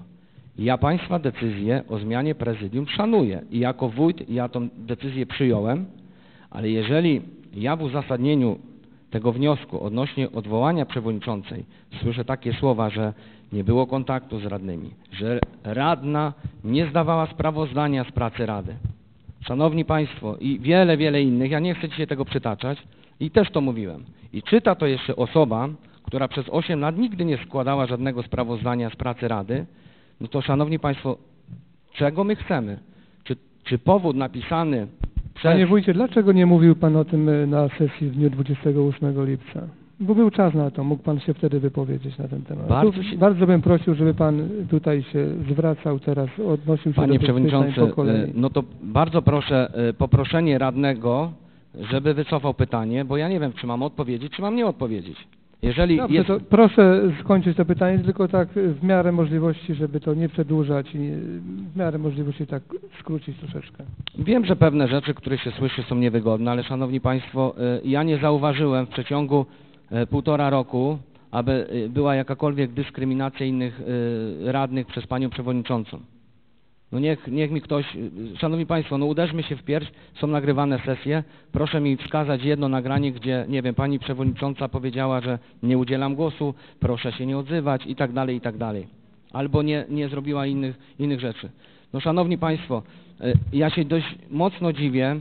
Ja Państwa decyzję o zmianie prezydium szanuję i jako wójt ja tą decyzję przyjąłem, ale jeżeli ja w uzasadnieniu tego wniosku odnośnie odwołania przewodniczącej słyszę takie słowa, że nie było kontaktu z radnymi, że radna nie zdawała sprawozdania z pracy rady. Szanowni Państwo, i wiele, wiele innych, ja nie chcę dzisiaj tego przytaczać i też to mówiłem. I czyta to jeszcze osoba, która przez 8 lat nigdy nie składała żadnego sprawozdania z pracy rady, no to szanowni Państwo, czego my chcemy? Czy powód napisany przez... Panie wójcie, dlaczego nie mówił pan o tym na sesji w dniu 28 lipca? Bo był czas na to, mógł pan się wtedy wypowiedzieć na ten temat. Bardzo bym prosił, żeby pan tutaj się zwracał teraz, odnosił się Panie do tych pytań Przewodniczący, po kolei. no to bardzo proszę, poproszenie radnego, żeby wycofał pytanie, bo ja nie wiem, czy mam odpowiedzieć, czy mam nie odpowiedzieć. Jeżeli Dobrze, jest... to proszę skończyć to pytanie, tylko tak w miarę możliwości, żeby to nie przedłużać i w miarę możliwości tak skrócić troszeczkę. Wiem, że pewne rzeczy, które się słyszy, są niewygodne, ale Szanowni Państwo, ja nie zauważyłem w przeciągu 1,5 roku, aby była jakakolwiek dyskryminacja innych radnych przez Panią Przewodniczącą. No niech mi ktoś, Szanowni Państwo, no uderzmy się w pierś, są nagrywane sesje, proszę mi wskazać jedno nagranie, gdzie, nie wiem, Pani Przewodnicząca powiedziała, że nie udzielam głosu, proszę się nie odzywać i tak dalej, albo nie zrobiła innych rzeczy. No Szanowni Państwo, ja się dość mocno dziwię,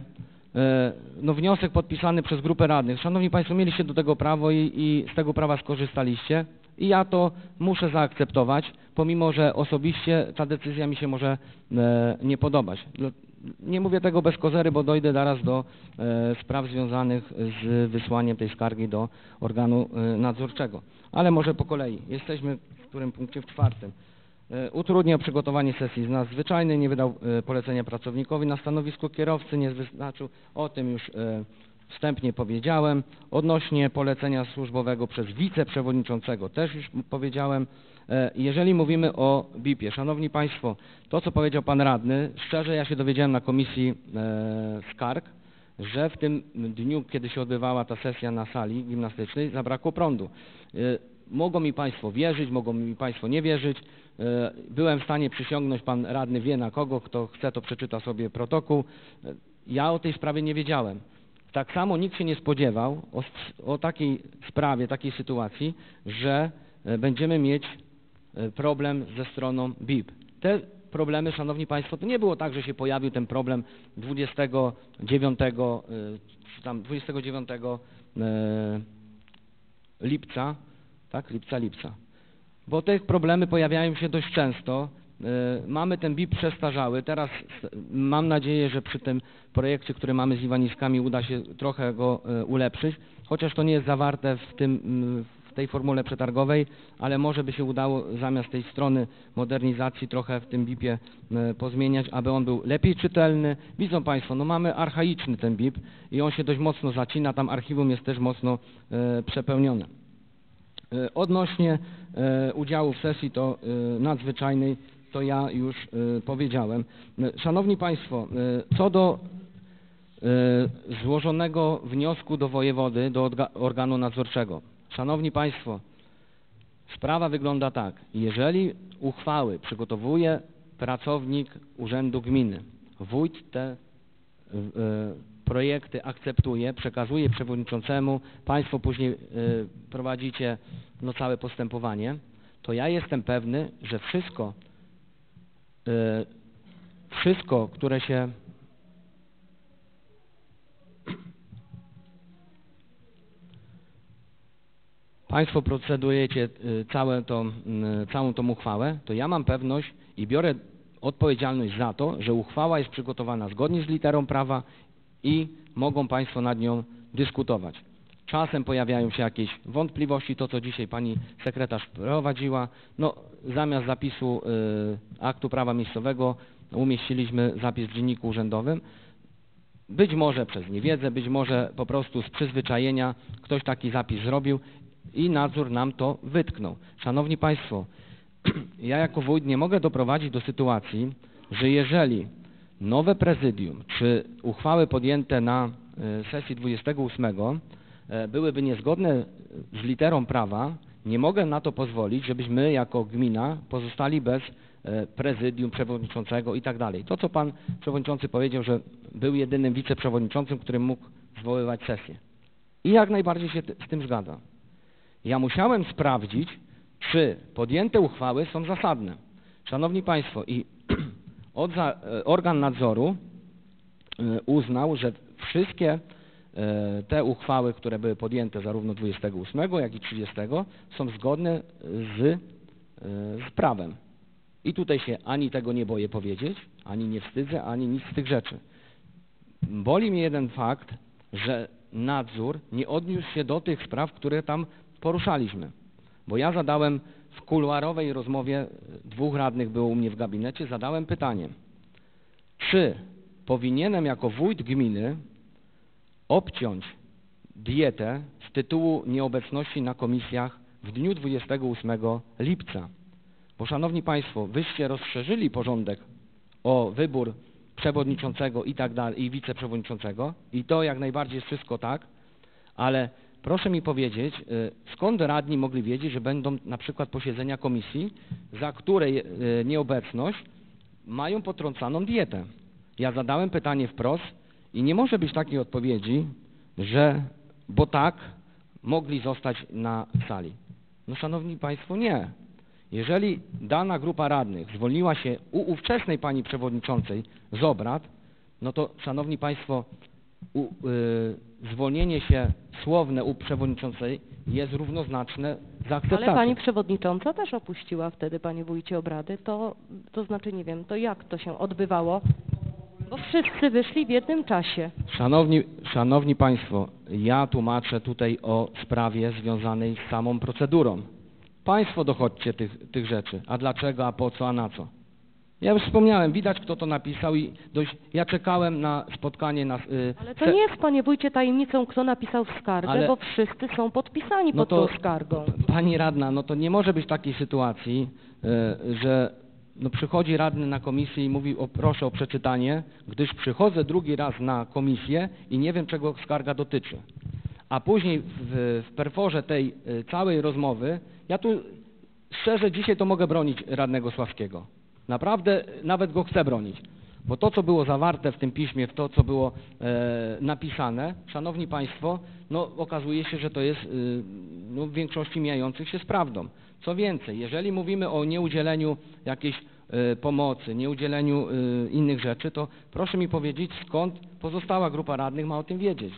no wniosek podpisany przez grupę radnych. Szanowni Państwo, mieliście do tego prawo i z tego prawa skorzystaliście i ja to muszę zaakceptować, pomimo że osobiście ta decyzja mi się może nie podobać. Nie mówię tego bez kozery, bo dojdę zaraz do spraw związanych z wysłaniem tej skargi do organu nadzorczego. Ale może po kolei. Jesteśmy w którym punkcie? W 4. Utrudniał przygotowanie sesji nadzwyczajnej, nie wydał polecenia pracownikowi na stanowisku kierowcy, nie wyznaczył, o tym już wstępnie powiedziałem. Odnośnie polecenia służbowego przez wiceprzewodniczącego też już powiedziałem. Jeżeli mówimy o BIP-ie, Szanowni Państwo, to co powiedział Pan Radny, szczerze ja się dowiedziałem na komisji skarg, że w tym dniu, kiedy się odbywała ta sesja na sali gimnastycznej, zabrakło prądu. Mogą mi Państwo wierzyć, mogą mi Państwo nie wierzyć. Byłem w stanie przysiągnąć, Pan Radny wie na kogo, kto chce to przeczyta sobie protokół. Ja o tej sprawie nie wiedziałem. Tak samo nikt się nie spodziewał o takiej sprawie, takiej sytuacji, że będziemy mieć problem ze stroną BIP. Te problemy, Szanowni Państwo, to nie było tak, że się pojawił ten problem 29 lipca, tak? Lipca. Bo te problemy pojawiają się dość często. Mamy ten BIP przestarzały. Teraz mam nadzieję, że przy tym projekcie, który mamy z Iwaniskami, uda się trochę go ulepszyć, chociaż to nie jest zawarte w tej formule przetargowej, ale może by się udało zamiast tej strony modernizacji trochę w tym BIP-ie pozmieniać, aby on był lepiej czytelny. Widzą Państwo, no mamy archaiczny ten BIP i on się dość mocno zacina, tam archiwum jest też mocno przepełnione. Odnośnie udziału w sesji nadzwyczajnej, to ja już powiedziałem. Szanowni Państwo, co do złożonego wniosku do wojewody, do organu nadzorczego. Szanowni Państwo, sprawa wygląda tak. Jeżeli uchwały przygotowuje pracownik Urzędu Gminy, wójt te projekty akceptuje, przekazuje przewodniczącemu, Państwo później prowadzicie całe postępowanie, to ja jestem pewny, że wszystko, które się Państwo procedujecie całą tą uchwałę, to ja mam pewność i biorę odpowiedzialność za to, że uchwała jest przygotowana zgodnie z literą prawa i mogą Państwo nad nią dyskutować. Czasem pojawiają się jakieś wątpliwości, to co dzisiaj Pani sekretarz prowadziła, no zamiast zapisu aktu prawa miejscowego umieściliśmy zapis w dzienniku urzędowym. Być może przez niewiedzę, być może po prostu z przyzwyczajenia ktoś taki zapis zrobił i nadzór nam to wytknął. Szanowni Państwo, ja jako wójt nie mogę doprowadzić do sytuacji, że jeżeli nowe prezydium czy uchwały podjęte na sesji 28 byłyby niezgodne z literą prawa, nie mogę na to pozwolić, żebyśmy jako gmina pozostali bez prezydium, przewodniczącego i tak dalej. To, co pan przewodniczący powiedział, że był jedynym wiceprzewodniczącym, który mógł zwoływać sesję. I jak najbardziej się z tym zgadzam. Ja musiałem sprawdzić, czy podjęte uchwały są zasadne. Szanowni Państwo, i organ nadzoru uznał, że wszystkie te uchwały, które były podjęte zarówno 28, jak i 30 są zgodne z prawem. I tutaj się ani tego nie boję powiedzieć, ani nie wstydzę, ani nic z tych rzeczy. Boli mnie jeden fakt, że nadzór nie odniósł się do tych spraw, które tam poruszaliśmy. Bo ja zadałem w kuluarowej rozmowie, 2 radnych było u mnie w gabinecie, zadałem pytanie, czy powinienem jako wójt gminy obciąć dietę z tytułu nieobecności na komisjach w dniu 28 lipca. Bo szanowni Państwo, wyście rozszerzyli porządek o wybór przewodniczącego i tak dalej, i wiceprzewodniczącego i to jak najbardziej jest wszystko tak, ale proszę mi powiedzieć, skąd radni mogli wiedzieć, że będą na przykład posiedzenia komisji, za której nieobecność mają potrącaną dietę. Ja zadałem pytanie wprost i nie może być takiej odpowiedzi, że bo tak mogli zostać na sali. No szanowni Państwo, nie. Jeżeli dana grupa radnych zwolniła się u ówczesnej pani przewodniczącej z obrad, no to szanowni Państwo, zwolnienie się słowne u przewodniczącej jest równoznaczne z akceptacją. Ale pani przewodnicząca też opuściła wtedy, panie wójcie, obrady. To znaczy, nie wiem, to jak to się odbywało? Bo wszyscy wyszli w jednym czasie. Szanowni Państwo, ja tłumaczę tutaj o sprawie związanej z samą procedurą. Państwo dochodźcie tych rzeczy. A dlaczego, a po co, a na co? Ja już wspomniałem, widać kto to napisał i ja czekałem na spotkanie na... Ale to nie jest, panie wójcie, tajemnicą, kto napisał skargę, bo wszyscy są podpisani pod tą skargą. Pani radna, no to nie może być takiej sytuacji, że przychodzi radny na komisję i mówi proszę o przeczytanie, gdyż przychodzę drugi raz na komisję i nie wiem, czego skarga dotyczy. A później w perforze tej całej rozmowy, ja tu szczerze dzisiaj to mogę bronić radnego Sławskiego. Naprawdę nawet go chcę bronić. Bo to, co było zawarte w tym piśmie, w to, co było napisane, szanowni Państwo, no okazuje się, że to jest w większości mijających się z prawdą. Co więcej, jeżeli mówimy o nieudzieleniu jakiejś pomocy, nieudzieleniu innych rzeczy, to proszę mi powiedzieć, skąd pozostała grupa radnych ma o tym wiedzieć.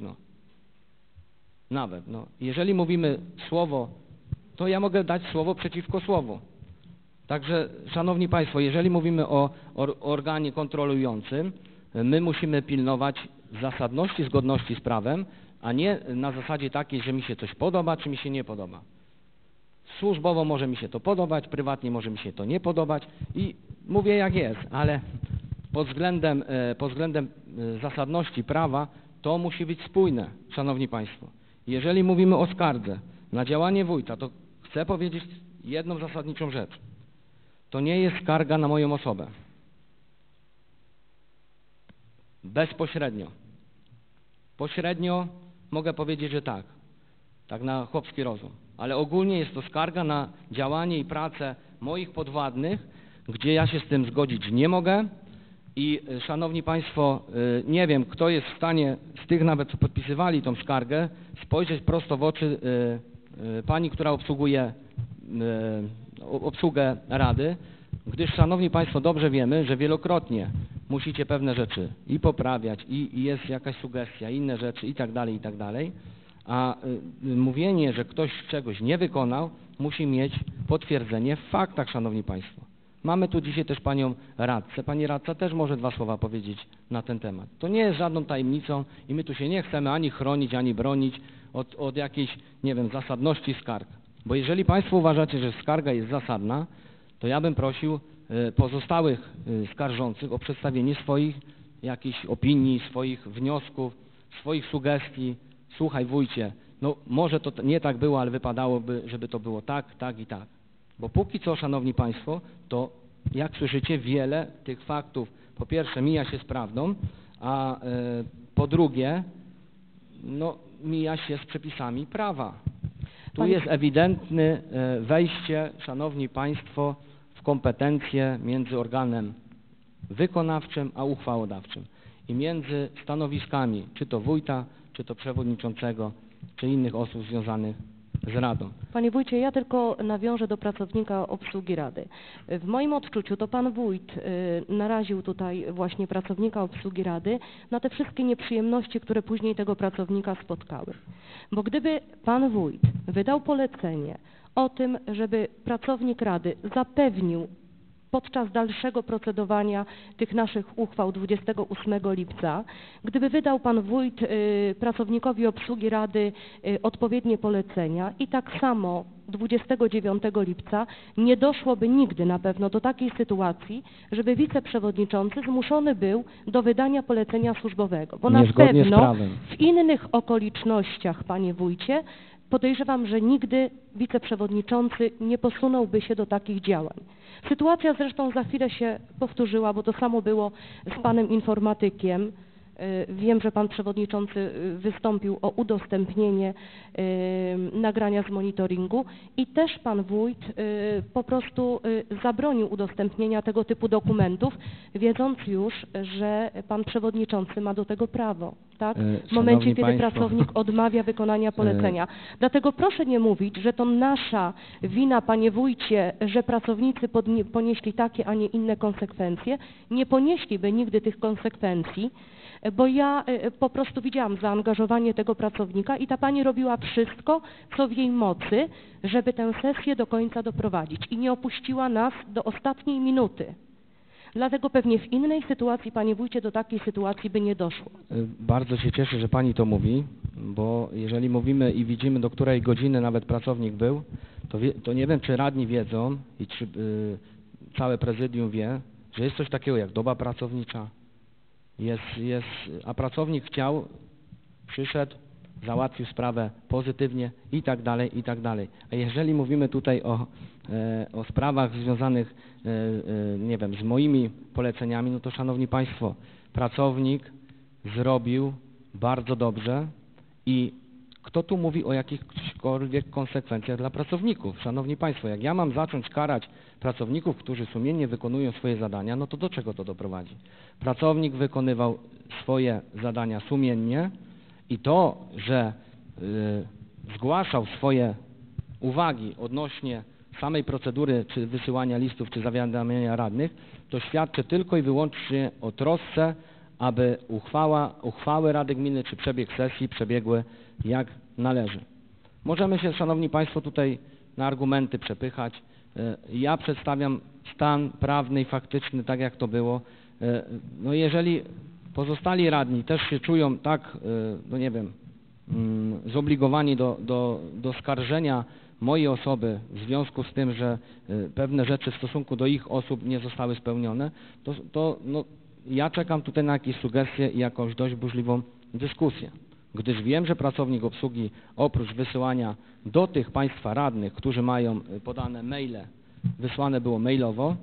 Nawet. Jeżeli mówimy słowo, to ja mogę dać słowo przeciwko słowu. Także, szanowni Państwo, jeżeli mówimy o organie kontrolującym, my musimy pilnować zasadności, zgodności z prawem, a nie na zasadzie takiej, że mi się coś podoba, czy mi się nie podoba. Służbowo może mi się to podobać, prywatnie może mi się to nie podobać i mówię jak jest, ale pod względem zasadności prawa to musi być spójne, szanowni Państwo. Jeżeli mówimy o skardze na działanie wójta, to chcę powiedzieć jedną zasadniczą rzecz. To nie jest skarga na moją osobę. Bezpośrednio. Pośrednio mogę powiedzieć, że tak. Tak na chłopski rozum. Ale ogólnie jest to skarga na działanie i pracę moich podwładnych, gdzie ja się z tym zgodzić nie mogę. I szanowni Państwo, nie wiem, kto jest w stanie z tych nawet, co podpisywali tą skargę, spojrzeć prosto w oczy pani, która obsługuje obsługę Rady, gdyż, szanowni Państwo, dobrze wiemy, że wielokrotnie musicie pewne rzeczy i poprawiać, i jest jakaś sugestia, inne rzeczy i tak dalej, a mówienie, że ktoś czegoś nie wykonał, musi mieć potwierdzenie w faktach, szanowni Państwo. Mamy tu dzisiaj też panią radcę. Pani radca też może 2 słowa powiedzieć na ten temat. To nie jest żadną tajemnicą i my tu się nie chcemy ani chronić, ani bronić od jakiejś, nie wiem, zasadności skarg. Bo jeżeli Państwo uważacie, że skarga jest zasadna, to ja bym prosił pozostałych skarżących o przedstawienie swoich jakichś opinii, swoich wniosków, swoich sugestii. Słuchaj wójcie, no może to nie tak było, ale wypadałoby, żeby to było tak, tak i tak. Bo póki co, szanowni Państwo, to jak słyszycie, wiele tych faktów po pierwsze mija się z prawdą, a po drugie, no mija się z przepisami prawa. Tu jest ewidentne wejście, szanowni Państwo, w w kompetencje między organem wykonawczym a uchwałodawczym i między stanowiskami, czy to wójta, czy to przewodniczącego, czy innych osób związanych z Radą. Panie wójcie, ja tylko nawiążę do pracownika obsługi Rady. W moim odczuciu to pan wójt naraził tutaj właśnie pracownika obsługi Rady na te wszystkie nieprzyjemności, które później tego pracownika spotkały. Bo gdyby pan wójt wydał polecenie o tym, żeby pracownik Rady zapewnił podczas dalszego procedowania tych naszych uchwał 28 lipca, gdyby wydał pan wójt pracownikowi obsługi Rady odpowiednie polecenia i tak samo 29 lipca nie doszłoby nigdy na pewno do takiej sytuacji, żeby wiceprzewodniczący zmuszony był do wydania polecenia służbowego. Bo na Niezgodnie z pewno prawem. w innych okolicznościach, panie wójcie, podejrzewam, że nigdy wiceprzewodniczący nie posunąłby się do takich działań. Sytuacja zresztą za chwilę się powtórzyła, bo to samo było z panem informatykiem. Wiem, że pan przewodniczący wystąpił o udostępnienie nagrania z monitoringu i też pan wójt po prostu zabronił udostępnienia tego typu dokumentów, wiedząc już, że pan przewodniczący ma do tego prawo, tak? W momencie, kiedy Państwo, pracownik odmawia wykonania polecenia. Dlatego proszę nie mówić, że to nasza wina, panie wójcie, że pracownicy ponieśli takie, a nie inne konsekwencje. Nie ponieśliby nigdy tych konsekwencji, bo ja po prostu widziałam zaangażowanie tego pracownika i ta pani robiła wszystko, co w jej mocy, żeby tę sesję do końca doprowadzić i nie opuściła nas do ostatniej minuty. Dlatego pewnie w innej sytuacji, panie wójcie, do takiej sytuacji by nie doszło. Bardzo się cieszę, że pani to mówi, bo jeżeli mówimy i widzimy, do której godziny nawet pracownik był, to nie wiem, czy radni wiedzą i czy całe prezydium wie, że jest coś takiego jak doba pracownicza. A pracownik przyszedł, załatwił sprawę pozytywnie i tak dalej, i tak dalej. A jeżeli mówimy tutaj o sprawach związanych, nie wiem, z moimi poleceniami, no to szanowni państwo, pracownik zrobił bardzo dobrze i kto tu mówi o jakichkolwiek konsekwencjach dla pracowników? Szanowni państwo, jak ja mam zacząć karać pracowników, którzy sumiennie wykonują swoje zadania, no to do czego to doprowadzi? Pracownik wykonywał swoje zadania sumiennie i to, że zgłaszał swoje uwagi odnośnie samej procedury, czy wysyłania listów, czy zawiadamiania radnych, to świadczy tylko i wyłącznie o trosce, aby uchwały Rady Gminy, czy przebieg sesji przebiegły jak należy. Możemy się, szanowni państwo, tutaj na argumenty przepychać. Ja przedstawiam stan prawny i faktyczny, tak jak to było. No jeżeli pozostali radni też się czują tak, no nie wiem, zobligowani do skarżenia mojej osoby w związku z tym, że pewne rzeczy w stosunku do ich osób nie zostały spełnione, to no, ja czekam tutaj na jakieś sugestie i jakąś dość burzliwą dyskusję, gdyż wiem, że pracownik obsługi oprócz wysyłania do tych państwa radnych, którzy mają podane maile, wysłane było mailowo,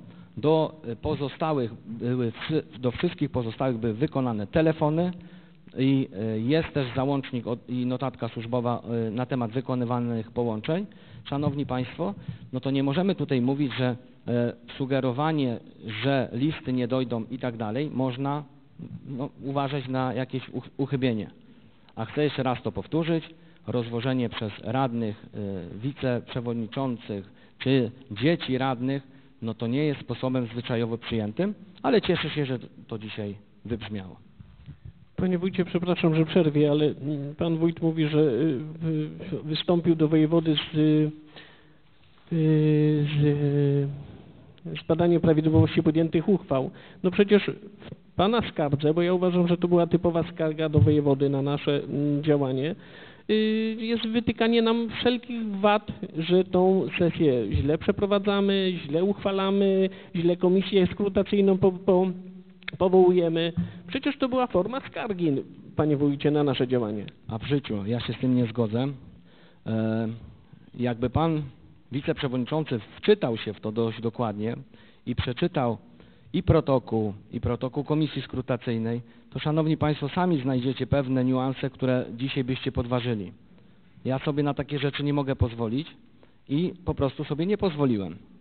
do wszystkich pozostałych były wykonane telefony i jest też załącznik i notatka służbowa na temat wykonywanych połączeń. Szanowni państwo, no to nie możemy tutaj mówić, że sugerowanie, że listy nie dojdą i tak dalej, można uważać na jakieś uchybienie. A chcę jeszcze raz to powtórzyć, rozwożenie przez radnych, wiceprzewodniczących czy dzieci radnych, no to nie jest sposobem zwyczajowo przyjętym, ale cieszę się, że to dzisiaj wybrzmiało. Panie wójcie, przepraszam, że przerwię, ale pan wójt mówi, że wystąpił do wojewody z badaniem prawidłowości podjętych uchwał. No przecież w pana skardze, bo ja uważam, że to była typowa skarga do wojewody na nasze działanie, jest wytykanie nam wszelkich wad, że tą sesję źle przeprowadzamy, źle uchwalamy, źle komisję skrutacyjną powołujemy. Przecież to była forma skargi, panie wójcie, na nasze działanie. A w życiu ja się z tym nie zgodzę. Jakby pan wiceprzewodniczący wczytał się w to dość dokładnie i przeczytał i protokół komisji skrutacyjnej, to szanowni państwo sami znajdziecie pewne niuanse, które dzisiaj byście podważyli. Ja sobie na takie rzeczy nie mogę pozwolić i po prostu sobie nie pozwoliłem.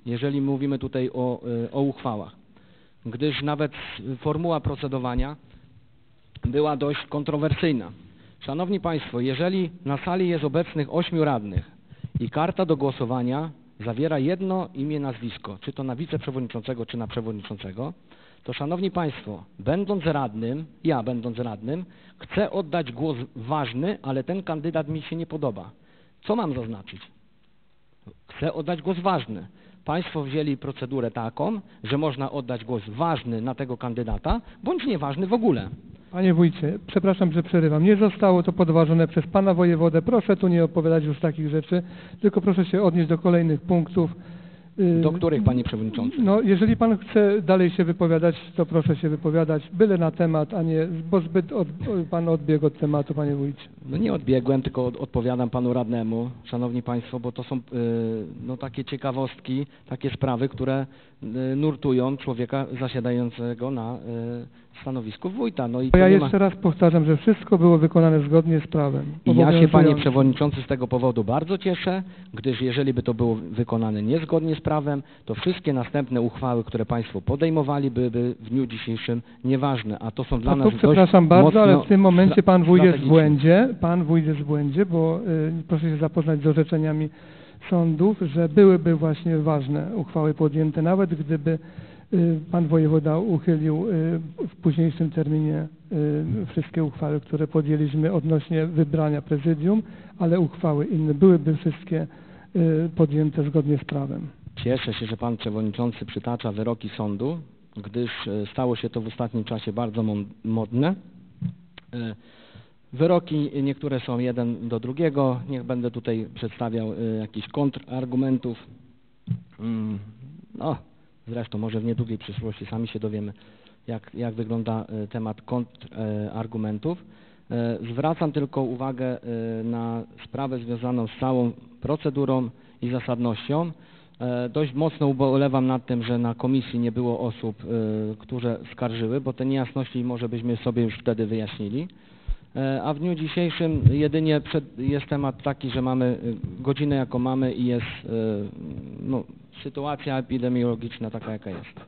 jeżeli mówimy tutaj o uchwałach, gdyż nawet formuła procedowania była dość kontrowersyjna. Szanowni Państwo, jeżeli na sali jest obecnych 8 radnych i karta do głosowania zawiera jedno imię, nazwisko, czy to na wiceprzewodniczącego, czy na przewodniczącego, to szanowni Państwo, ja będąc radnym, chcę oddać głos ważny, ale ten kandydat mi się nie podoba. Co mam zaznaczyć? Chcę oddać głos ważny. Państwo wzięli procedurę taką, że można oddać głos ważny na tego kandydata, bądź nieważny w ogóle. Panie wójcie, przepraszam, że przerywam. Nie zostało to podważone przez pana wojewodę. Proszę tu nie opowiadać już takich rzeczy, tylko proszę się odnieść do kolejnych punktów. Do których, panie przewodniczący? No, jeżeli pan chce dalej się wypowiadać, to proszę się wypowiadać, byle na temat, a nie, bo zbyt pan odbiegł od tematu, panie wójcie. No nie odbiegłem, tylko odpowiadam panu radnemu, szanowni państwo, bo to są no, takie ciekawostki, takie sprawy, które nurtują człowieka zasiadającego na stanowisku wójta. No i ja jeszcze raz powtarzam, że wszystko było wykonane zgodnie z prawem. I ja się, panie przewodniczący, z tego powodu bardzo cieszę, gdyż jeżeli by to było wykonane niezgodnie z prawem, to wszystkie następne uchwały, które państwo podejmowali, byłyby w dniu dzisiejszym nieważne, a to są dla nas przepraszam bardzo, ale w tym momencie pan wójt jest w błędzie, bo proszę się zapoznać z orzeczeniami sądów, że byłyby właśnie ważne uchwały podjęte, nawet gdyby pan wojewoda uchylił w późniejszym terminie wszystkie uchwały, które podjęliśmy odnośnie wybrania prezydium, ale uchwały inne byłyby wszystkie podjęte zgodnie z prawem. Cieszę się, że pan przewodniczący przytacza wyroki sądu, gdyż stało się to w ostatnim czasie bardzo modne. Wyroki niektóre są jeden do drugiego, nie będę tutaj przedstawiał jakichś kontrargumentów. No, zresztą może w niedługiej przyszłości sami się dowiemy, jak wygląda temat kontrargumentów. Zwracam tylko uwagę na sprawę związaną z całą procedurą i zasadnością. Dość mocno ubolewam nad tym, że na komisji nie było osób, które skarżyły, bo te niejasności może byśmy sobie już wtedy wyjaśnili. A w dniu dzisiejszym jedynie jest temat taki, że mamy godzinę jaką mamy i jest no, sytuacja epidemiologiczna taka jaka jest.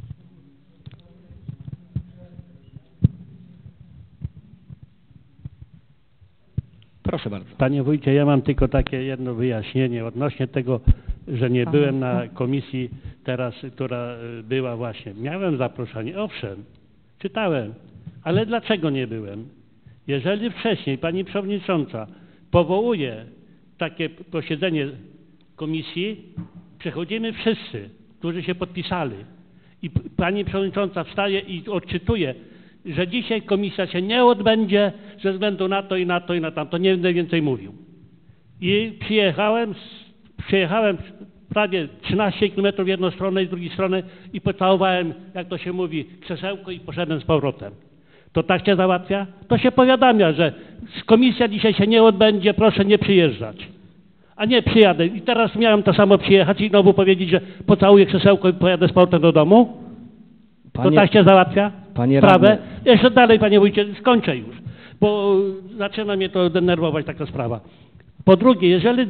Proszę bardzo. Panie wójcie, ja mam tylko takie jedno wyjaśnienie odnośnie tego, że nie byłem na komisji teraz, która była właśnie. Miałem zaproszenie, owszem, czytałem, ale dlaczego nie byłem? Jeżeli wcześniej pani przewodnicząca powołuje takie posiedzenie komisji, przechodzimy wszyscy, którzy się podpisali i pani przewodnicząca wstaje i odczytuje, że dzisiaj komisja się nie odbędzie ze względu na to i na to i na tamto. Nie będę więcej mówił. I przyjechałem prawie 13 km w jedną stronę i z drugiej strony i pocałowałem, jak to się mówi, krzesełko i poszedłem z powrotem. To tak się załatwia? To się powiadamia, że komisja dzisiaj się nie odbędzie, proszę nie przyjeżdżać. A nie przyjadę. I teraz miałem to samo przyjechać i znowu powiedzieć, że pocałuję krzesełko i pojadę z powrotem do domu? To tak się załatwia? Sprawę? Jeszcze dalej, panie wójcie, skończę już, bo zaczyna mnie to denerwować taka sprawa. Po drugie, jeżeli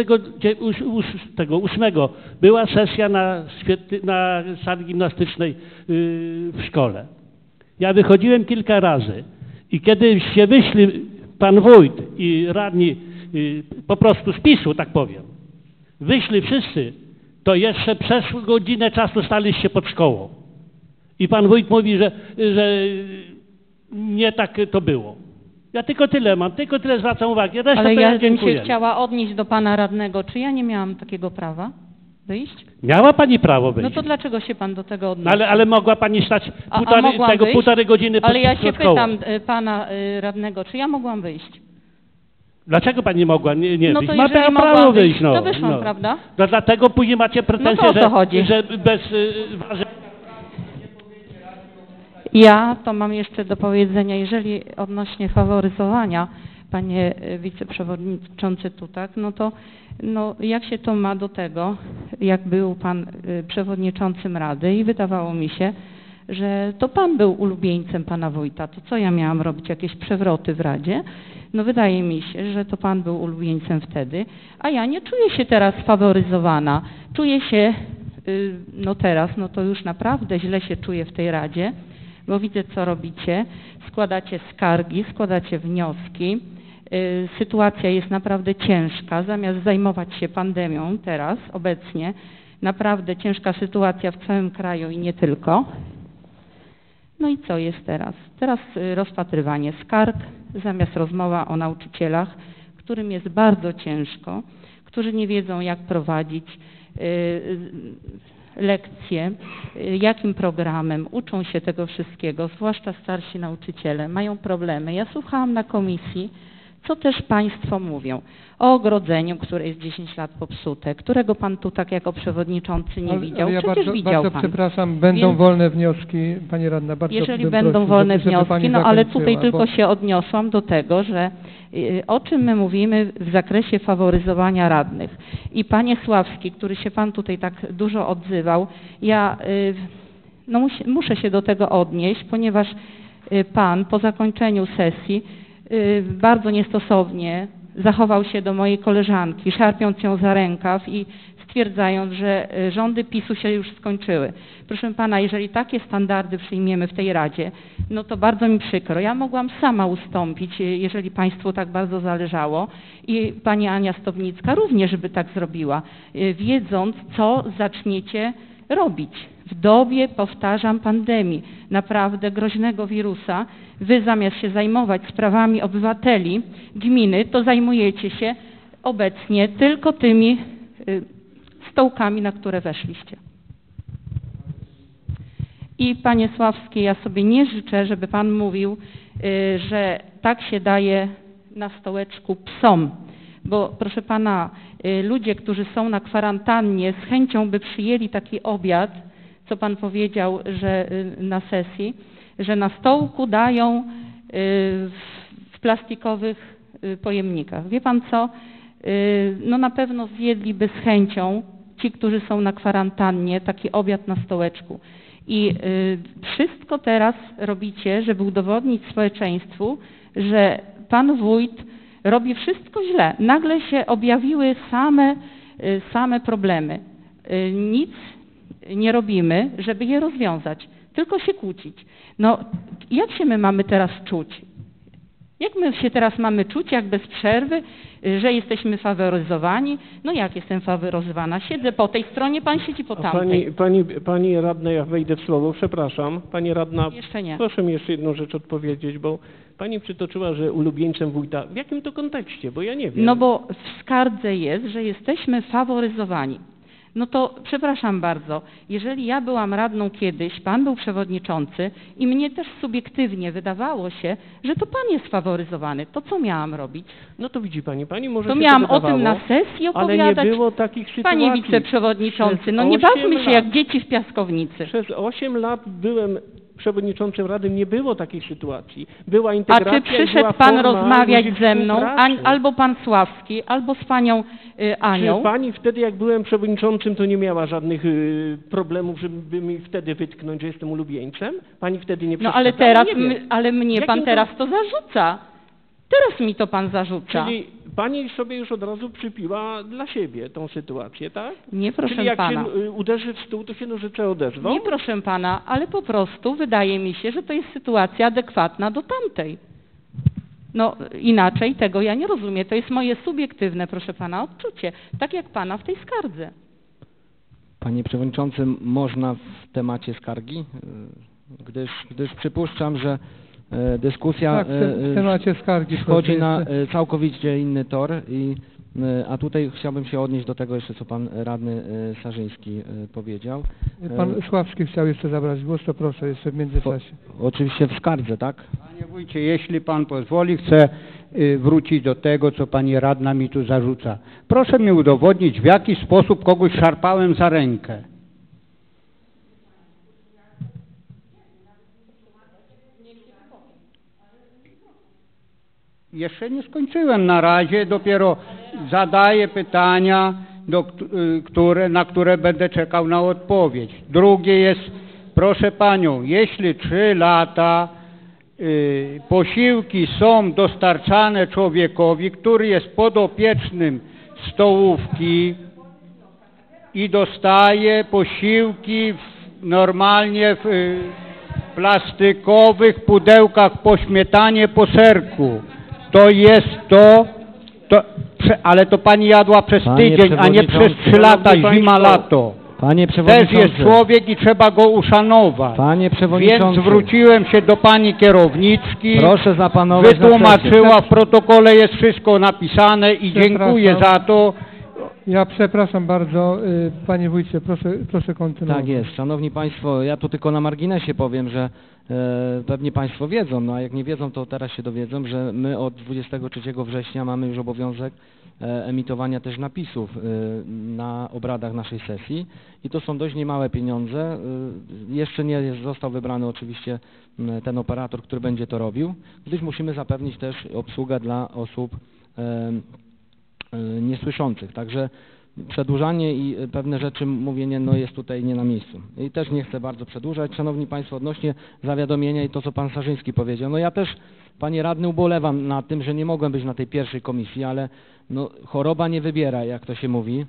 28 była sesja na sali gimnastycznej w szkole, ja wychodziłem kilka razy i kiedy się wyszli pan wójt i radni po prostu z PiS-u, tak powiem, wyszli wszyscy, to jeszcze przez godzinę czasu staliście pod szkołą. I pan wójt mówi, że nie tak to było. Ja tylko tyle mam, tylko tyle zwracam uwagę. Resztę ale ja bym dziękuję. się chciała odnieść do pana radnego. Czy ja nie miałam takiego prawa wyjść? Miała pani prawo wyjść. No to dlaczego się pan do tego odnosi? Ale mogła pani stać półtorej godziny pod ale ja się szkołą. pytam pana radnego, czy ja mogłam wyjść? Dlaczego pani mogła nie no wyjść? To Ma jeżeli prawo mogłam wyjść. No, to wyszłam, no. prawda? No dlatego później macie pretensje, no to o to chodzi. że bez ważenia. Ja to mam jeszcze do powiedzenia, jeżeli odnośnie faworyzowania, panie wiceprzewodniczący Tutak, no to jak się to ma do tego, jak był pan przewodniczącym Rady i wydawało mi się, że to pan był ulubieńcem pana wójta, to co ja miałam robić, jakieś przewroty w Radzie? No wydaje mi się, że to pan był ulubieńcem wtedy, a ja nie czuję się teraz faworyzowana, czuję się no teraz, no to już naprawdę źle się czuję w tej Radzie, bo widzę, co robicie. Składacie skargi, składacie wnioski. Sytuacja jest naprawdę ciężka. Zamiast zajmować się pandemią teraz, obecnie, naprawdę ciężka sytuacja w całym kraju i nie tylko. No i co jest teraz? Teraz rozpatrywanie skarg, zamiast rozmowa o nauczycielach, którym jest bardzo ciężko, którzy nie wiedzą, jak prowadzić lekcje, jakim programem, uczą się tego wszystkiego, zwłaszcza starsi nauczyciele, mają problemy. Ja słuchałam na komisji, co też Państwo mówią o ogrodzeniu, które jest 10 lat popsute, którego Pan tu tak jako przewodniczący nie widział. Ale ja przecież widział bardzo Pan. przepraszam, będą Więc wolne wnioski, Pani Radna, bardzo jeżeli bym będą prosił, wolne żeby wnioski, pani no ale zakończyła, tutaj tylko bo- się odniosłam do tego, że o czym my mówimy w zakresie faworyzowania radnych. I Panie Sławski, który się Pan tutaj tak dużo odzywał, ja no muszę się do tego odnieść, ponieważ Pan po zakończeniu sesji bardzo niestosownie zachował się do mojej koleżanki, szarpiąc ją za rękaw i stwierdzając, że rządy PiS-u się już skończyły. Proszę Pana, jeżeli takie standardy przyjmiemy w tej Radzie, no to bardzo mi przykro. Ja mogłam sama ustąpić, jeżeli Państwu tak bardzo zależało i Pani Ania Stownicka również by tak zrobiła, wiedząc, co zaczniecie robić. W dobie, powtarzam, pandemii, naprawdę groźnego wirusa, Wy zamiast się zajmować sprawami obywateli, gminy, to zajmujecie się obecnie tylko tymi stołkami, na które weszliście. I Panie Sławski, ja sobie nie życzę, żeby Pan mówił, że tak się daje na stołeczku psom, bo proszę Pana, ludzie, którzy są na kwarantannie, z chęcią by przyjęli taki obiad, co Pan powiedział, że na sesji, że na stołku dają w plastikowych pojemnikach. Wie Pan co? No na pewno zjedliby z chęcią ci, którzy są na kwarantannie, taki obiad na stołeczku. I wszystko teraz robicie, żeby udowodnić społeczeństwu, że Pan wójt robi wszystko źle. Nagle się objawiły same problemy. Nic nie robimy, żeby je rozwiązać, tylko się kłócić. No, jak się my mamy teraz czuć? Jak my się teraz mamy czuć, jak bez przerwy, że jesteśmy faworyzowani? No jak jestem faworyzowana? Siedzę po tej stronie, Pan siedzi po tamtej. Pani radna, ja wejdę w słowo, przepraszam. Pani radna, Jeszcze nie. proszę mi jeszcze jedną rzecz odpowiedzieć, bo Pani przytoczyła, że ulubieńcem wójta. W jakim to kontekście? Bo ja nie wiem. No bo w skardze jest, że jesteśmy faworyzowani. No to przepraszam bardzo, jeżeli ja byłam radną kiedyś, Pan był przewodniczący i mnie też subiektywnie wydawało się, że to Pan jest faworyzowany, to co miałam robić? No to widzi Pani, Pani może To się miałam to o tym wydawało, na sesji opowiadać. ale nie było takich sytuacji. Panie wiceprzewodniczący, no nie Przez 8 bawmy się lat. jak dzieci w piaskownicy. Przez 8 lat byłem przewodniczącym Rady, nie było takich sytuacji. Była A integracja czy i była przyszedł Pan forma rozmawiać ludzi ze mną, współpracy. albo Pan Sławski, albo z Panią Anią? Czy Pani wtedy, jak byłem przewodniczącym, to nie miała żadnych problemów, żeby mi wtedy wytknąć, że jestem ulubieńcem? Pani wtedy nie No ale przeszkadzała? teraz, Nie wiem. ale mnie Jakim Pan to- teraz to zarzuca. Teraz mi to Pan zarzuca. Czyli Pani sobie już od razu przypiła dla siebie tą sytuację, tak? Nie, proszę Czyli jak Pana. się uderzy w stół, to się nożyce odezwą? Nie, proszę Pana, ale po prostu wydaje mi się, że to jest sytuacja adekwatna do tamtej. No inaczej tego ja nie rozumiem. To jest moje subiektywne, proszę Pana, odczucie. Tak jak Pana w tej skardze. Panie Przewodniczący, można w temacie skargi? Gdyż przypuszczam, że dyskusja Tak, w temacie skargi wchodzi proszę na jeszcze. całkowicie inny tor, a tutaj chciałbym się odnieść do tego jeszcze, co Pan Radny Sarzyński powiedział. Pan Sławski chciał jeszcze zabrać głos, to proszę, jeszcze w międzyczasie. Oczywiście w skardze, tak? Panie wójcie, jeśli Pan pozwoli, chcę wrócić do tego, co Pani radna mi tu zarzuca. Proszę mi udowodnić, w jaki sposób kogoś szarpałem za rękę. Jeszcze nie skończyłem na razie, dopiero zadaję pytania, na które będę czekał na odpowiedź. Drugie jest, proszę Panią, jeśli 3 lata posiłki są dostarczane człowiekowi, który jest podopiecznym stołówki, i dostaje posiłki normalnie w plastikowych pudełkach po śmietanie, po serku. To jest ale to pani jadła przez tydzień, a nie przez 3 lata, zima, lato. Panie Też przewodniczący. jest człowiek i trzeba go uszanować. Panie przewodniczący. Więc zwróciłem się do pani kierowniczki. Proszę zapanować na Wytłumaczyła, w protokole jest wszystko napisane i dziękuję za to. Ja przepraszam bardzo, panie wójcie, proszę kontynuować. Tak jest. Szanowni Państwo, ja tu tylko na marginesie powiem, że pewnie Państwo wiedzą, no a jak nie wiedzą, to teraz się dowiedzą, że my od 23 września mamy już obowiązek emitowania też napisów na obradach naszej sesji i to są dość niemałe pieniądze. Jeszcze nie został wybrany oczywiście ten operator, który będzie to robił, gdyż musimy zapewnić też obsługę dla osób niesłyszących. Także przedłużanie i pewne rzeczy, mówienie, no jest tutaj nie na miejscu. I też nie chcę bardzo przedłużać. Szanowni Państwo, odnośnie zawiadomienia i to, co Pan Sarzyński powiedział, no ja też, Panie Radny, ubolewam na tym, że nie mogłem być na tej pierwszej komisji, ale no, choroba nie wybiera, jak to się mówi.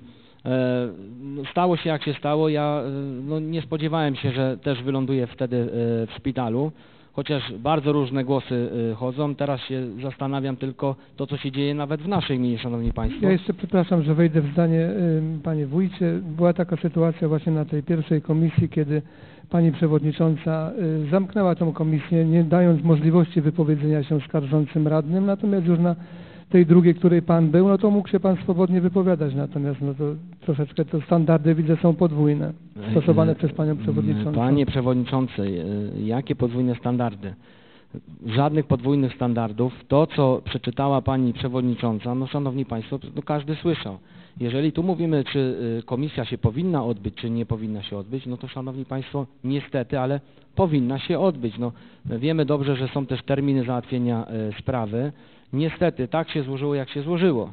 Stało się, jak się stało. Ja no, nie spodziewałem się, że też wyląduję wtedy w szpitalu. Chociaż bardzo różne głosy chodzą, teraz się zastanawiam tylko to, co się dzieje nawet w naszej gminie, Szanowni Państwo. Ja jeszcze przepraszam, że wejdę w zdanie, panie wójcie. Była taka sytuacja właśnie na tej pierwszej komisji, kiedy pani przewodnicząca zamknęła tą komisję, nie dając możliwości wypowiedzenia się skarżącym radnym, natomiast już na tej drugiej, której pan był, no to mógł się pan swobodnie wypowiadać, natomiast no to troszeczkę to standardy, widzę, są podwójne, stosowane przez panią przewodniczącą. Panie przewodniczący, jakie podwójne standardy? Żadnych podwójnych standardów. To, co przeczytała pani przewodnicząca, no szanowni państwo, no każdy słyszał. Jeżeli tu mówimy, czy komisja się powinna odbyć, czy nie powinna się odbyć, no to szanowni państwo, niestety, ale powinna się odbyć. No, wiemy dobrze, że są też terminy załatwienia sprawy. Niestety, tak się złożyło, jak się złożyło.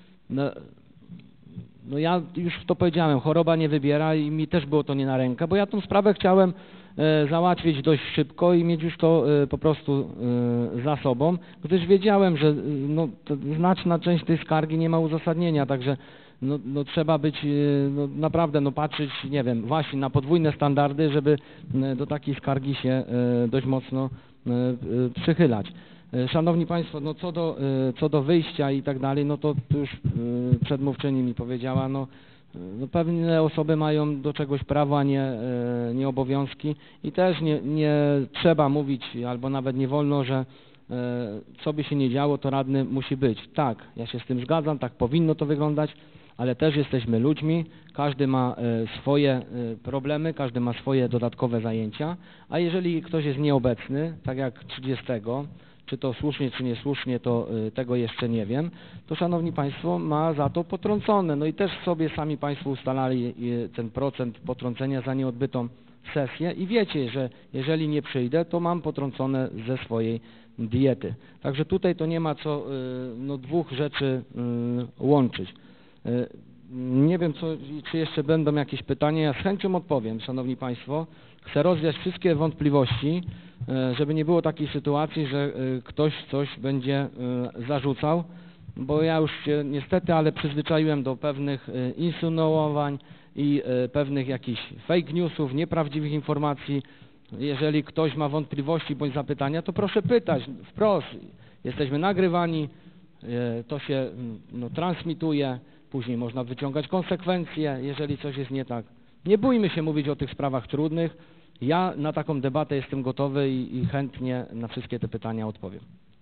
No ja już to powiedziałem, choroba nie wybiera i mi też było to nie na rękę, bo ja tą sprawę chciałem załatwić dość szybko i mieć już to po prostu za sobą, gdyż wiedziałem, że no, znaczna część tej skargi nie ma uzasadnienia, także no trzeba być, no naprawdę no patrzeć, nie wiem, właśnie na podwójne standardy, żeby do takiej skargi się dość mocno przychylać. Szanowni Państwo, no co do wyjścia i tak dalej, no to już przedmówczyni mi powiedziała, no pewne osoby mają do czegoś prawo, a nie obowiązki i też nie trzeba mówić, albo nawet nie wolno, że co by się nie działo, to radny musi być. Tak, ja się z tym zgadzam, tak powinno to wyglądać, ale też jesteśmy ludźmi, każdy ma swoje problemy, każdy ma swoje dodatkowe zajęcia, a jeżeli ktoś jest nieobecny, tak jak 30, czy to słusznie, czy niesłusznie, to tego jeszcze nie wiem, to szanowni państwo, ma za to potrącone. No i też sobie sami państwo ustalali ten procent potrącenia za nieodbytą sesję i wiecie, że jeżeli nie przyjdę, to mam potrącone ze swojej diety. Także tutaj to nie ma co no, dwóch rzeczy łączyć. Nie wiem, czy jeszcze będą jakieś pytania. Ja z chęcią odpowiem, szanowni państwo. Chcę rozwiać wszystkie wątpliwości, żeby nie było takiej sytuacji, że ktoś coś będzie zarzucał, bo ja już się niestety, ale przyzwyczaiłem do pewnych insynuowań i pewnych jakichś fake newsów, nieprawdziwych informacji. Jeżeli ktoś ma wątpliwości bądź zapytania, to proszę pytać wprost. Jesteśmy nagrywani, to się no, transmituje, później można wyciągać konsekwencje, jeżeli coś jest nie tak. Nie bójmy się mówić o tych sprawach trudnych. Ja na taką debatę jestem gotowy i chętnie na wszystkie te pytania odpowiem.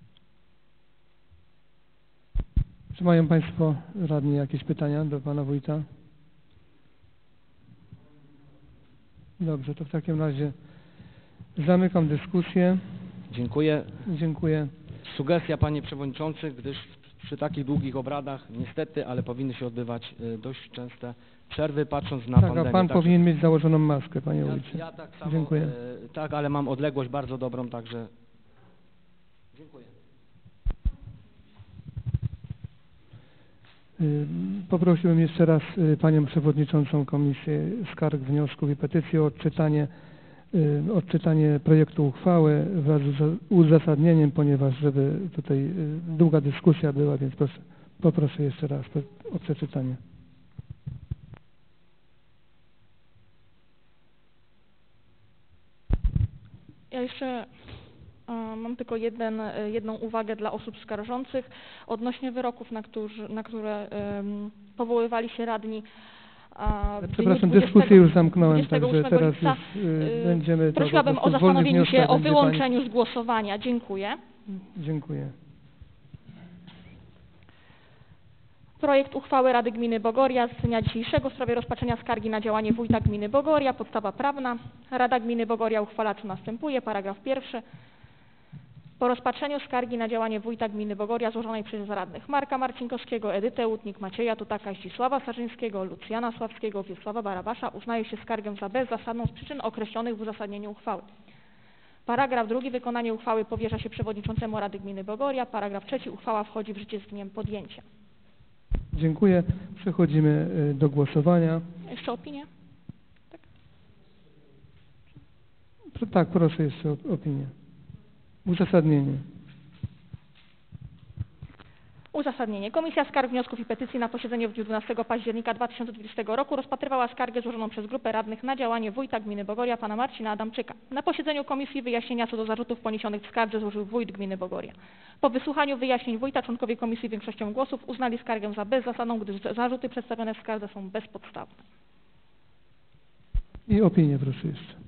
Czy mają Państwo radni jakieś pytania do Pana Wójta? Dobrze, to w takim razie zamykam dyskusję. Dziękuję. Dziękuję. Sugestia, Panie Przewodniczący, gdyż przy takich długich obradach niestety, ale powinny się odbywać dość częste przerwy, patrząc na pandemię. Tak, a Pan powinien mieć założoną maskę, Panie Wójcie. Ja tak samo, dziękuję. Tak, ale mam odległość bardzo dobrą, także dziękuję. Poprosiłem jeszcze raz Panią Przewodniczącą Komisji Skarg, Wniosków i Petycji o odczytanie projektu uchwały wraz z uzasadnieniem, ponieważ żeby tutaj długa dyskusja była, więc poproszę jeszcze raz o przeczytanie. jeszcze mam tylko jedną uwagę dla osób skarżących odnośnie wyroków, na które powoływali się radni. Przepraszam, dyskusję już zamknąłem, także teraz już będziemy... Prosiłabym o zastanowienie się o wyłączeniu z głosowania. Dziękuję. Dziękuję. Projekt uchwały Rady Gminy Bogoria z dnia dzisiejszego w sprawie rozpatrzenia skargi na działanie wójta gminy Bogoria. Podstawa prawna. Rada Gminy Bogoria uchwala, co następuje. Paragraf pierwszy. Po rozpatrzeniu skargi na działanie wójta gminy Bogoria złożonej przez radnych Marka Marcinkowskiego, Edytę Łutnik, Macieja Tutaka, Zdzisława Sarzyńskiego, Lucjana Sławskiego, Wiesława Barabasza uznaje się skargę za bezzasadną z przyczyn określonych w uzasadnieniu uchwały. Paragraf drugi. Wykonanie uchwały powierza się przewodniczącemu Rady Gminy Bogoria. Paragraf trzeci. Uchwała wchodzi w życie z dniem podjęcia. Dziękuję. Przechodzimy do głosowania. Jeszcze opinię? Tak? Tak, proszę jeszcze opinię. Uzasadnienie. Uzasadnienie. Komisja Skarg, Wniosków i Petycji na posiedzeniu w dniu 12 października 2020 roku rozpatrywała skargę złożoną przez grupę radnych na działanie wójta gminy Bogoria pana Marcina Adamczyka. Na posiedzeniu komisji wyjaśnienia co do zarzutów poniesionych w skardze złożył wójt gminy Bogoria. Po wysłuchaniu wyjaśnień wójta członkowie komisji większością głosów uznali skargę za bezzasadną, gdyż zarzuty przedstawione w skardze są bezpodstawne. I opinię proszę jeszcze.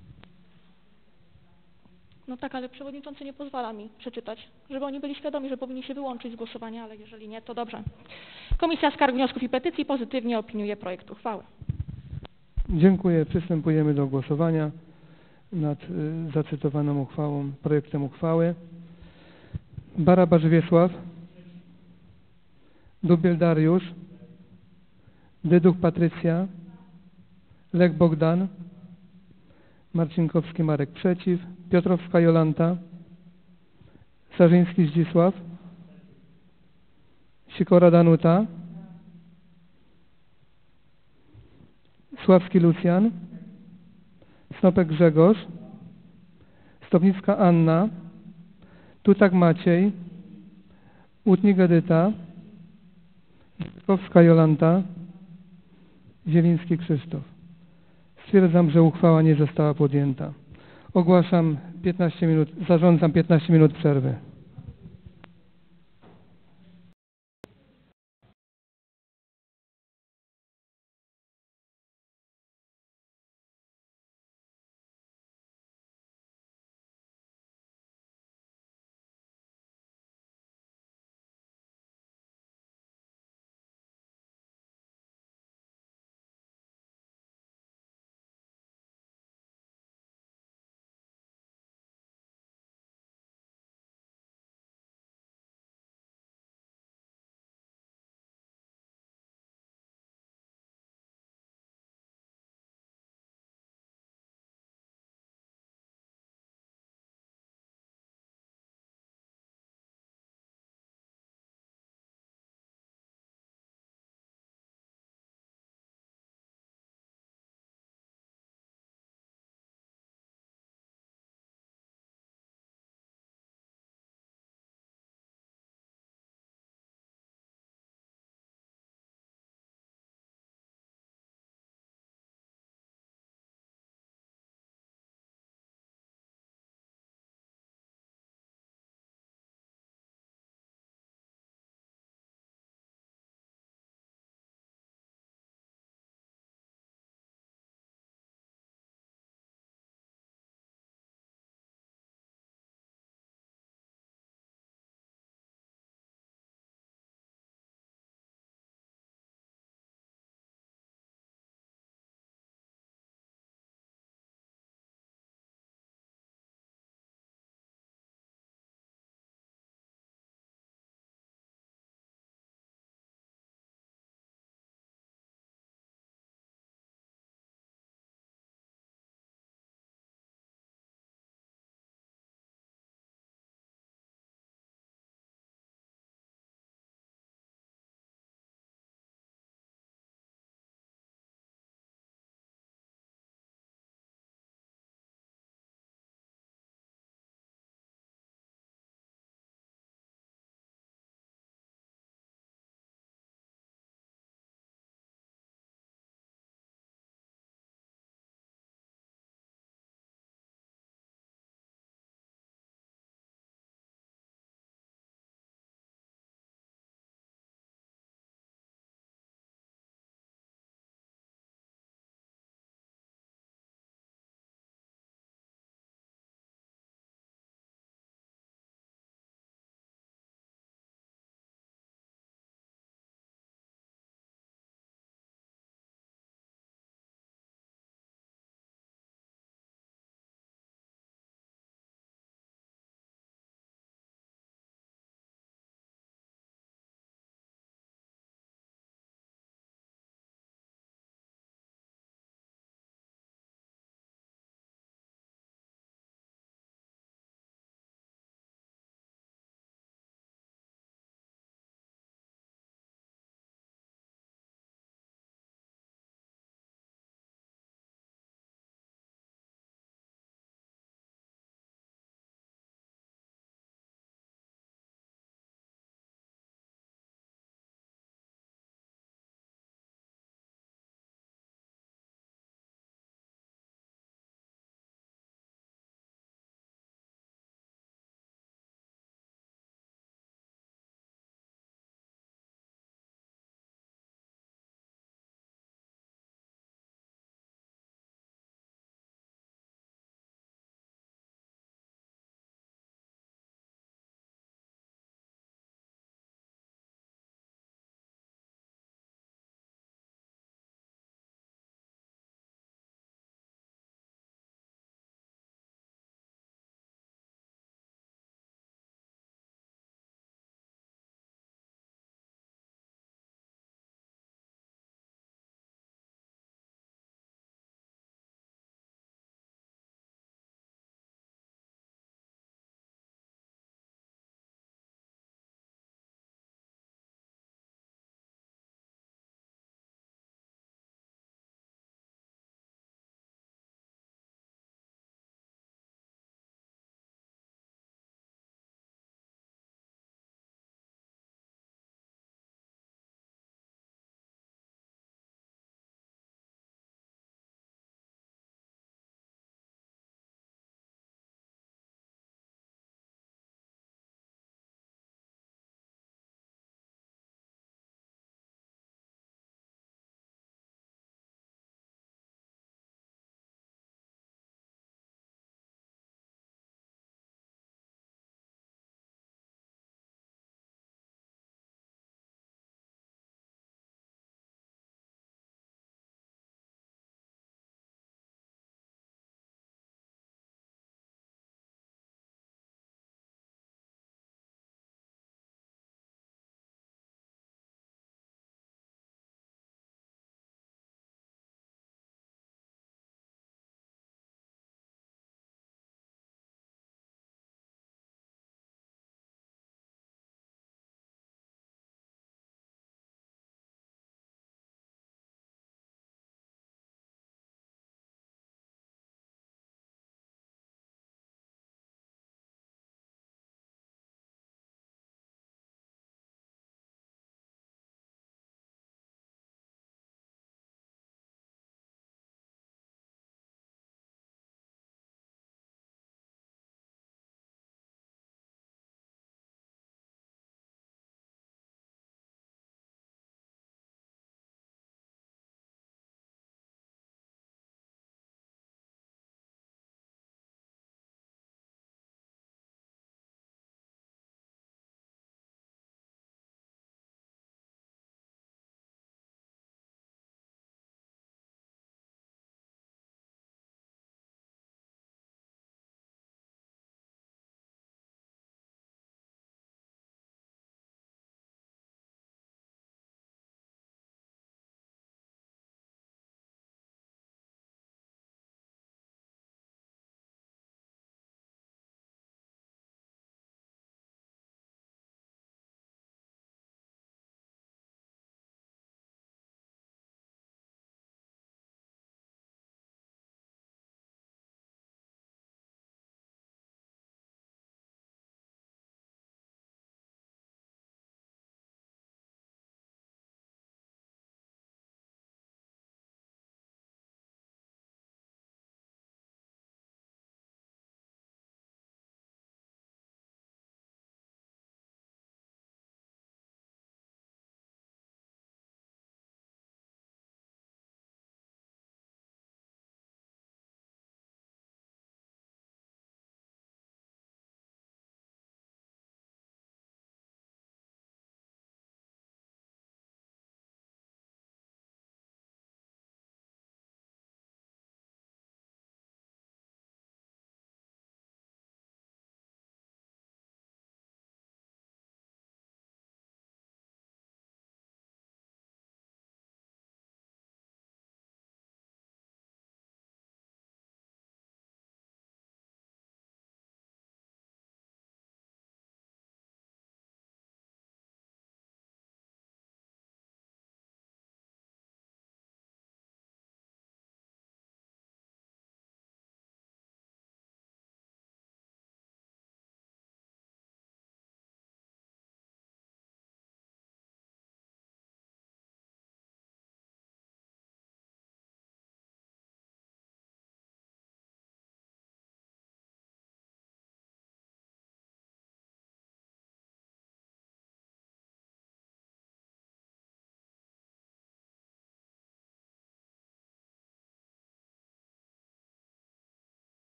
No tak, ale przewodniczący nie pozwala mi przeczytać, żeby oni byli świadomi, że powinni się wyłączyć z głosowania, ale jeżeli nie, to dobrze. Komisja Skarg, Wniosków i Petycji pozytywnie opiniuje projekt uchwały. Dziękuję. Przystępujemy do głosowania nad zacytowaną uchwałą, projektem uchwały. Barabasz Wiesław, Dubiel Dariusz, Dyduch Patrycja, Lech Bogdan, Marcinkowski Marek przeciw, Piotrowska Jolanta, Sarzyński Zdzisław, Sikora Danuta, Sławski Lucjan, Snopek Grzegorz, Stopnicka Anna, Tutak Maciej, Łutnik Edyta, Piotrowska Jolanta, Zieliński Krzysztof. Stwierdzam, że uchwała nie została podjęta. Ogłaszam 15 minut, zarządzam 15 minut przerwy.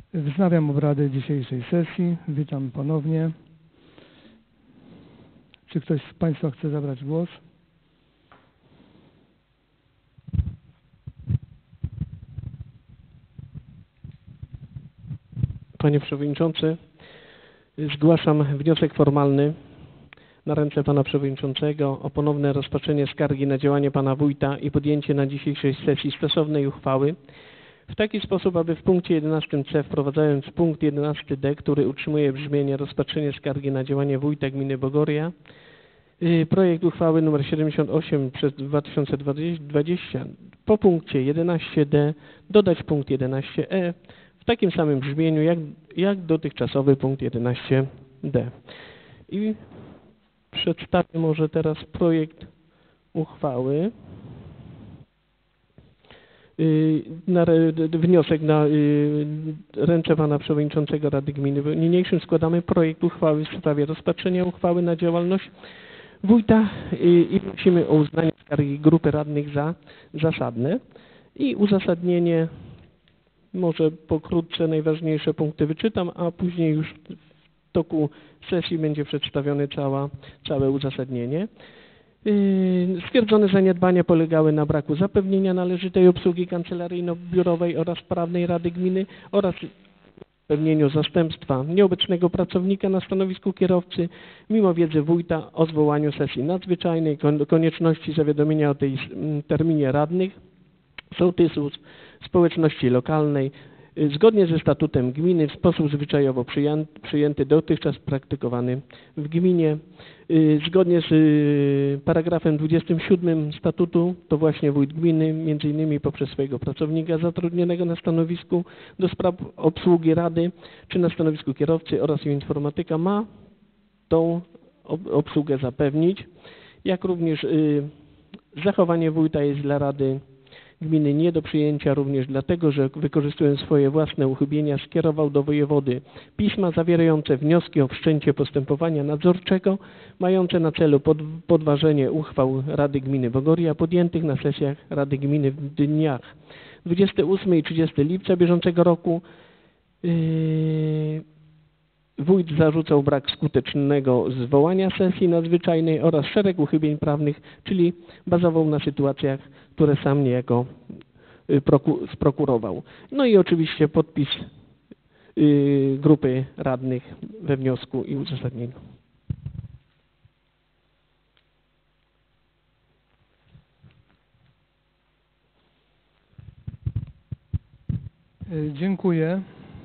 Wznawiam obrady dzisiejszej sesji. Witam ponownie. Czy ktoś z Państwa chce zabrać głos? Panie Przewodniczący, zgłaszam wniosek formalny na ręce Pana Przewodniczącego o ponowne rozpatrzenie skargi na działanie Pana Wójta i podjęcie na dzisiejszej sesji stosownej uchwały w taki sposób, aby w punkcie 11c, wprowadzając punkt 11d, który utrzymuje brzmienie rozpatrzenie skargi na działanie Wójta Gminy Bogoria, projekt uchwały nr 78 przez 2020 po punkcie 11d dodać punkt 11e w takim samym brzmieniu jak dotychczasowy punkt 11d. I przedstawię może teraz projekt uchwały. Wniosek na ręce Pana Przewodniczącego Rady Gminy. Niniejszym składamy projekt uchwały w sprawie rozpatrzenia uchwały na działalność Wójta i prosimy o uznanie skargi grupy radnych za zasadne i uzasadnienie, może pokrótce najważniejsze punkty wyczytam, a później już w toku sesji będzie przedstawione całe uzasadnienie. Stwierdzone zaniedbania polegały na braku zapewnienia należytej obsługi kancelaryjno-biurowej oraz prawnej Rady Gminy oraz zapewnieniu zastępstwa nieobecnego pracownika na stanowisku kierowcy, mimo wiedzy wójta o zwołaniu sesji nadzwyczajnej, konieczności zawiadomienia o tej terminie radnych, sołtysów, społeczności lokalnej, zgodnie ze statutem gminy w sposób zwyczajowo przyjęty dotychczas praktykowany w gminie. Zgodnie z paragrafem 27 statutu to właśnie wójt gminy, m.in. poprzez swojego pracownika zatrudnionego na stanowisku do spraw obsługi rady czy na stanowisku kierowcy oraz informatyka ma tą obsługę zapewnić, jak również zachowanie wójta jest dla rady gminy nie do przyjęcia również dlatego, że wykorzystując swoje własne uchybienia skierował do wojewody pisma zawierające wnioski o wszczęcie postępowania nadzorczego mające na celu podważenie uchwał Rady Gminy Bogoria podjętych na sesjach Rady Gminy w dniach 28 i 30 lipca bieżącego roku. Wójt zarzucał brak skutecznego zwołania sesji nadzwyczajnej oraz szereg uchybień prawnych, czyli bazował na sytuacjach, które sam niejako sprokurował. No i oczywiście podpis grupy radnych we wniosku i uzasadnieniu. Dziękuję.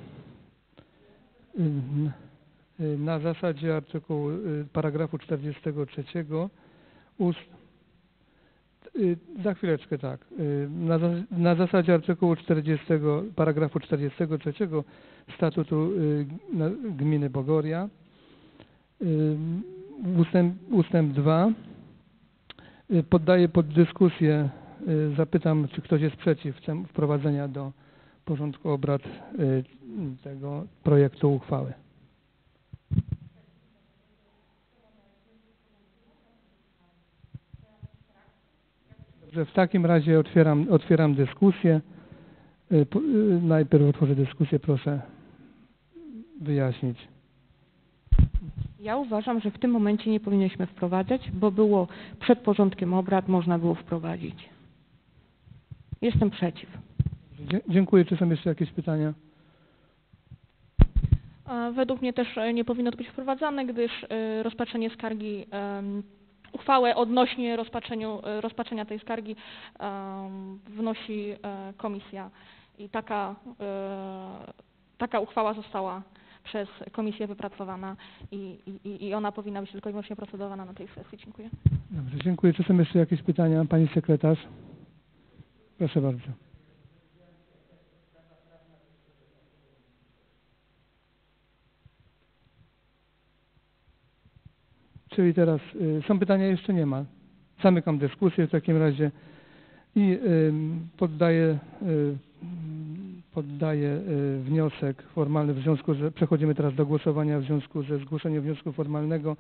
Na zasadzie artykułu paragrafu 43 za chwileczkę tak. Na zasadzie artykułu 40 paragrafu 43 statutu gminy Bogoria ustęp 2 poddaję pod dyskusję, zapytam, czy ktoś jest przeciw wprowadzenia do porządku obrad tego projektu uchwały. Dobrze, w takim razie otwieram dyskusję. Najpierw otworzę dyskusję, proszę wyjaśnić. Ja uważam, że w tym momencie nie powinniśmy wprowadzać, bo było przed porządkiem obrad, można było wprowadzić. Jestem przeciw. Dziękuję. Czy są jeszcze jakieś pytania? Według mnie też nie powinno to być wprowadzane, gdyż rozpatrzenie skargi, uchwałę odnośnie rozpatrzenia tej skargi wnosi komisja i taka uchwała została przez komisję wypracowana i ona powinna być tylko i wyłącznie procedowana na tej sesji. Dziękuję. Dobrze, dziękuję. Czy są jeszcze jakieś pytania? Pani sekretarz? Proszę bardzo. Czyli teraz są pytania? Jeszcze nie ma. Zamykam dyskusję w takim razie i poddaję wniosek formalny w związku, że przechodzimy teraz do głosowania w związku ze zgłoszeniem wniosku formalnego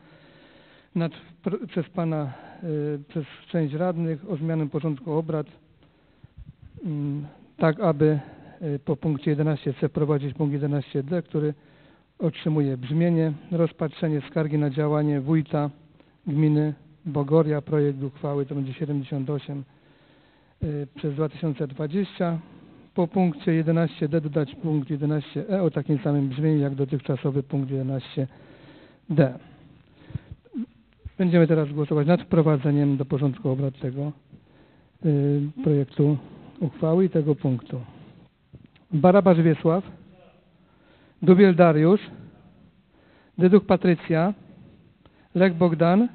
przez część radnych o zmianę porządku obrad, tak aby po punkcie 11c wprowadzić punkt 11d, który otrzymuje brzmienie: rozpatrzenie skargi na działanie wójta gminy Bogoria, projekt uchwały to będzie 78 przez 2020. Po punkcie 11d dodać punkt 11e o takim samym brzmieniu jak dotychczasowy punkt 11d. Będziemy teraz głosować nad wprowadzeniem do porządku obrad tego projektu uchwały i tego punktu. Barabasz Wiesław, Dubiel Dariusz, Dyduch Patrycja, Lech Bogdan,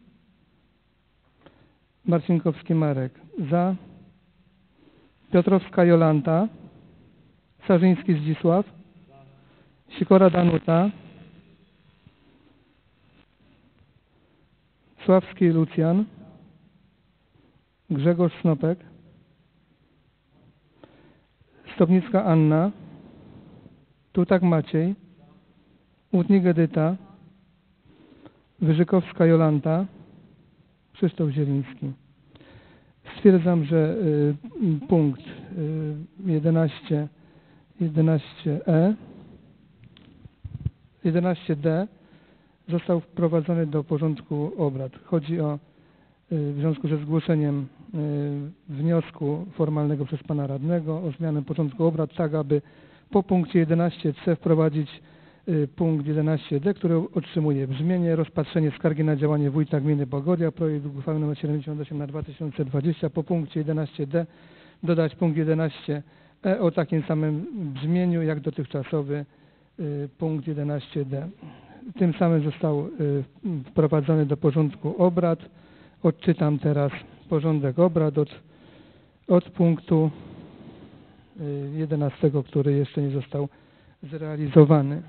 Marcinkowski Marek. Za. Piotrowska Jolanta, Sarzyński Zdzisław, Sikora Danuta, Sławski Lucjan, Grzegorz Snopek, Stopnicka Anna, Tutak Maciej, Łutnik Edyta, Wyżykowska Jolanta, Krzysztof Zieliński. Stwierdzam, że punkt 11d został wprowadzony do porządku obrad. Chodzi o, w związku ze zgłoszeniem wniosku formalnego przez pana radnego o zmianę porządku obrad, tak aby po punkcie 11c wprowadzić punkt 11d, który otrzymuje brzmienie: rozpatrzenie skargi na działanie wójta gminy Bogoria, projekt uchwały nr 78 na 2020. Po punkcie 11d dodać punkt 11e o takim samym brzmieniu jak dotychczasowy punkt 11d. Tym samym został wprowadzony do porządku obrad. Odczytam teraz porządek obrad od punktu 11, który jeszcze nie został zrealizowany.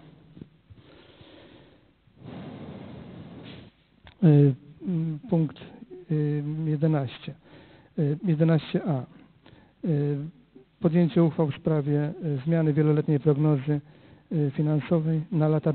Punkt 11. 11a. Podjęcie uchwał w sprawie zmiany wieloletniej prognozy finansowej na lata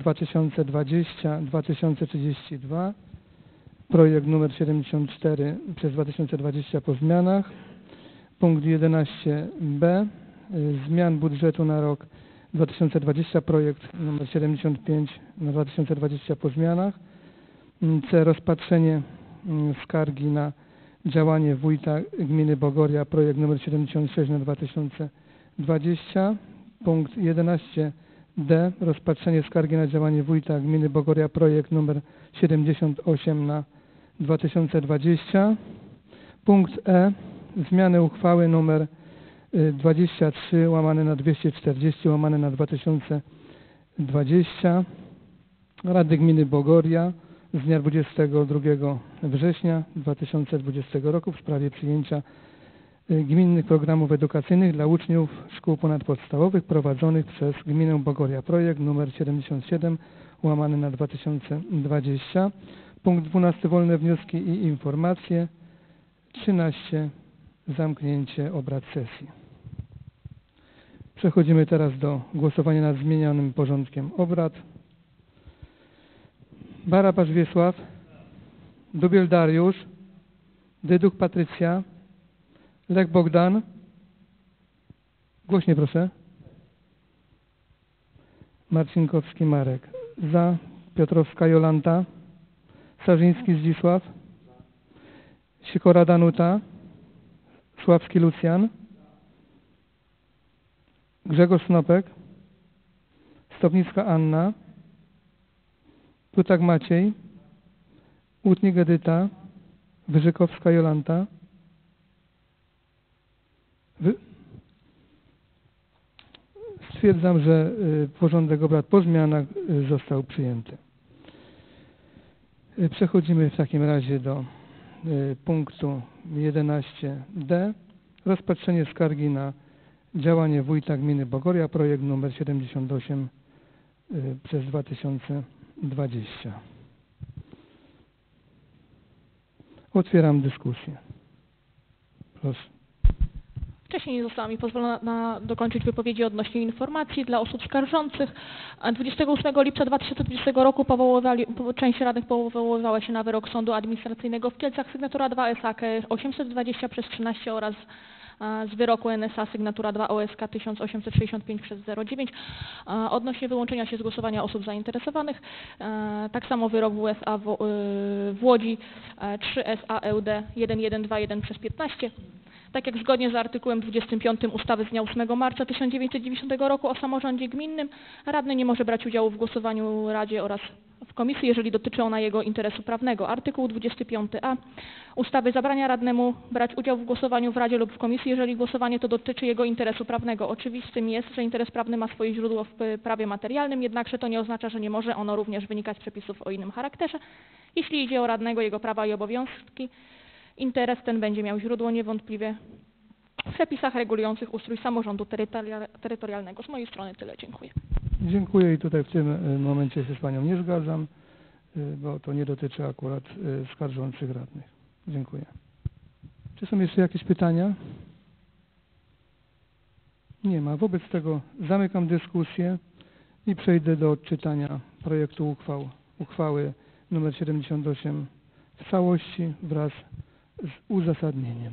2020-2032. Projekt numer 74 przez 2020 po zmianach. Punkt 11b. Zmian budżetu na rok 2020. Projekt numer 75 na 2020 po zmianach. C. Rozpatrzenie skargi na działanie wójta gminy Bogoria, projekt numer 76 na 2020. Punkt 11d. Rozpatrzenie skargi na działanie wójta gminy Bogoria, projekt numer 78 na 2020. Punkt E. Zmiany uchwały numer 23 łamane na 240 łamane na 2020 Rady Gminy Bogoria z dnia 22 września 2020 roku w sprawie przyjęcia gminnych programów edukacyjnych dla uczniów szkół ponadpodstawowych prowadzonych przez Gminę Bogoria. Projekt numer 77 łamany na 2020. Punkt 12. Wolne wnioski i informacje. 13. Zamknięcie obrad sesji. Przechodzimy teraz do głosowania nad zmienionym porządkiem obrad. Barabasz Wiesław, Dubiel Dariusz, Dyduch Patrycja, Lech Bogdan. Głośniej proszę. Marcinkowski Marek. Za. Piotrowska Jolanta, Sarzyński Zdzisław, Sikora Danuta, Sławski Lucjan, Grzegorz Snopek, Stopnicka Anna, Tutak Maciej, Łutnik Edyta, Wyżykowska Jolanta. Stwierdzam, że porządek obrad po zmianach został przyjęty. Przechodzimy w takim razie do punktu 11d. Rozpatrzenie skargi na działanie wójta gminy Bogoria, projekt numer 78 przez 2020. Otwieram dyskusję. Proszę. Wcześniej nie została mi pozwolona dokończyć wypowiedzi odnośnie informacji dla osób skarżących. 28 lipca 2020 roku część radnych powoływała się na wyrok Sądu Administracyjnego w Kielcach, sygnatura 2 SAK 820/13 oraz z wyroku NSA sygnatura 2 OSK 1865/09 odnośnie wyłączenia się z głosowania osób zainteresowanych. Tak samo wyrok WSA w Łodzi 3 SAEUD 1121/15. Tak jak zgodnie z artykułem 25 ustawy z dnia 8 marca 1990 roku o samorządzie gminnym, radny nie może brać udziału w głosowaniu w Radzie oraz w komisji, jeżeli dotyczy ona jego interesu prawnego. Artykuł 25a ustawy zabrania radnemu brać udział w głosowaniu w Radzie lub w komisji, jeżeli głosowanie to dotyczy jego interesu prawnego. Oczywistym jest, że interes prawny ma swoje źródło w prawie materialnym, jednakże to nie oznacza, że nie może ono również wynikać z przepisów o innym charakterze. Jeśli idzie o radnego, jego prawa i obowiązki, interes ten będzie miał źródło niewątpliwie w przepisach regulujących ustrój samorządu terytorialnego. Z mojej strony tyle. Dziękuję. Dziękuję i tutaj w tym momencie się z Panią nie zgadzam, bo to nie dotyczy akurat skarżących radnych. Dziękuję. Czy są jeszcze jakieś pytania? Nie ma. Wobec tego zamykam dyskusję i przejdę do odczytania projektu uchwały nr 78 w całości wraz z uzasadnieniem.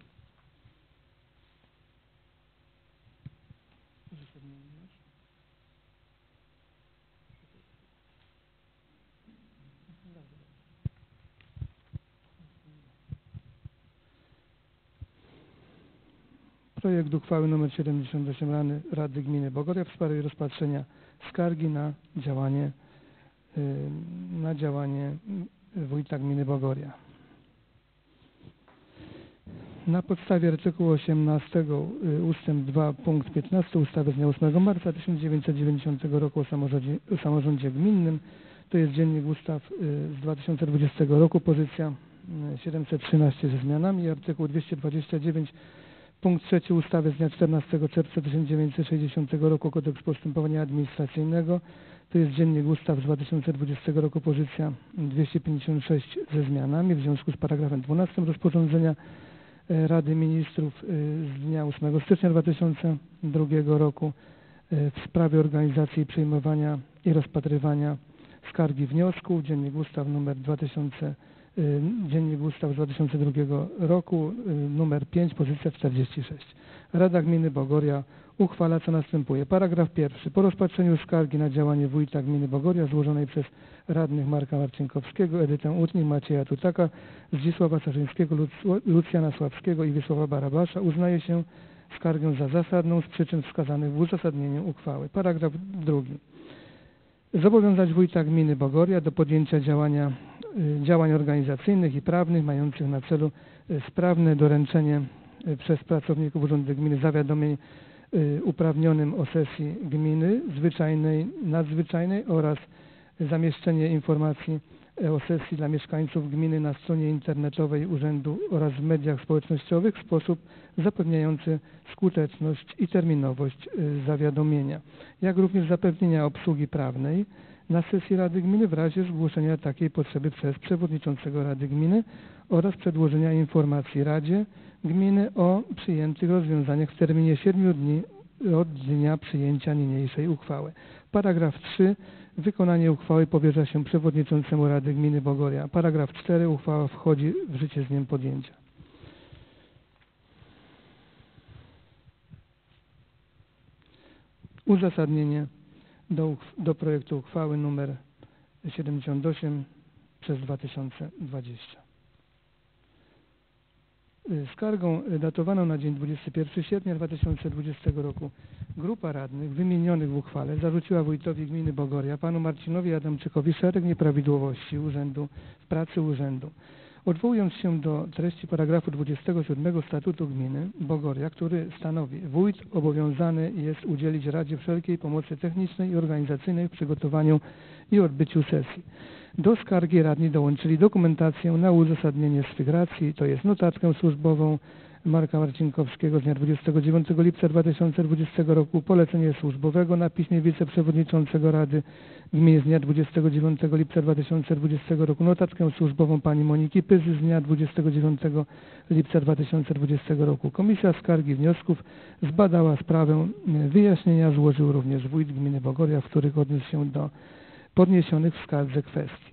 Projekt uchwały nr 78 Rady Gminy Bogoria w sprawie rozpatrzenia skargi na działanie wójta gminy Bogoria. Na podstawie artykułu 18 ustęp 2 punkt 15 ustawy z dnia 8 marca 1990 roku o samorządzie gminnym, to jest Dziennik Ustaw z 2020 roku, pozycja 713 ze zmianami, artykuł 229 punkt 3 ustawy z dnia 14 czerwca 1960 roku Kodeks Postępowania Administracyjnego, to jest Dziennik Ustaw z 2020 roku, pozycja 256 ze zmianami, w związku z paragrafem 12 rozporządzenia Rady Ministrów z dnia 8 stycznia 2002 roku w sprawie organizacji przyjmowania i rozpatrywania skargi wniosków, Dziennik Ustaw z 2002 roku, numer 5, pozycja 46. Rada Gminy Bogoria uchwala, co następuje. Paragraf 1. Po rozpatrzeniu skargi na działanie wójta gminy Bogoria złożonej przez radnych Marka Marcinkowskiego, Edytę Utnik, Macieja Tutaka, Zdzisława Sarzyńskiego, Lucjana Sławskiego i Wiesława Barabasza uznaje się skargę za zasadną z przyczyn wskazanych w uzasadnieniu uchwały. Paragraf 2. Zobowiązać wójta gminy Bogoria do podjęcia działań organizacyjnych i prawnych mających na celu sprawne doręczenie przez pracowników Urzędu Gminy zawiadomień uprawnionym o sesji gminy zwyczajnej, nadzwyczajnej oraz zamieszczenie informacji o sesji dla mieszkańców gminy na stronie internetowej urzędu oraz w mediach społecznościowych w sposób zapewniający skuteczność i terminowość zawiadomienia, jak również zapewnienia obsługi prawnej na sesji Rady Gminy w razie zgłoszenia takiej potrzeby przez przewodniczącego Rady Gminy oraz przedłożenia informacji Radzie Gminy o przyjętych rozwiązaniach w terminie 7 dni od dnia przyjęcia niniejszej uchwały. Paragraf 3. Wykonanie uchwały powierza się przewodniczącemu Rady Gminy Bogoria. Paragraf 4. Uchwała wchodzi w życie z dniem podjęcia. Uzasadnienie do projektu uchwały nr 78 przez 2020. Skargą datowaną na dzień 21 sierpnia 2020 roku grupa radnych wymienionych w uchwale zarzuciła wójtowi gminy Bogoria, panu Marcinowi Adamczykowi, szereg nieprawidłowości w pracy urzędu. Odwołując się do treści paragrafu 27 Statutu Gminy Bogoria, który stanowi: wójt obowiązany jest udzielić Radzie wszelkiej pomocy technicznej i organizacyjnej w przygotowaniu i odbyciu sesji. Do skargi radni dołączyli dokumentację na uzasadnienie swych racji, to jest notatkę służbową Marka Marcinkowskiego z dnia 29 lipca 2020 roku, polecenie służbowego na piśmie wiceprzewodniczącego Rady Gminy z dnia 29 lipca 2020 roku, notatkę służbową pani Moniki Pyzy z dnia 29 lipca 2020 roku. Komisja skargi i wniosków zbadała sprawę. Wyjaśnienia złożył również wójt gminy Bogoria, w których odniósł się do podniesionych w skardze kwestii.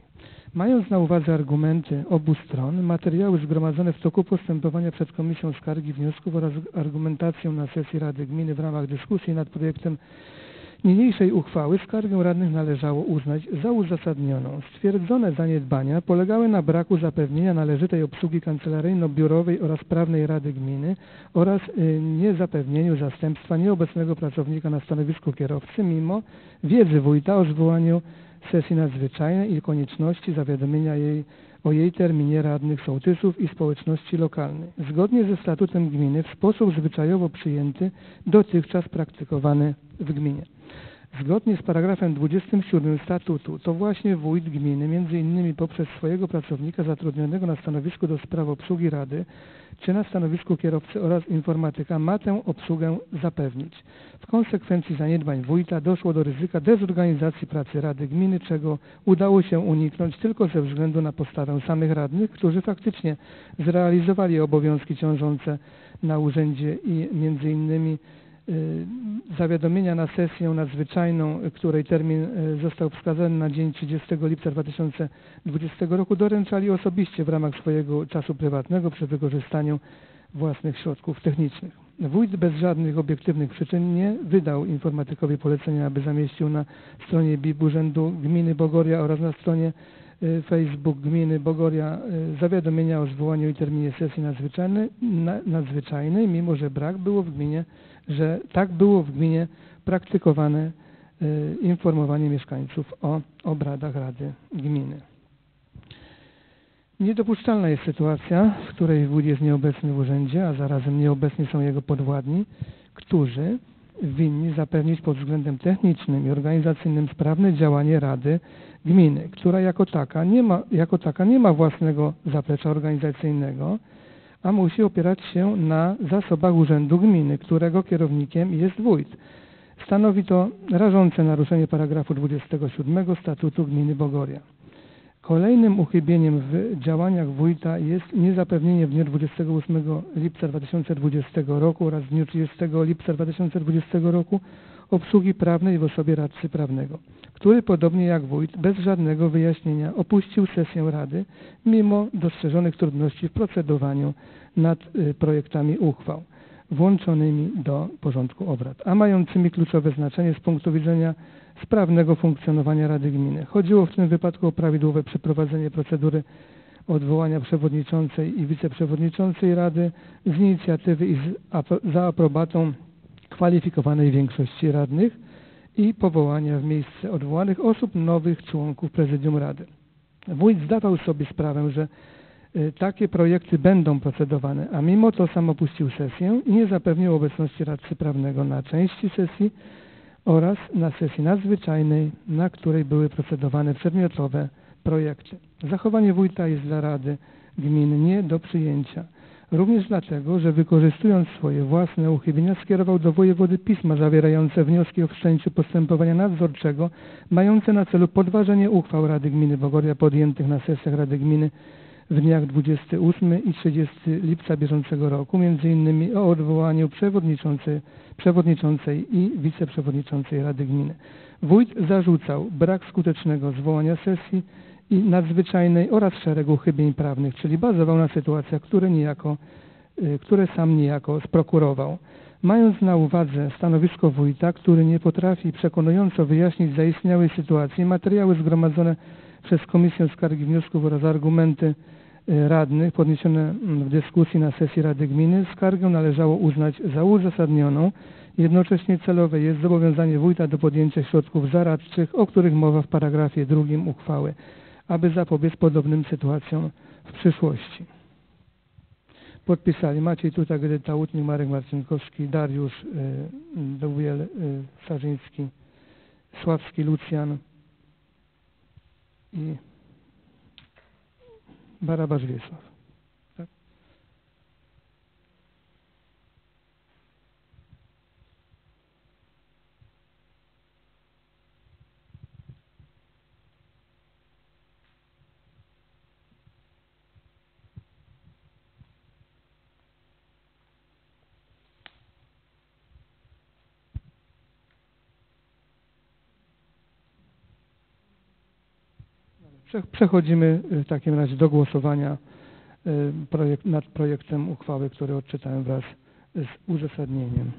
Mając na uwadze argumenty obu stron, materiały zgromadzone w toku postępowania przed Komisją Skargi i Wniosków oraz argumentacją na sesji Rady Gminy w ramach dyskusji nad projektem niniejszej uchwały, skargę radnych należało uznać za uzasadnioną. Stwierdzone zaniedbania polegały na braku zapewnienia należytej obsługi kancelaryjno-biurowej oraz prawnej Rady Gminy oraz niezapewnieniu zastępstwa nieobecnego pracownika na stanowisku kierowcy mimo wiedzy wójta o zwołaniu sesji nadzwyczajnej i konieczności zawiadomienia o jej terminie radnych, sołtysów i społeczności lokalnej. Zgodnie ze statutem gminy w sposób zwyczajowo przyjęty, dotychczas praktykowany w gminie. Zgodnie z paragrafem 27 statutu to właśnie wójt gminy, między innymi poprzez swojego pracownika zatrudnionego na stanowisku do spraw obsługi rady, czy na stanowisku kierowcy oraz informatyka ma tę obsługę zapewnić. W konsekwencji zaniedbań wójta doszło do ryzyka dezorganizacji pracy Rady Gminy, czego udało się uniknąć tylko ze względu na postawę samych radnych, którzy faktycznie zrealizowali obowiązki ciążące na urzędzie i między innymi zawiadomienia na sesję nadzwyczajną, której termin został wskazany na dzień 30 lipca 2020 roku, doręczali osobiście w ramach swojego czasu prywatnego przy wykorzystaniu własnych środków technicznych. Wójt bez żadnych obiektywnych przyczyn nie wydał informatykowi polecenia, aby zamieścił na stronie BIP Urzędu Gminy Bogoria oraz na stronie Facebook Gminy Bogoria zawiadomienia o zwołaniu i terminie sesji nadzwyczajnej, mimo że tak było w gminie praktykowane informowanie mieszkańców o obradach Rady Gminy. Niedopuszczalna jest sytuacja, w której wójt jest nieobecny w urzędzie, a zarazem nieobecni są jego podwładni, którzy winni zapewnić pod względem technicznym i organizacyjnym sprawne działanie Rady Gminy, która jako taka nie ma własnego zaplecza organizacyjnego, a musi opierać się na zasobach Urzędu Gminy, którego kierownikiem jest wójt. Stanowi to rażące naruszenie paragrafu 27 Statutu Gminy Bogoria. Kolejnym uchybieniem w działaniach wójta jest niezapewnienie w dniu 28 lipca 2020 roku oraz w dniu 30 lipca 2020 roku obsługi prawnej w osobie radcy prawnego, który podobnie jak wójt bez żadnego wyjaśnienia opuścił sesję Rady mimo dostrzeżonych trudności w procedowaniu nad projektami uchwał włączonymi do porządku obrad, a mającymi kluczowe znaczenie z punktu widzenia sprawnego funkcjonowania Rady Gminy. Chodziło w tym wypadku o prawidłowe przeprowadzenie procedury odwołania przewodniczącej i wiceprzewodniczącej Rady z inicjatywy i za aprobatą kwalifikowanej większości radnych i powołania w miejsce odwołanych osób nowych członków Prezydium Rady. Wójt zdawał sobie sprawę, że takie projekty będą procedowane, a mimo to sam opuścił sesję i nie zapewnił obecności radcy prawnego na części sesji oraz na sesji nadzwyczajnej, na której były procedowane przedmiotowe projekty. Zachowanie wójta jest dla Rady Gminy nie do przyjęcia. Również dlatego, że wykorzystując swoje własne uchybienia skierował do wojewody pisma zawierające wnioski o wszczęciu postępowania nadzorczego mające na celu podważenie uchwał Rady Gminy Bogoria podjętych na sesjach Rady Gminy w dniach 28 i 30 lipca bieżącego roku, m.in. o odwołaniu przewodniczącej i wiceprzewodniczącej Rady Gminy. Wójt zarzucał brak skutecznego zwołania sesji i nadzwyczajnej oraz szeregu chybień prawnych, czyli bazował na sytuacjach, które sam niejako sprokurował. Mając na uwadze stanowisko wójta, który nie potrafi przekonująco wyjaśnić zaistniałej sytuacji, materiały zgromadzone przez Komisję Skargi i Wniosków oraz argumenty radnych podniesione w dyskusji na sesji Rady Gminy, skargę należało uznać za uzasadnioną. Jednocześnie celowe jest zobowiązanie wójta do podjęcia środków zaradczych, o których mowa w paragrafie 2 uchwały, aby zapobiec podobnym sytuacjom w przyszłości. Podpisali Maciej Tutak, Edyta Łutnik, Marek Marcinkowski, Dariusz Dowiel, Sarzyński, Sławski, Lucjan i Barabasz Wiesław. Tak? Przechodzimy w takim razie do głosowania nad projektem uchwały, który odczytałem wraz z uzasadnieniem.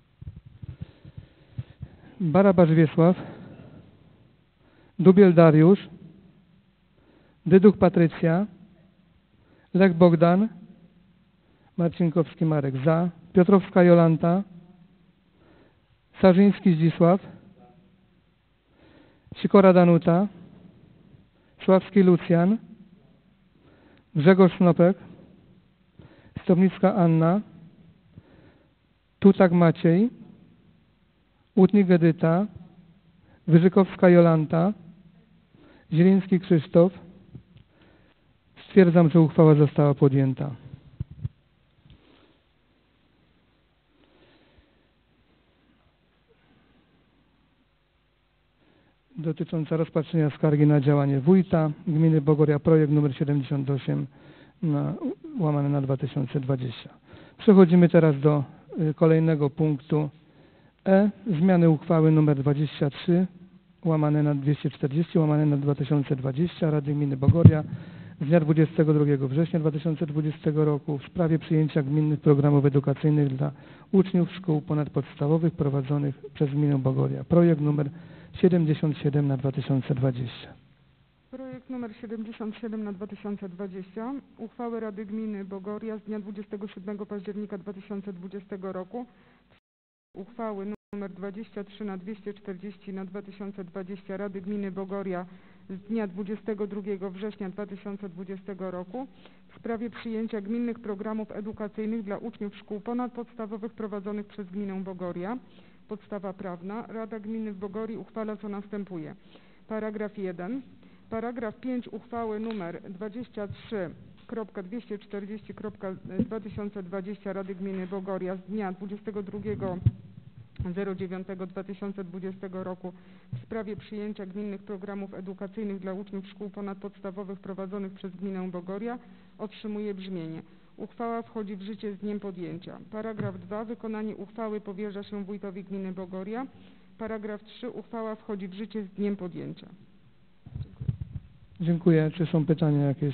Barabasz Wiesław, Dubiel Dariusz, Dyduch Patrycja, Lech Bogdan, Marcinkowski Marek za, Piotrowska Jolanta, Sarzyński Zdzisław, Sikora Danuta, Sławski Lucjan, Grzegorz Snopek, Stopnicka Anna, Tutak Maciej, Łutnik Edyta, Wyżykowska Jolanta, Zieliński Krzysztof. Stwierdzam, że uchwała została podjęta. Dotycząca rozpatrzenia skargi na działanie wójta gminy Bogoria, projekt nr 78 łamane na 2020. Przechodzimy teraz do kolejnego punktu E. Zmiany uchwały nr 23 łamane na 240 łamane na 2020 Rady Gminy Bogoria z dnia 22 września 2020 roku w sprawie przyjęcia gminnych programów edukacyjnych dla uczniów szkół ponadpodstawowych prowadzonych przez gminę Bogoria. Projekt nr 77 na 2020. Projekt nr 77 na 2020 uchwały Rady Gminy Bogoria z dnia 27 października 2020 roku, uchwały nr 23 na 240 na 2020 Rady Gminy Bogoria z dnia 22 września 2020 roku w sprawie przyjęcia gminnych programów edukacyjnych dla uczniów szkół ponadpodstawowych prowadzonych przez gminę Bogoria. Podstawa prawna. Rada Gminy w Bogorii uchwala, co następuje. Paragraf 1. Paragraf 5 uchwały nr 23.240.2020 Rady Gminy Bogoria z dnia 22.09.2020 roku w sprawie przyjęcia gminnych programów edukacyjnych dla uczniów szkół ponadpodstawowych prowadzonych przez gminę Bogoria otrzymuje brzmienie. Uchwała wchodzi w życie z dniem podjęcia. Paragraf 2. Wykonanie uchwały powierza się wójtowi gminy Bogoria. Paragraf 3. Uchwała wchodzi w życie z dniem podjęcia. Dziękuję. Czy są pytania jakieś?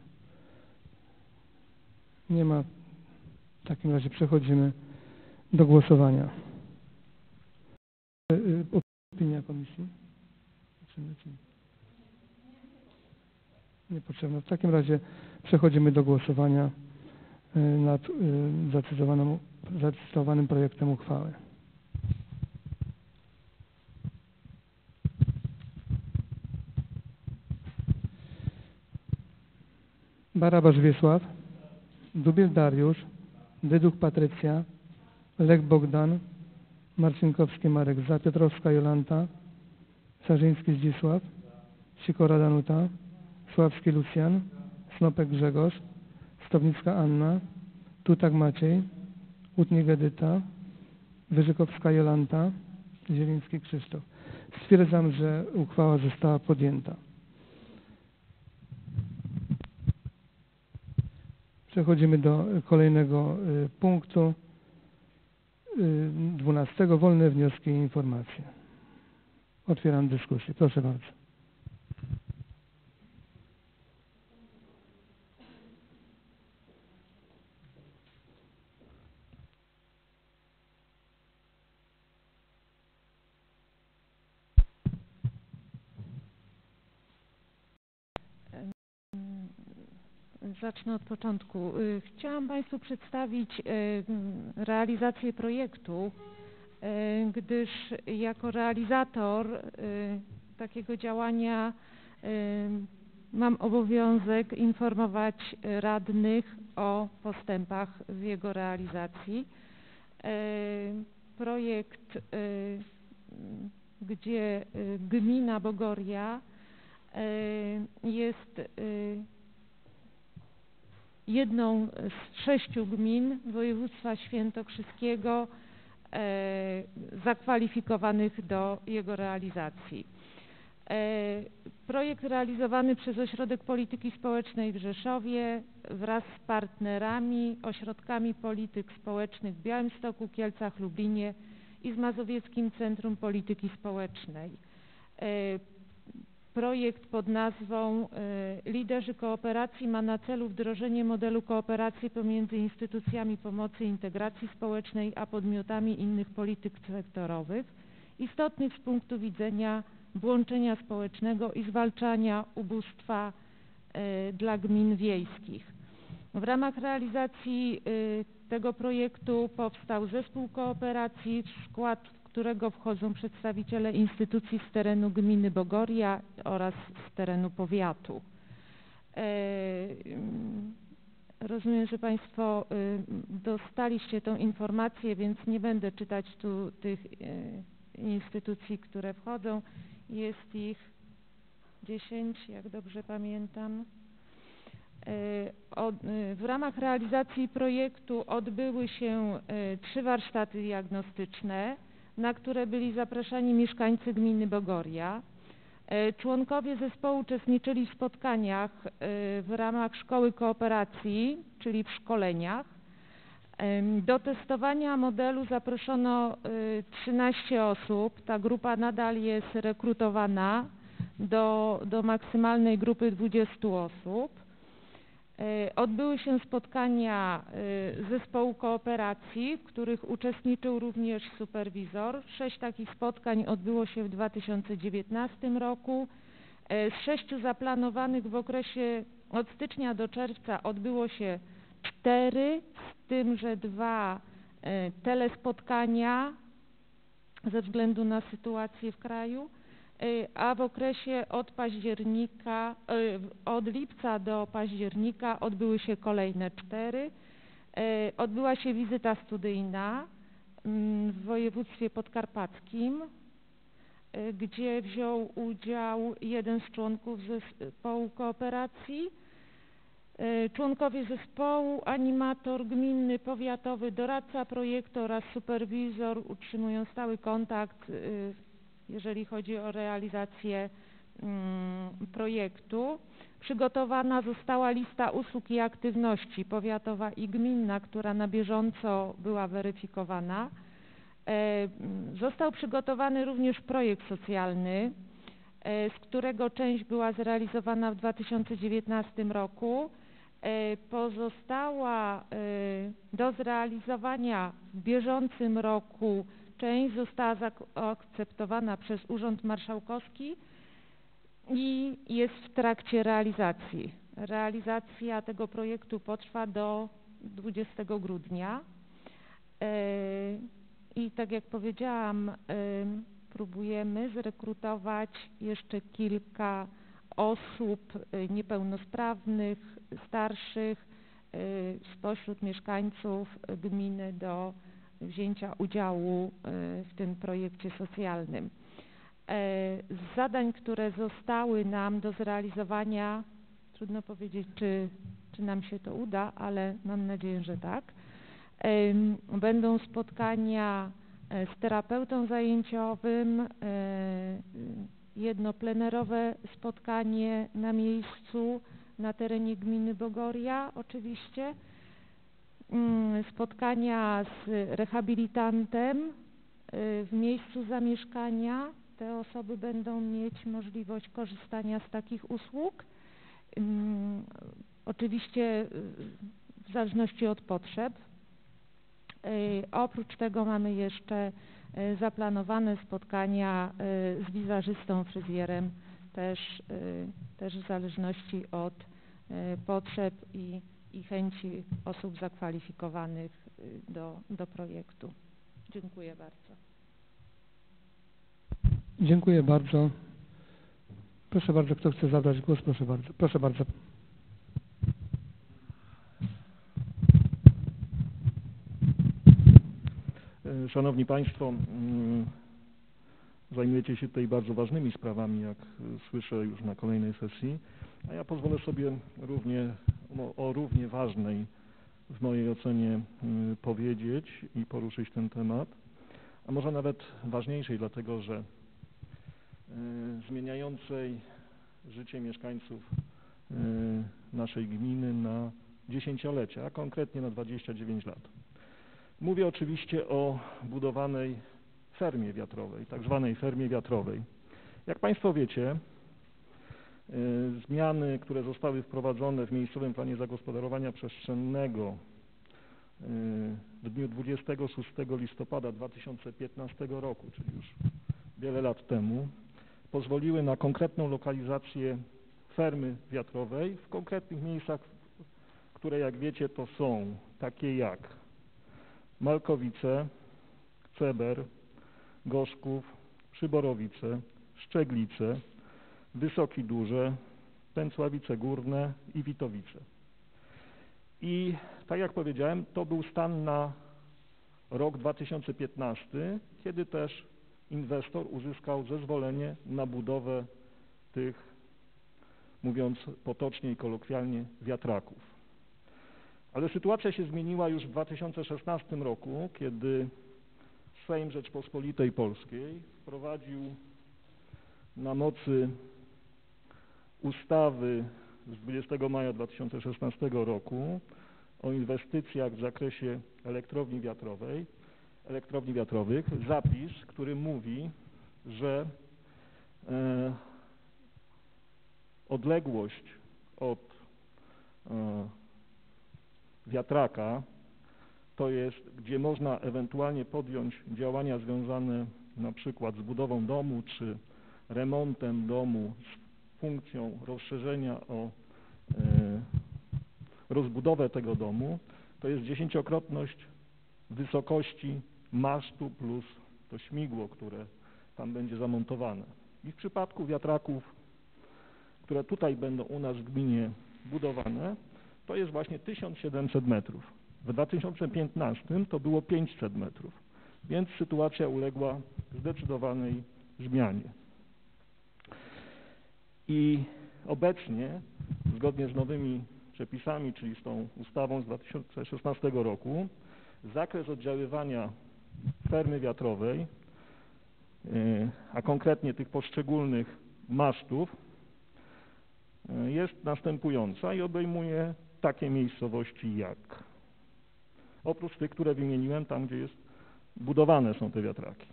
Nie ma. W takim razie przechodzimy do głosowania. Opinia komisji? Niepotrzebna. W takim razie przechodzimy do głosowania nad zacytowanym projektem uchwały. Barabasz Wiesław, Dubiel Dariusz, Dyduch Patrycja, Lech Bogdan, Marcinkowski Marek za, Piotrowska Jolanta, Sarzyński Zdzisław, Sikora Danuta, Sławski Lucjan, Snopek Grzegorz, Stopnicka Anna, Tutak Maciej, Łutnik Edyta, Wyżykowska Jolanta, Zieliński Krzysztof. Stwierdzam, że uchwała została podjęta. Przechodzimy do kolejnego punktu 12. Wolne wnioski i informacje. Otwieram dyskusję. Proszę bardzo. Zacznę od początku. Chciałam Państwu przedstawić realizację projektu, gdyż jako realizator takiego działania mam obowiązek informować radnych o postępach w jego realizacji. Projekt, gdzie gmina Bogoria jest jedną z 6 gmin województwa świętokrzyskiego zakwalifikowanych do jego realizacji. Projekt realizowany przez Ośrodek Polityki Społecznej w Rzeszowie wraz z partnerami, ośrodkami polityk społecznych w Białymstoku, Kielcach, Lublinie i z Mazowieckim Centrum Polityki Społecznej. projekt pod nazwą Liderzy Kooperacji ma na celu wdrożenie modelu kooperacji pomiędzy instytucjami pomocy i integracji społecznej a podmiotami innych polityk sektorowych, istotnych z punktu widzenia włączenia społecznego i zwalczania ubóstwa dla gmin wiejskich. W ramach realizacji tego projektu powstał zespół kooperacji, w skład którego wchodzą przedstawiciele instytucji z terenu gminy Bogoria oraz z terenu powiatu. Rozumiem, że Państwo dostaliście tą informację, więc nie będę czytać tu tych instytucji, które wchodzą. Jest ich 10, jak dobrze pamiętam. W ramach realizacji projektu odbyły się 3 warsztaty diagnostyczne, na które byli zapraszani mieszkańcy gminy Bogoria. Członkowie zespołu uczestniczyli w spotkaniach w ramach szkoły kooperacji, czyli w szkoleniach. Do testowania modelu zaproszono 13 osób. Ta grupa nadal jest rekrutowana do maksymalnej grupy 20 osób. Odbyły się spotkania zespołu kooperacji, w których uczestniczył również superwizor. 6 takich spotkań odbyło się w 2019 roku. Z 6 zaplanowanych w okresie od stycznia do czerwca odbyło się 4, z tym, że 2 telespotkania ze względu na sytuację w kraju, a w okresie od lipca do października odbyły się kolejne 4. Odbyła się wizyta studyjna w województwie podkarpackim, gdzie wziął udział 1 z członków zespołu kooperacji. Członkowie zespołu, animator gminny, powiatowy, doradca projektu oraz superwizor utrzymują stały kontakt, jeżeli chodzi o realizację projektu. Przygotowana została lista usług i aktywności powiatowa i gminna, która na bieżąco była weryfikowana. Został przygotowany również projekt socjalny, z którego część była zrealizowana w 2019 roku. Pozostała do zrealizowania w bieżącym roku część została zaakceptowana przez Urząd Marszałkowski i jest w trakcie realizacji. Realizacja tego projektu potrwa do 20 grudnia. I tak jak powiedziałam, próbujemy zrekrutować jeszcze kilka osób niepełnosprawnych, starszych spośród mieszkańców gminy do wzięcia udziału w tym projekcie socjalnym. Z zadań, które zostały nam do zrealizowania, trudno powiedzieć, czy nam się to uda, ale mam nadzieję, że tak. Będą spotkania z terapeutą zajęciowym, jedno plenerowe spotkanie na miejscu, na terenie gminy Bogoria oczywiście, spotkania z rehabilitantem w miejscu zamieszkania. Te osoby będą mieć możliwość korzystania z takich usług, oczywiście w zależności od potrzeb. Oprócz tego mamy jeszcze zaplanowane spotkania z wizażystą, fryzjerem, też w zależności od potrzeb i chęci osób zakwalifikowanych do projektu. Dziękuję bardzo. Dziękuję bardzo. Proszę bardzo, kto chce zabrać głos, proszę bardzo. Proszę bardzo. Szanowni Państwo, zajmujecie się tutaj bardzo ważnymi sprawami, jak słyszę już na kolejnej sesji, a ja pozwolę sobie o równie ważnej w mojej ocenie powiedzieć i poruszyć ten temat, a może nawet ważniejszej, dlatego że zmieniającej życie mieszkańców naszej gminy na dziesięciolecia, a konkretnie na 29 lat. Mówię oczywiście o budowanej fermie wiatrowej, tak zwanej fermie wiatrowej. Jak Państwo wiecie, Zmiany, które zostały wprowadzone w miejscowym planie zagospodarowania przestrzennego w dniu 26 listopada 2015 roku, czyli już wiele lat temu, pozwoliły na konkretną lokalizację fermy wiatrowej w konkretnych miejscach, które jak wiecie to są takie jak Malkowice, Ceber, Gorzków, Przyborowice, Szczeglice, Wysoki Durze, Pęcławice Górne i Witowice. I tak jak powiedziałem, to był stan na rok 2015, kiedy też inwestor uzyskał zezwolenie na budowę tych, mówiąc potocznie i kolokwialnie, wiatraków. Ale sytuacja się zmieniła już w 2016 roku, kiedy Sejm Rzeczpospolitej Polskiej wprowadził na mocy ustawy z 20 maja 2016 roku o inwestycjach w zakresie elektrowni wiatrowych zapis, który mówi, że odległość od wiatraka, to jest, gdzie można ewentualnie podjąć działania związane na przykład z budową domu czy remontem domu z funkcją rozszerzenia o rozbudowę tego domu, to jest 10-krotność wysokości masztu plus to śmigło, które tam będzie zamontowane. I w przypadku wiatraków, które tutaj będą u nas w gminie budowane, to jest właśnie 1700 metrów. W 2015 to było 500 metrów, więc sytuacja uległa zdecydowanej zmianie. I obecnie, zgodnie z nowymi przepisami, czyli z tą ustawą z 2016 roku, zakres oddziaływania fermy wiatrowej, a konkretnie tych poszczególnych masztów, jest następująca i obejmuje takie miejscowości jak, oprócz tych, które wymieniłem, tam gdzie budowane są te wiatraki: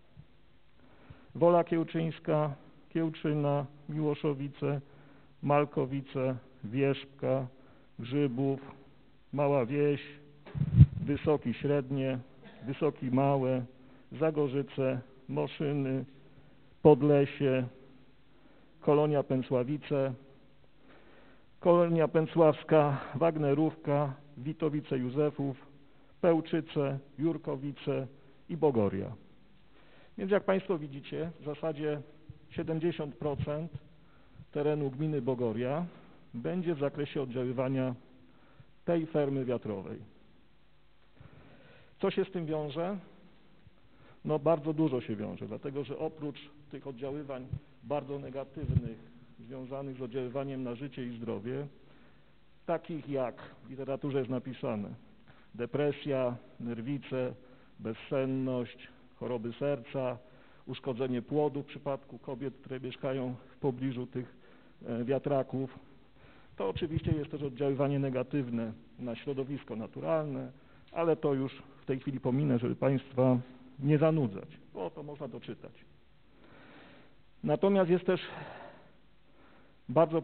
Wola Kiełczyńska, Kiełczyna, Miłoszowice, Malkowice, Wierzbka, Grzybów, Mała Wieś, Wysoki Średnie, Wysoki Małe, Zagorzyce, Moszyny, Podlesie, Kolonia Pęcławice, Kolonia Pęcławska, Wagnerówka, Witowice Józefów, Pełczyce, Jurkowice i Bogoria. Więc jak Państwo widzicie, w zasadzie 70% terenu gminy Bogoria będzie w zakresie oddziaływania tej fermy wiatrowej. Co się z tym wiąże? No bardzo dużo się wiąże, dlatego że oprócz tych oddziaływań bardzo negatywnych związanych z oddziaływaniem na życie i zdrowie, takich jak w literaturze jest napisane depresja, nerwice, bezsenność, choroby serca, uszkodzenie płodu w przypadku kobiet, które mieszkają w pobliżu tych wiatraków. To oczywiście jest też oddziaływanie negatywne na środowisko naturalne, ale to już w tej chwili pominę, żeby Państwa nie zanudzać, bo to można doczytać. Natomiast jest też bardzo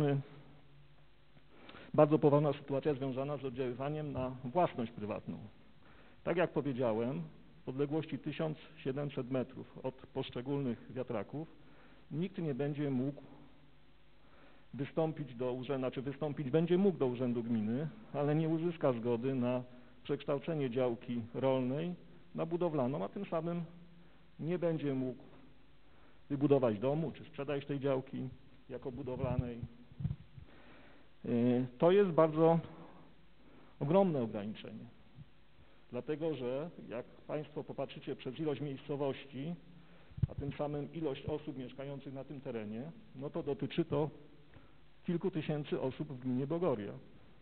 poważna sytuacja związana z oddziaływaniem na własność prywatną. Tak jak powiedziałem, w odległości 1700 metrów od poszczególnych wiatraków nikt nie będzie mógł wystąpić do urzędu, wystąpić będzie mógł do urzędu gminy, ale nie uzyska zgody na przekształcenie działki rolnej na budowlaną, a tym samym nie będzie mógł wybudować domu czy sprzedać tej działki jako budowlanej. To jest bardzo ogromne ograniczenie, dlatego że jak Państwo popatrzycie przez ilość miejscowości, a tym samym ilość osób mieszkających na tym terenie, no to dotyczy to kilku tysięcy osób w gminie Bogoria.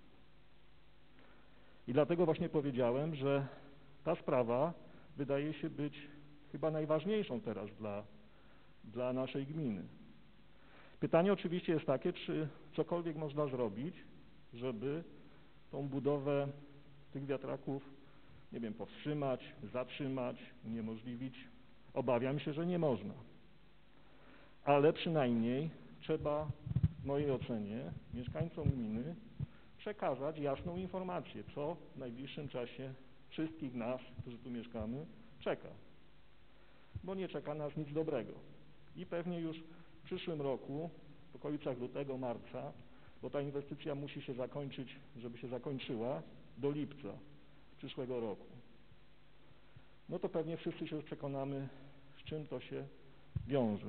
I dlatego właśnie powiedziałem, że ta sprawa wydaje się być chyba najważniejszą teraz dla naszej gminy. Pytanie oczywiście jest takie, czy cokolwiek można zrobić, żeby tą budowę tych wiatraków, nie wiem, powstrzymać, zatrzymać, uniemożliwić. Obawiam się, że nie można. Ale przynajmniej trzeba w mojej ocenie mieszkańcom gminy przekazać jasną informację, co w najbliższym czasie wszystkich nas, którzy tu mieszkamy, czeka. Bo nie czeka nas nic dobrego. I pewnie już w przyszłym roku, w okolicach lutego, marca, bo ta inwestycja musi się zakończyć, żeby się zakończyła, do lipca przyszłego roku. No to pewnie wszyscy się już przekonamy, z czym to się wiąże.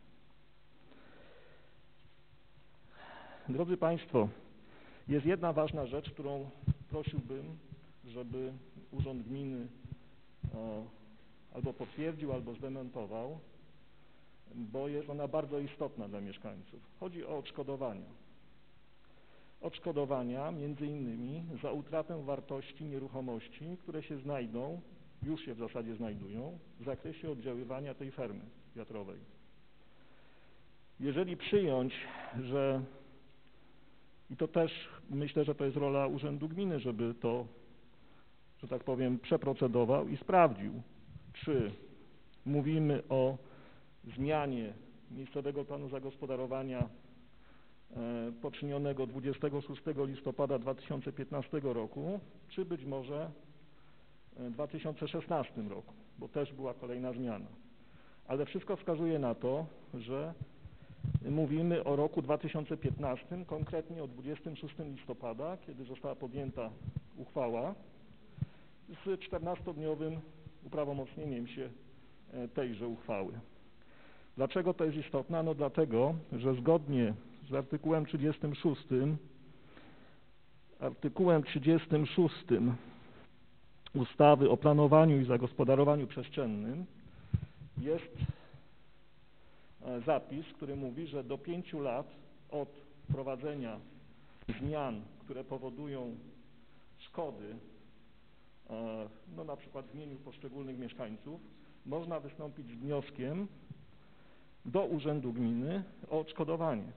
Drodzy Państwo, jest jedna ważna rzecz, którą prosiłbym, żeby Urząd Gminy albo potwierdził, albo zdementował, bo jest ona bardzo istotna dla mieszkańców. Chodzi o odszkodowania. Odszkodowania między innymi za utratę wartości nieruchomości, które się znajdą, już się w zasadzie znajdują, w zakresie oddziaływania tej fermy wiatrowej. Jeżeli przyjąć, że i to też myślę, że to jest rola Urzędu Gminy, żeby to, że tak powiem, przeprocedował i sprawdził, czy mówimy o zmianie miejscowego planu zagospodarowania poczynionego 26 listopada 2015 roku, czy być może w 2016 roku, bo też była kolejna zmiana. Ale wszystko wskazuje na to, że mówimy o roku 2015, konkretnie o 26 listopada, kiedy została podjęta uchwała z 14-dniowym uprawomocnieniem się tejże uchwały. Dlaczego to jest istotne? No dlatego, że zgodnie z artykułem 36 ustawy o planowaniu i zagospodarowaniu przestrzennym jest zapis, który mówi, że do 5 lat od wprowadzenia zmian, które powodują szkody, no na przykład w imieniu poszczególnych mieszkańców, można wystąpić z wnioskiem do Urzędu Gminy o odszkodowanie.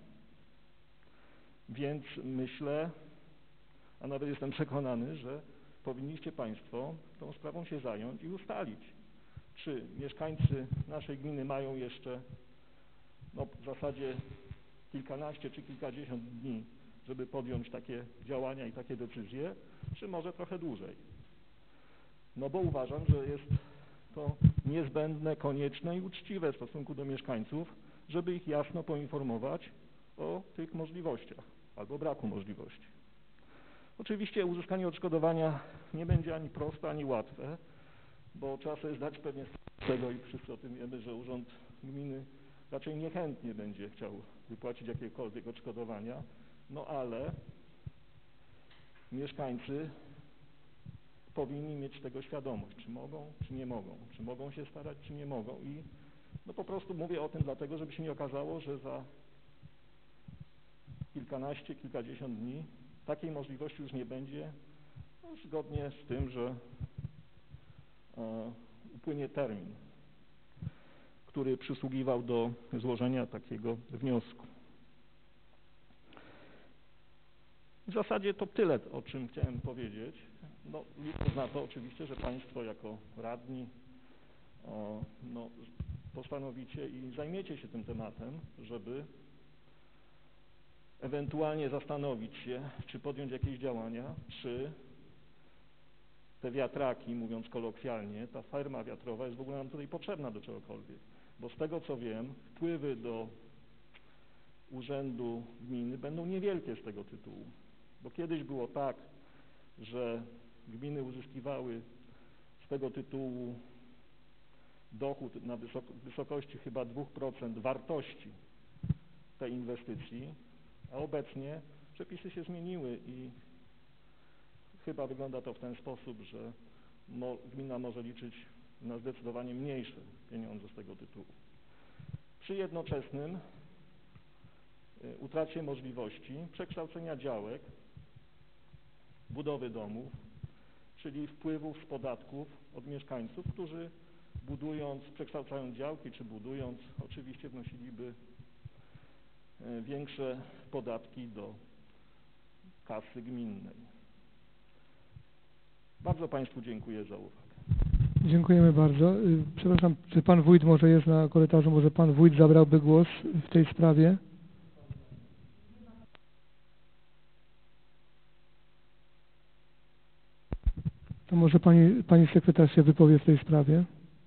Więc myślę, a nawet jestem przekonany, że powinniście Państwo tą sprawą się zająć i ustalić, czy mieszkańcy naszej gminy mają jeszcze w zasadzie kilkanaście czy kilkadziesiąt dni, żeby podjąć takie działania i takie decyzje, czy może trochę dłużej. No bo uważam, że jest to niezbędne, konieczne i uczciwe w stosunku do mieszkańców, żeby ich jasno poinformować o tych możliwościach albo braku możliwości. Oczywiście uzyskanie odszkodowania nie będzie ani proste, ani łatwe, bo trzeba sobie zdać pewnie z tego i wszyscy o tym wiemy, że Urząd Gminy raczej niechętnie będzie chciał wypłacić jakiekolwiek odszkodowania, no ale mieszkańcy powinni mieć tego świadomość, czy mogą, czy nie mogą, czy mogą się starać, czy nie mogą i no po prostu mówię o tym dlatego, żeby się nie okazało, że za kilkanaście, kilkadziesiąt dni takiej możliwości już nie będzie, no, zgodnie z tym, że upłynie termin, który przysługiwał do złożenia takiego wniosku. W zasadzie to tyle, o czym chciałem powiedzieć. No, licząc na to oczywiście, że Państwo jako radni no, postanowicie i zajmiecie się tym tematem, żeby ewentualnie zastanowić się, czy podjąć jakieś działania, czy te wiatraki, mówiąc kolokwialnie, ta farma wiatrowa jest w ogóle nam tutaj potrzebna do czegokolwiek. Bo z tego co wiem, wpływy do Urzędu Gminy będą niewielkie z tego tytułu. Bo kiedyś było tak, że gminy uzyskiwały z tego tytułu dochód na wysokości chyba 2% wartości tej inwestycji, a obecnie przepisy się zmieniły i chyba wygląda to w ten sposób, że gmina może liczyć na zdecydowanie mniejsze pieniądze z tego tytułu. Przy jednoczesnym utracie możliwości przekształcenia działek, budowy domów, czyli wpływów z podatków od mieszkańców, którzy budując, przekształcając działki czy budując, oczywiście wnosiliby większe podatki do kasy gminnej. Bardzo Państwu dziękuję za uwagę. Dziękujemy bardzo. Przepraszam, czy Pan Wójt może jest na korytarzu, może Pan Wójt zabrałby głos w tej sprawie? To może pani sekretarz się wypowie w tej sprawie?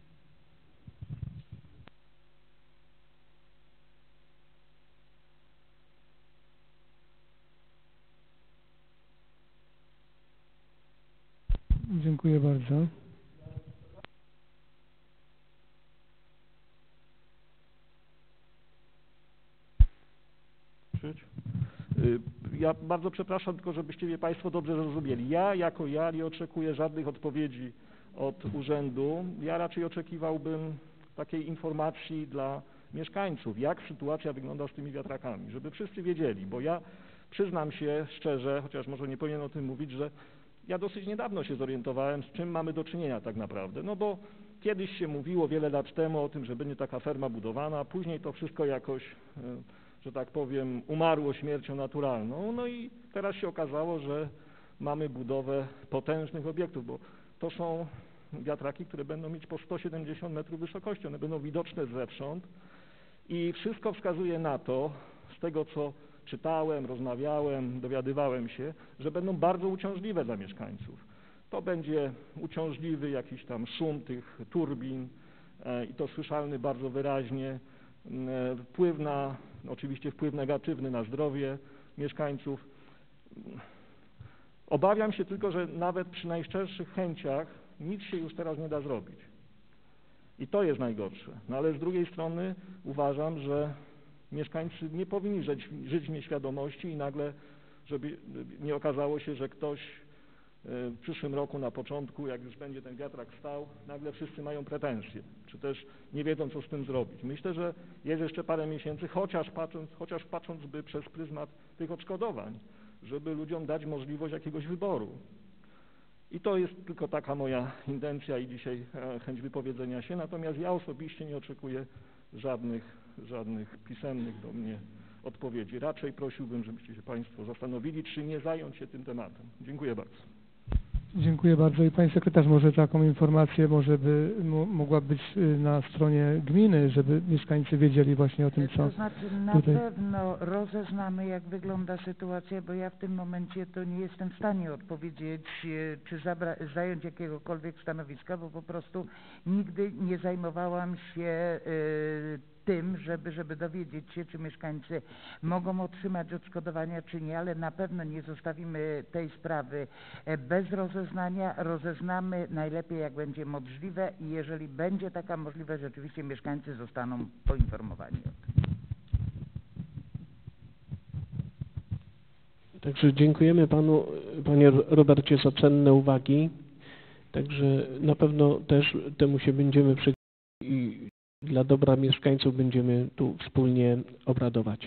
Dziękuję bardzo. Ja bardzo przepraszam, tylko żebyście mnie Państwo dobrze zrozumieli. Ja nie oczekuję żadnych odpowiedzi od urzędu. Ja raczej oczekiwałbym takiej informacji dla mieszkańców, jak sytuacja wygląda z tymi wiatrakami, żeby wszyscy wiedzieli, bo ja przyznam się szczerze, chociaż może nie powinien o tym mówić, że ja dosyć niedawno się zorientowałem, z czym mamy do czynienia tak naprawdę, no bo kiedyś się mówiło wiele lat temu o tym, że będzie taka ferma budowana, później to wszystko jakoś, że tak powiem, umarło śmiercią naturalną, no i teraz się okazało, że mamy budowę potężnych obiektów, bo to są wiatraki, które będą mieć po 170 metrów wysokości, one będą widoczne zewsząd i wszystko wskazuje na to, z tego co czytałem, rozmawiałem, dowiadywałem się, że będą bardzo uciążliwe dla mieszkańców. To będzie uciążliwy jakiś tam szum tych turbin i to słyszalny bardzo wyraźnie, oczywiście wpływ negatywny na zdrowie mieszkańców. Obawiam się tylko, że nawet przy najszczerszych chęciach nic się już teraz nie da zrobić. I to jest najgorsze. No ale z drugiej strony uważam, że mieszkańcy nie powinni żyć w nieświadomości i nagle, żeby nie okazało się, że ktoś w przyszłym roku na początku, jak już będzie ten wiatrak stał, nagle wszyscy mają pretensje, czy też nie wiedzą, co z tym zrobić. Myślę, że jest jeszcze parę miesięcy, chociaż patrząc przez pryzmat tych odszkodowań, żeby ludziom dać możliwość jakiegoś wyboru. I to jest tylko taka moja intencja i dzisiaj chęć wypowiedzenia się, natomiast ja osobiście nie oczekuję żadnych pisemnych do mnie odpowiedzi. Raczej prosiłbym, żebyście się Państwo zastanowili, czy nie zająć się tym tematem. Dziękuję bardzo. Dziękuję bardzo. I Pani Sekretarz, może taką informację mogła być na stronie gminy, żeby mieszkańcy wiedzieli właśnie o tym, co To znaczy na tutaj... pewno rozeznamy, jak wygląda sytuacja, bo ja w tym momencie to nie jestem w stanie odpowiedzieć, czy zająć jakiegokolwiek stanowiska, bo po prostu nigdy nie zajmowałam się tym, żeby dowiedzieć się, czy mieszkańcy mogą otrzymać odszkodowania, czy nie, ale na pewno nie zostawimy tej sprawy bez rozeznania. Rozeznamy najlepiej, jak będzie możliwe i jeżeli będzie taka możliwość, rzeczywiście mieszkańcy zostaną poinformowani o tym. Także dziękujemy Panu, Panie Robercie, za cenne uwagi. Także na pewno też temu się będziemy przyglądać i dla dobra mieszkańców będziemy tu wspólnie obradować.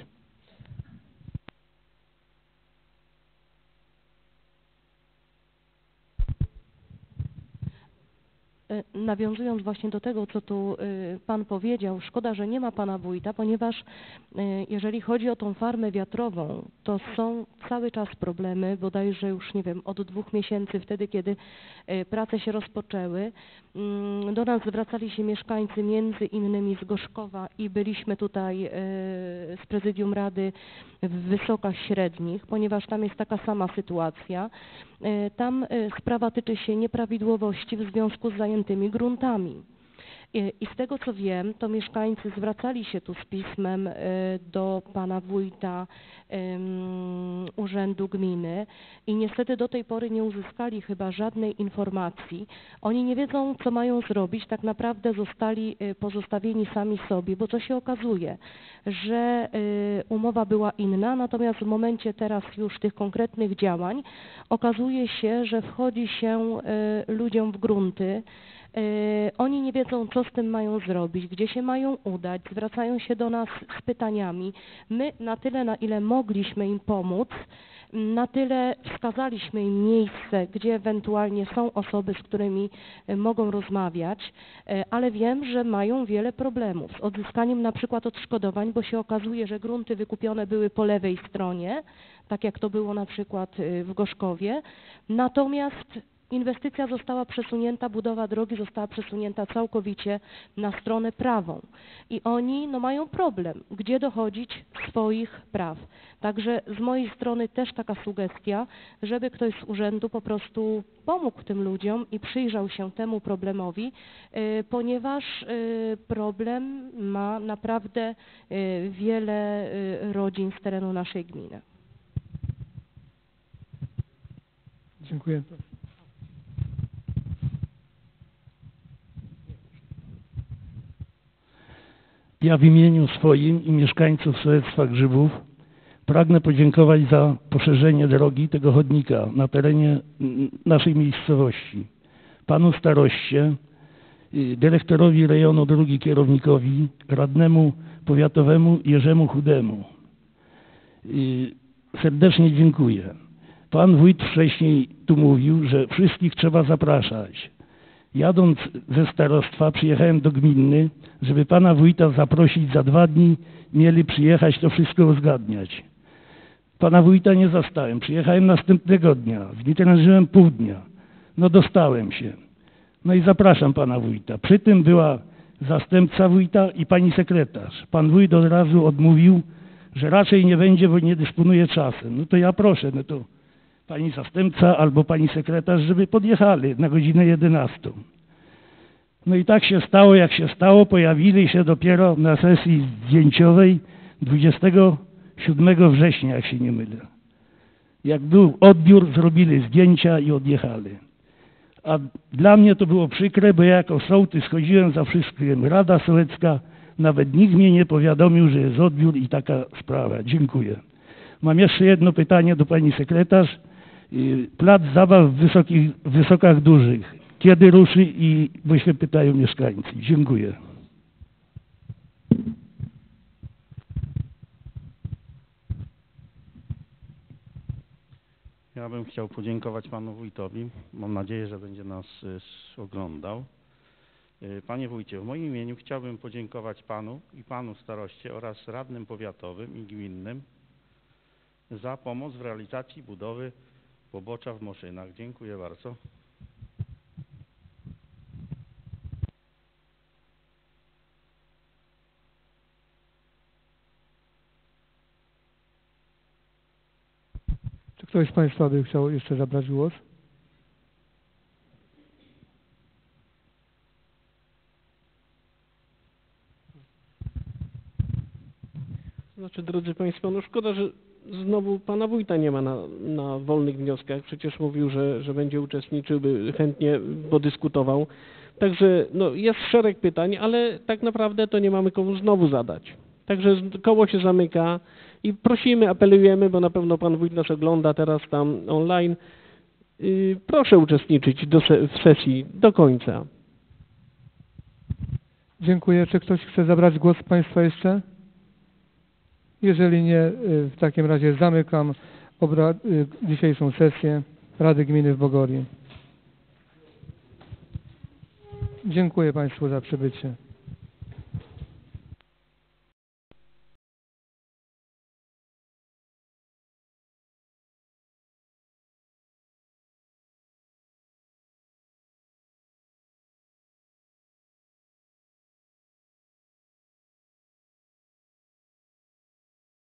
Nawiązując właśnie do tego, co tu Pan powiedział, szkoda, że nie ma Pana wójta, ponieważ jeżeli chodzi o tą farmę wiatrową, to są cały czas problemy, bodajże już, nie wiem, od 2 miesięcy, wtedy kiedy prace się rozpoczęły. Do nas zwracali się mieszkańcy między innymi z Gorzkowa i byliśmy tutaj z Prezydium Rady w Wysokach Średnich, ponieważ tam jest taka sama sytuacja. Tam sprawa tyczy się nieprawidłowości w związku z zajętymi gruntami. I z tego co wiem, to mieszkańcy zwracali się tu z pismem do pana wójta urzędu gminy i niestety do tej pory nie uzyskali chyba żadnej informacji. Oni nie wiedzą, co mają zrobić, tak naprawdę zostali pozostawieni sami sobie, bo co się okazuje, że umowa była inna, natomiast w momencie teraz już tych konkretnych działań okazuje się, że wchodzi się ludziom w grunty. Oni nie wiedzą, co z tym mają zrobić, gdzie się mają udać, zwracają się do nas z pytaniami. My na tyle, na ile mogliśmy im pomóc, na tyle wskazaliśmy im miejsce, gdzie ewentualnie są osoby, z którymi mogą rozmawiać, ale wiem, że mają wiele problemów z odzyskaniem na przykład odszkodowań, bo się okazuje, że grunty wykupione były po lewej stronie, tak jak to było na przykład w Gorzkowie, natomiast Inwestycja została przesunięta, budowa drogi została przesunięta całkowicie na stronę prawą i oni mają problem, gdzie dochodzić swoich praw. Także z mojej strony też taka sugestia, żeby ktoś z urzędu po prostu pomógł tym ludziom i przyjrzał się temu problemowi, ponieważ problem ma naprawdę wiele rodzin z terenu naszej gminy. Dziękuję. Ja w imieniu swoim i mieszkańców sołectwa Grzybów pragnę podziękować za poszerzenie drogi tego chodnika na terenie naszej miejscowości. Panu staroście, dyrektorowi rejonu drogi kierownikowi, radnemu powiatowemu Jerzemu Chudemu. Serdecznie dziękuję. Pan wójt wcześniej tu mówił, że wszystkich trzeba zapraszać. Jadąc ze starostwa przyjechałem do gminy, żeby pana wójta zaprosić za 2 dni, mieli przyjechać to wszystko uzgadniać. Pana wójta nie zastałem, przyjechałem następnego dnia, zwytrężyłem pół dnia, dostałem się. I zapraszam pana wójta. Przy tym była zastępca wójta i pani sekretarz. Pan wójt od razu odmówił, że raczej nie będzie, bo nie dysponuje czasem. To ja proszę, to pani zastępca albo pani sekretarz, żeby podjechali na godzinę 11. I tak się stało, jak się stało. Pojawili się dopiero na sesji zdjęciowej 27 września, jak się nie mylę. Jak był odbiór, zrobili zdjęcia i odjechali. A dla mnie to było przykre, bo ja jako sołtys chodziłem za wszystkim. Rada Sołecka, nawet nikt mnie nie powiadomił, że jest odbiór i taka sprawa. Dziękuję. Mam jeszcze jedno pytanie do pani sekretarz. Plac zabaw w Wysokach Dużych. Kiedy ruszy bo się pytają mieszkańcy. Dziękuję. Ja bym chciał podziękować panu wójtowi. Mam nadzieję, że będzie nas oglądał. Panie wójcie, w moim imieniu chciałbym podziękować panu i panu staroście oraz radnym powiatowym i gminnym za pomoc w realizacji budowy pobocza w Moszynach. Dziękuję bardzo. Czy ktoś z państwa by chciał jeszcze zabrać głos? Znaczy, drodzy państwo, szkoda, że znowu pana wójta nie ma na wolnych wnioskach. Przecież mówił, że będzie uczestniczył, by chętnie podyskutował. Także jest szereg pytań, ale tak naprawdę to nie mamy komu znowu zadać. Także koło się zamyka i prosimy, apelujemy, bo na pewno pan wójt nas ogląda teraz tam online. Proszę uczestniczyć w sesji do końca. Dziękuję. Czy ktoś chce zabrać głos z państwa jeszcze? Jeżeli nie, w takim razie zamykam dzisiejszą sesję Rady Gminy w Bogorii. Dziękuję państwu za przybycie.